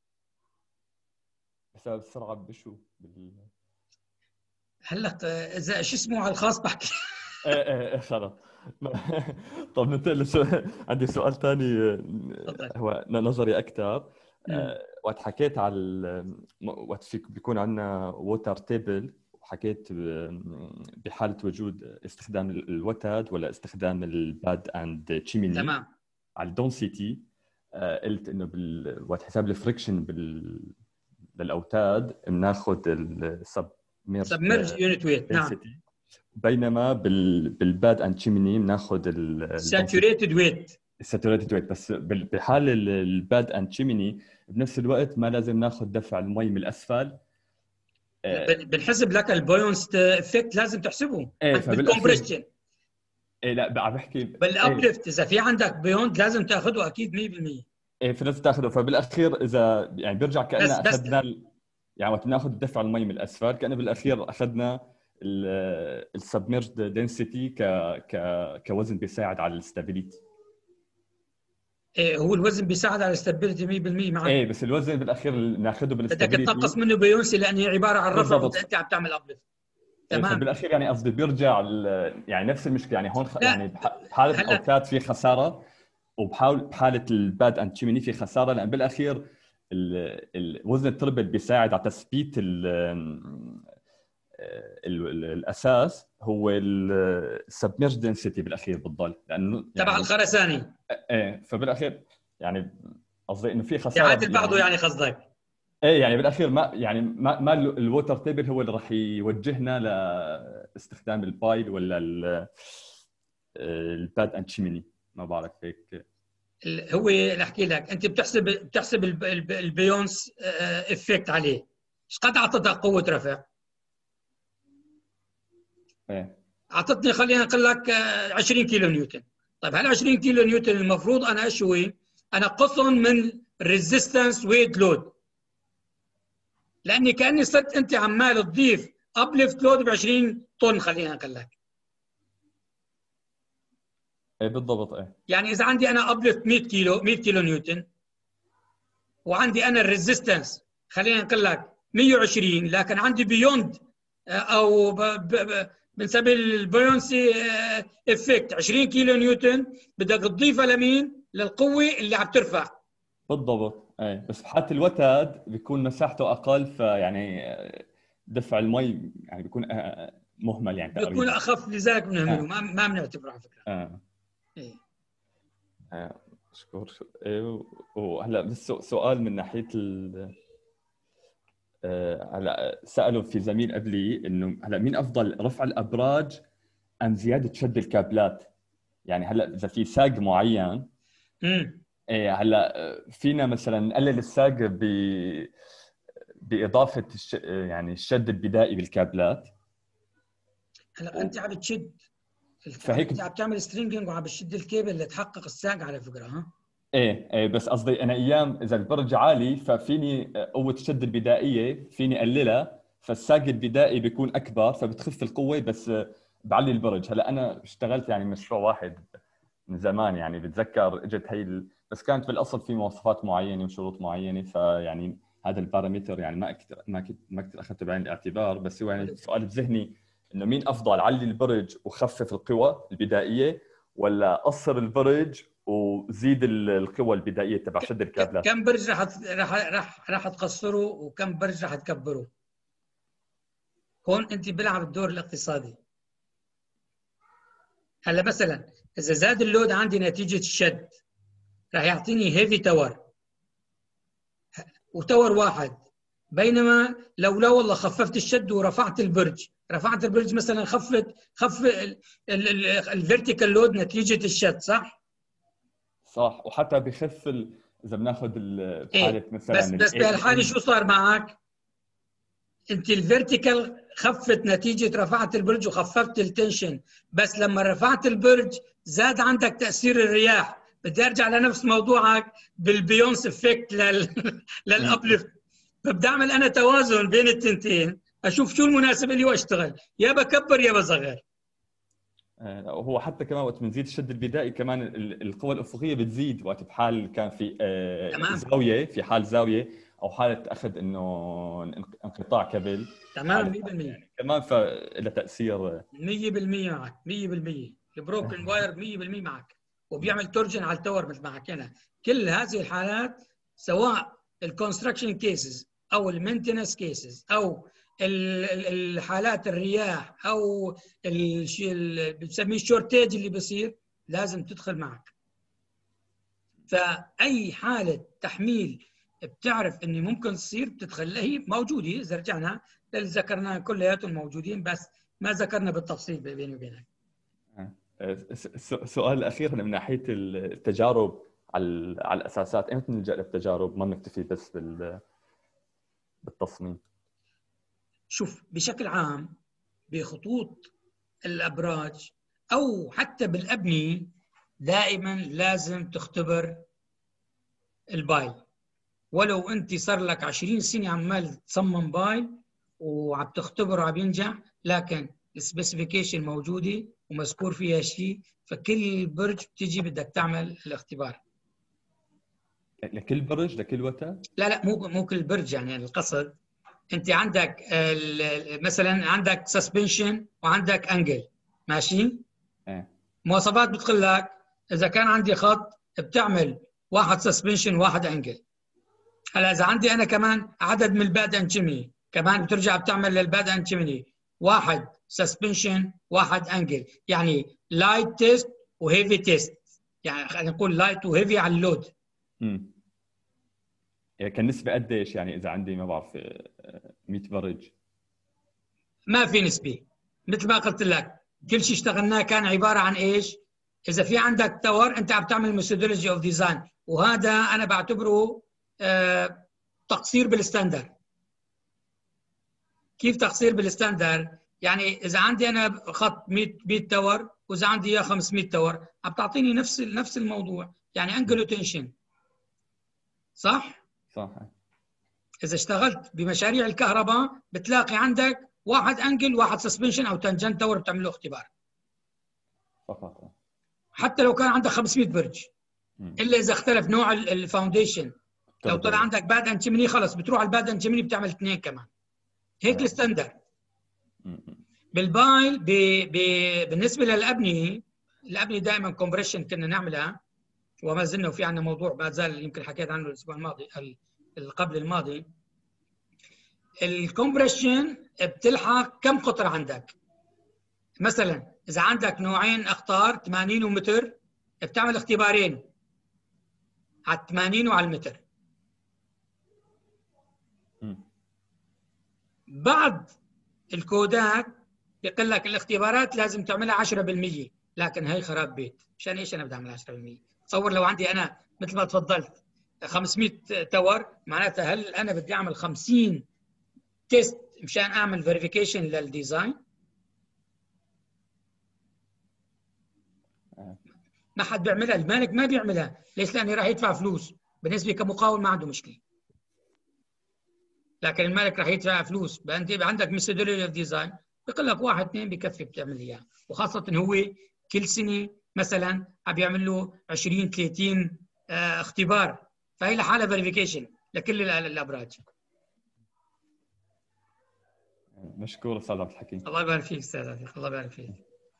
بسبب السرعة بشو؟ بال... هلا إذا شو اسمه على الخاص بحكي. ايه ايه خلاص. طب ننتقل لسؤال. عندي سؤال ثاني هو نظري اكثر. أه وقت حكيت على وقت فيك بيكون عندنا ووتر تيبل، وحكيت بحاله وجود استخدام الوتد ولا استخدام الباد اند تشيميني. تمام. على الدونسيتي أه قلت انه بال... وقت حساب الفريكشن بال... للاوتاد بناخذ السب سبمرج يونت ويت. نعم. بينما بال بالباد اند تشيميني بناخذ الساتوريتد ويت. الساتوريتد ويت. بس بحال الباد اند تشيميني بنفس الوقت ما لازم ناخذ دفع المي من الاسفل. بنحسب لك البويونس افكت، لازم تحسبه. ايه بالكمبريشن. ايه لا عم بحكي بالابليفت. إيه؟ اذا في عندك بيوند لازم تاخذه اكيد مية بالمية. ايه في نفس تاخذه. فبالاخير اذا يعني بيرجع كاننا بس اخذنا بس يعني وقت بناخذ دفع المي من الاسفل كانه بالاخير اخذنا السبمرجد دنسيتي ك ك كوزن بيساعد على الاستابيليتي. إيه هو الوزن بيساعد على الاستابيليتي مية بالمية معك. ايه بس الوزن بالاخير ناخذه بالاستابيليتي، بدك تنقص منه بيونسي لان هي عباره عن رفع وانت عم تعمل ابليفت. تمام. إيه فبالاخير يعني قصدي بيرجع يعني نفس المشكله. يعني هون خ... يعني بحاله الاوتاد في خساره، وبحاول بحاله الباد اند تشيميني في خساره، لان بالاخير الوزن التربل بيساعد على تثبيت ال ال الاساس هو السبمرج دنسيتي بالاخير بتضل لانه يعني تبع الخرساني. ايه فبالاخير يعني قصدي انه في خساره يعادل بعضه يعني قصدك. ايه يعني بالاخير ما يعني ما ما الووتر تيبل هو اللي راح يوجهنا لاستخدام البايل ولا الباد اند تشيميني، ما بعرف هيك. هو اللي احكي لك، انت بتحسب بتحسب البيونس افكت عليه. ايش قد اعطتك قوه رفع؟ ايه اعطتني خلينا نقول لك عشرين كيلو نيوتن. طيب هال عشرين كيلو نيوتن المفروض انا اشوي انا قصهم من ريزيستنس ويت لود، لاني كاني صرت انت عمال تضيف ابليفت لود ب عشرين طن خلينا نقول لك. ايه بالضبط. ايه يعني اذا عندي انا ابلفت مية كيلو مية كيلو نيوتن، وعندي انا الريزيستنس خلينا نقول لك مية وعشرين، لكن عندي بيوند او بنسميه البويونسي افكت عشرين كيلو نيوتن، بدك تضيفها لمين؟ للقوه اللي عم ترفع. بالضبط. ايه بس بحالة الوتد بيكون مساحته اقل، فيعني دفع المي يعني بيكون مهمل يعني بيكون تقريبا. اخف، لذلك بنهمله، آه. ما ما بنعتبره على فكره. آه. ايه آه. شكور. ايه وهلا بس سؤال من ناحيه ال آه، هلا سالوا في زميل قبلي انه هلا مين افضل، رفع الابراج ام زياده شد الكابلات؟ يعني هلا اذا في ساق معين، امم إيه هلا فينا مثلا نقلل الساق ب باضافه الش... يعني الشد البدائي بالكابلات. هلا و... انت عم بتشد، فهيك انت عم تعمل سترينجينج وعم بتشد الكيبل لتحقق الساق على فكره. ها ايه ايه بس قصدي انا ايام اذا البرج عالي ففيني قوه الشد البدائيه فيني اقللها، فالساق البدائي بيكون اكبر فبتخف القوه، بس بعلي البرج. هلا انا اشتغلت يعني مشروع واحد من زمان، يعني بتذكر اجت هي ال... بس كانت بالاصل في مواصفات معينه وشروط معينه، فيعني هذا البارامتر يعني ما كثير ما كنت ما كثير اخذته بعين الاعتبار. بس هو يعني سؤال بذهني انه مين افضل، علي البرج وخفف القوى البدائيه، ولا قصر البرج وزيد القوى البدائيه تبع شد الكابلات؟ كم برج راح راح راح راح تقصره وكم برج راح تكبره؟ هون انت بلعب الدور الاقتصادي. هلا مثلا اذا زاد اللود عندي نتيجه الشد راح يعطيني هيفي تاور وتاور واحد، بينما لو لا والله خففت الشد ورفعت البرج، رفعت البرج مثلا خفت خف الفيرتيكال لود نتيجه الشد، صح؟ صح. وحتى بخف ال... اذا بناخذ ال... بحاله ايه مثلا بس بس الاي بهالحاله ام. شو صار معك؟ انت الفيرتيكال خفت نتيجه رفعت البرج وخففت التنشن، بس لما رفعت البرج زاد عندك تاثير الرياح. بدي ارجع لنفس موضوعك بالبيونس افكت لل للابليفت، فبدي اعمل انا توازن بين التنتين، اشوف شو المناسب لي واشتغل، يا بكبر يا بصغر. هو حتى كمان وقت بنزيد الشد البدائي كمان ال- القوى الافقيه بتزيد، وقت بحال كان في آه، تمام زاويه، في حال زاويه او حاله اخذ انه انقطاع كابل، تمام حاله مية بالمية يعني كمان فلها تاثير. مية بالمية معك مية بالمية. البروكن واير مية بالمية معك، وبيعمل تورجن على التور مثل ما حكينا. كل هذه الحالات سواء الكونستراكشن كيسز او المينتنس كيسز او الحالات الرياح او الشيء اللي بنسميه الشورتيج اللي بيصير، لازم تدخل معك. فاي حاله تحميل بتعرف اني ممكن تصير بتدخل، هي موجوده. اذا رجعنا اللي ذكرناه كلياتهم موجودين، بس ما ذكرنا بالتفصيل بيني وبينك. السؤال الاخير من ناحيه التجارب على على الاساسات، امتى نلجا للتجارب؟ ما بنكتفي بس بال بالتصميم. شوف بشكل عام بخطوط الابراج او حتى بالابنيه دائما لازم تختبر الباي. ولو انت صار لك عشرين سنه عمال تصمم باي وعم تختبره وعم ينجح، لكن السبيسيفيكيشن موجوده ومذكور فيها شيء، فكل برج بتيجي بدك تعمل الاختبار. لكل برج لكل وتر؟ لا لا مو مو كل برج، يعني القصد انت عندك مثلا عندك سسبنشن وعندك انجل، ماشي؟ ايه مواصفات بتقول لك اذا كان عندي خط بتعمل واحد سسبنشن واحد انجل. هلا اذا عندي انا كمان عدد من الباد اند شيمني، كمان بترجع بتعمل للباد اند شيمني واحد سسبنشن واحد انجل، يعني لايت تيست وهيفي تيست، يعني خلينا نقول لايت وهيفي على اللود. امم يعني كان نسبه قديش يعني اذا عندي ما بعرف مية برج؟ ما في نسبه، مثل ما قلت لك كل شيء اشتغلناه كان عباره عن ايش؟ اذا في عندك تور انت عم تعمل ميثودولوجي اوف ديزاين، وهذا انا بعتبره آه تقصير بالستاندر. كيف تقصير بالستاندر؟ يعني اذا عندي انا خط مية مية تور واذا عندي اياه خمسمية تور عم تعطيني نفس نفس الموضوع، يعني انجلو تنشن، صح؟ صح. اذا اشتغلت بمشاريع الكهرباء بتلاقي عندك واحد انجل واحد سسبنشن او تنجنت تور بتعمل له اختبار. فقط. حتى لو كان عندك خمسمئة برج، الا اذا اختلف نوع الفاونديشن. لو طلع عندك باد انتمني خلص بتروح على الباد انتمني بتعمل اثنين كمان. هيك الستاندرد. بالبايل ب... ب... بالنسبه للابنيه، الابنيه دائما كومبريشن كنا نعملها وما زلنا، وفي عندنا موضوع ما زال يمكن حكيت عنه الاسبوع الماضي قبل الماضي. الكومبريشن بتلحق كم قطر عندك. مثلا اذا عندك نوعين اقطار ثمانين ومتر، بتعمل اختبارين على ثمانين وعلى المتر. بعض الكودات يقول لك الاختبارات لازم تعملها عشرة بالمئة، لكن هي خراب بيت. مشان ايش انا بدي اعمل عشرة بالمئة؟ تصور لو عندي انا مثل ما تفضلت خمسمئة تاور، معناتها هل انا بدي اعمل خمسين تيست مشان اعمل فيريفيكيشن للديزاين؟ ما حد بيعملها، المالك ما بيعملها. ليش؟ لانه راح يدفع فلوس. بالنسبه كمقاول ما عنده مشكله، لكن المالك راح يدفع فلوس. بقى انت عندك ميثودولوجي اوف ديزاين بيقول لك واحد اثنين بكفي بتعمل اياه، وخاصه هو كل سنه مثلا عم يعمل له عشرين ثلاثين آه اختبار، فهي لحالها فيريفيكيشن لكل الابراج. مشكور استاذ عبد الحكيم. الله يبارك فيك استاذ عتيق، الله يبارك فيك.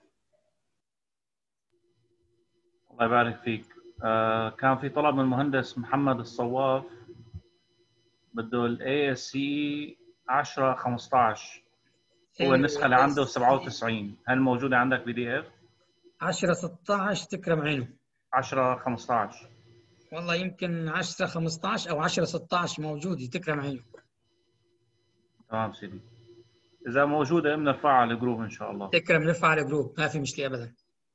الله يبارك فيك. آه كان في طلب من المهندس محمد الصواف، بده ال إيه إس سي عشرة خمسة عشر، هو النسخة اللي عنده سبعة وتسعين. هل موجودة عندك بي دي اف؟ عشرة ستة عشر تكرم عينه. عشرة خمسة عشر والله يمكن عشرة خمسة عشر او عشرة ستة عشر موجودة، تكرم عينه. تمام سيدي، إذا موجودة بنرفعها على الجروب إن شاء الله. تكرم نرفع على الجروب، ما في مشكلة أبدا.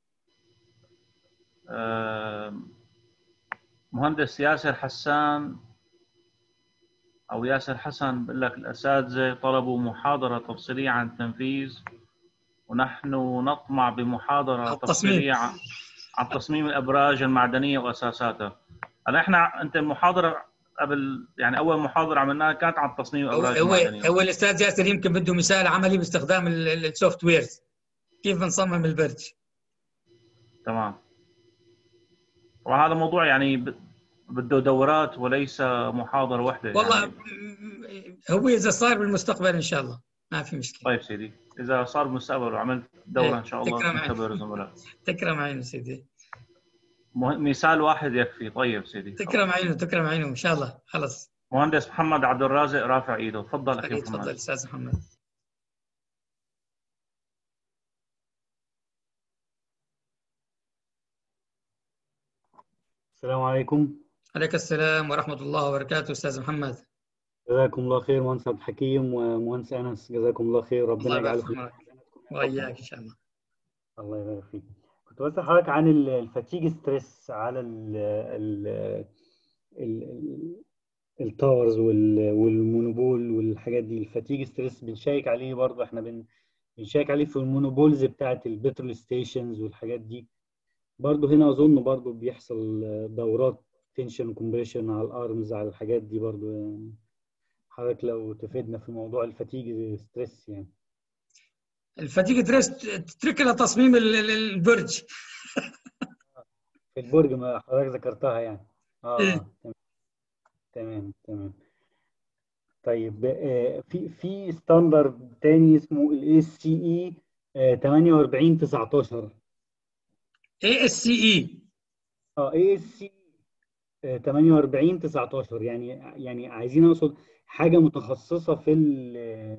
آه مهندس ياسر حسان أو ياسر حسن بقول لك الأساتذة طلبوا محاضرة تفصيلية عن التنفيذ، ونحن نطمع بمحاضرة تفصيلية عن عن تصميم الأبراج المعدنية وأساساتها. هلا إحنا أنت المحاضرة قبل يعني أول محاضرة عملناها كانت عن تصميم الأبراج هو المعدنية. هو الأستاذ ياسر يمكن بده مثال عملي باستخدام السوفت ويرز، كيف نصمم البرج. تمام. طبعا هذا موضوع يعني بده دورات وليس محاضرة واحدة. والله يعني هو إذا صار بالمستقبل إن شاء الله ما في مشكلة. طيب سيدي، إذا صار بالمستقبل وعملت دورة إن شاء الله نختبر زملاء. تكرم عينه سيدي. مثال واحد يكفي. طيب سيدي، تكرم عينه تكرم عينه إن شاء الله. خلص. مهندس محمد عبد الرازق رافع إيده، تفضل أخي محمد. تفضل أستاذ محمد. السلام عليكم. عليك السلام ورحمة الله وبركاته أستاذ محمد. جزاكم الله خير مهندس عبد الحكيم ومهندس أنس، جزاكم الله خير. ربنا يجعله في وإياك إن شاء الله. الله يبارك فيك. كنت بسأل حضرتك عن الفاتيج ستريس على ال ال ال التاورز والمونوبول والحاجات دي. الفاتيج ستريس بنشيك عليه برضه، احنا بنشيك عليه في المونوبولز بتاعت البترول ستيشنز والحاجات دي. برضه هنا اظن برضه بيحصل دورات تنشن وكمبريشن على الارمز على الحاجات دي برضه. يعني حضرتك لو تفيدنا في موضوع الفاتيج ستريس. يعني الفاتيج ستريس تترك لها تصميم البرج. في البرج ما حضرتك ذكرتها يعني. اه إيه؟ تمام تمام تمام. طيب آه في في ستاندرد تاني اسمه الاي اس سي اي ثمانية وأربعين تسعتاشر. اي اس سي اي اه اي اس سي ثمانية وأربعين تسعتاشر. يعني يعني عايزين نوصل حاجه متخصصه في ال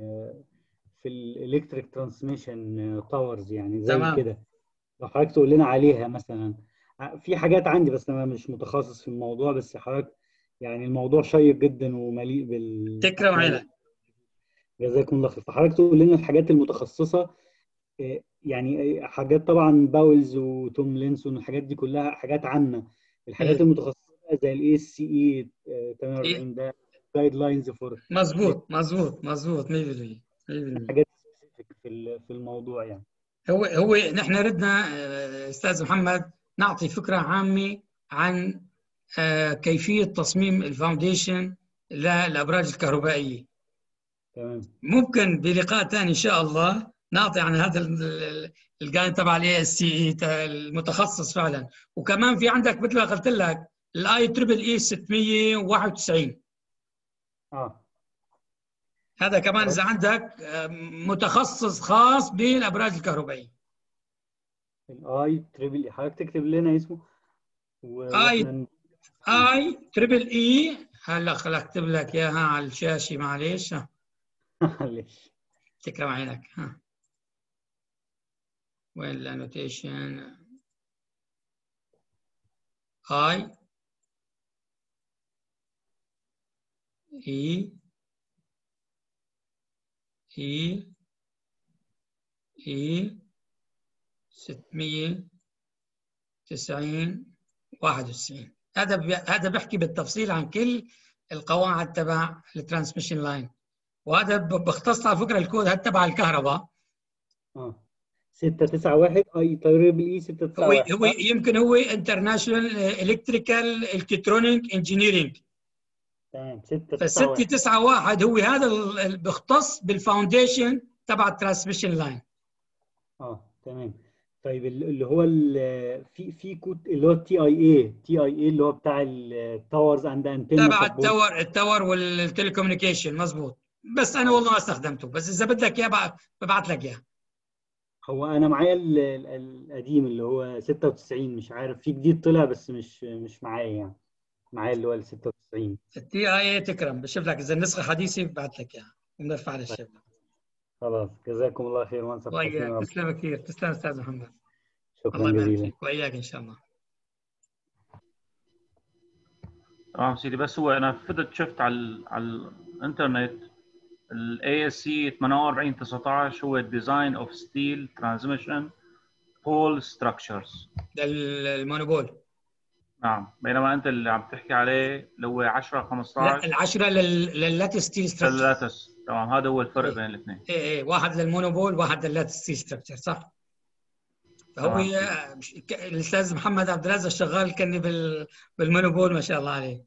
في الالكتريك ترانسميشن تاورز، يعني زي كده. لو حضرتك تقول لنا عليها مثلا. في حاجات عندي بس انا مش متخصص في الموضوع، بس حضرتك يعني الموضوع شيق جدا ومليء بال تكرم عينك. جزاكم الله خير. فحضرتك تقول لنا الحاجات المتخصصه، يعني حاجات طبعا باولز وتوم لينسون الحاجات دي كلها حاجات عامه. الحاجات إيه؟ المتخصصه زي الاي اس سي اي ثمانية وأربعين ده جايد لاينز فور. مظبوط مظبوط مظبوط مية بالمية. حاجات في في الموضوع يعني. هو هو نحن ردنا استاذ محمد نعطي فكره عامه عن كيفيه تصميم الفاونديشن للابراج الكهربائيه. تمام. ممكن بلقاء ثاني ان شاء الله نعطي عن هذا الجاين تبع الاي اس سي المتخصص فعلا. وكمان في عندك مثل ما قلت لك الاي تريبل اي ستمية وواحد وتسعين. اه هذا كمان اذا عندك متخصص خاص بالابراج الكهربائيه. الاي تريبل اي، حضرتك تكتب لنا اسمه و- اي واحنا اي تريبل اي. هلا خل اكتب لك اياها على الشاشه، معلش. معلش. تكرم عينك. ها وين الانوتيشن؟ اي اي اي اي ستمية وتسعين واحد وتسعين. هذا بي... هذا بيحكي بالتفصيل عن كل القواعد تبع الترانسميشن لاين. وهذا بختص على فكره الكود هذا تبع الكهرباء. اه ستة تسعة واحد اي تريبل اي ستة تسعة هو واحد هو يمكن هو انترناشونال الكتريكال الكترونيك انجينيرنج. تمام ستة تسعة فستة واحد. تسعة واحد هو هذا اللي بيختص بالفاونديشن تبع الترانسميشن لاين. اه تمام. طيب ال- اللي هو ال- في في كود اللي هو التي اي اي تي اي اي اللي هو بتاع التاورز اند انتنا تبع سبورت. التاور التاور والتليكومنيكيشن مظبوط. بس انا والله ما استخدمته، بس اذا بدك اياه ببعث لك اياه. هو انا معايا ال- ال- القديم اللي هو ستة وتسعين، مش عارف في جديد طلع بس مش مش معايا يعني. معايا اللي هو ال ستة وتسعين. التي اي تكرم بشوف لك اذا النسخه حديثه ببعث لك اياها وبنرفع على طيب الشبكه. خلاص، جزاكم الله خير وانصف حسين وإياك، رب. تسلم كثير. تسلم استاذ محمد. شكرا الله يبارك جزيلا. فيك واياك ان شاء الله. تمام سيدي. بس هو انا فتت شفت على ال على الانترنت الاي اس سي ثمانية وأربعين تسعة عشر هو ديزاين اوف ستيل ترانسميشن بول ستراكشرز. ده المونوبول. نعم، بينما انت اللي عم تحكي عليه اللي هو عشرة خمسة لا عشر العشرة لللاتس ستيل ستراكشر. لللاتس. تمام، هذا هو الفرق إيه. بين الاثنين. ايه ايه واحد للمونوبول واحد لللاتس ستيل ستراكشر صح. فهو تمام. الاستاذ محمد عبد الرازق شغال كان بال بالمونوبول ما شاء الله عليه.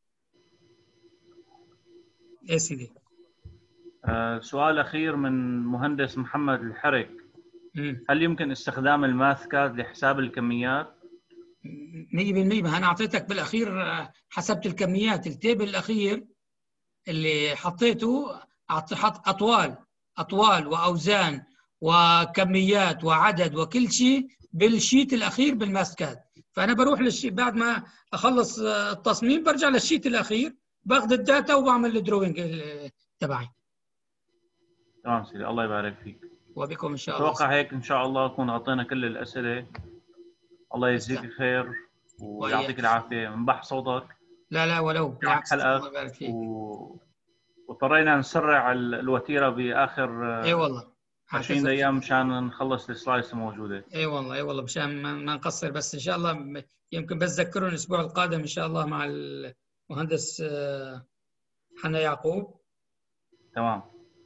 ايه سيدي. آه سؤال اخير من مهندس محمد الحرك. امم هل يمكن استخدام الماث كاد لحساب الكميات؟ مية بالمية. ما انا اعطيتك بالاخير حسبت الكميات. التيبل الاخير اللي حطيته حط اطوال اطوال واوزان وكميات وعدد وكل شيء بالشيت الاخير بالماسكاد. فانا بروح للشيت بعد ما اخلص التصميم، برجع للشيت الاخير باخذ الداتا وبعمل الدروينج تبعي. تمام سيدي، الله يبارك فيك. وبكم ان شاء الله. اتوقع هيك ان شاء الله نكون غطينا كل الاسئله. الله يجزيك خير ويعطيك العافيه. منبح صوتك. لا لا ولو بالعكس. الله يبارك فيك. و... واضطرينا نسرع الوتيره باخر اي والله عشرين دقيقه مشان نخلص السلايدز الموجوده. اي والله اي والله مشان ما نقصر. بس ان شاء الله يمكن بس ذكروا الاسبوع القادم ان شاء الله مع المهندس حنا يعقوب. تمام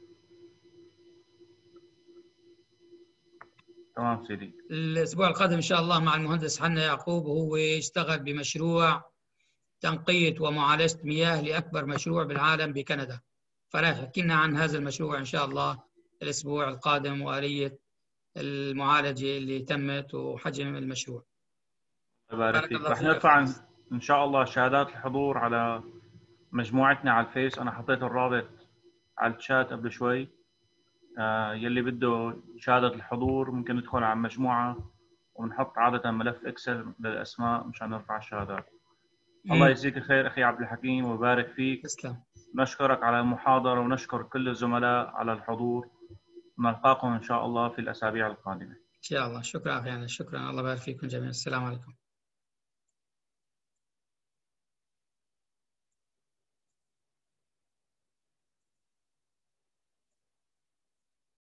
تمام سيدي. الاسبوع القادم ان شاء الله مع المهندس حنا يعقوب، وهو يشتغل بمشروع تنقية ومعالجة مياه لأكبر مشروع بالعالم بكندا. فراح يحكي لنا عن هذا المشروع إن شاء الله الأسبوع القادم وآلية المعالجة اللي تمت وحجم المشروع. الله يبارك فيك. رح نرفع إن شاء الله شهادات الحضور على مجموعتنا على الفيس. أنا حطيت الرابط على الشات قبل شوي. آه يلي بده شهادة الحضور ممكن يدخل على المجموعة ونحط عادة ملف إكسل للأسماء مشان نرفع الشهادات. مم. الله يجزيك الخير أخي عبد الحكيم ويبارك فيك. تسلم. نشكرك على المحاضرة ونشكر كل الزملاء على الحضور. نلقاكم إن شاء الله في الأسابيع القادمة. إن شاء الله. شكرا أخي. شكرا. الله يبارك فيكم جميعا. السلام عليكم.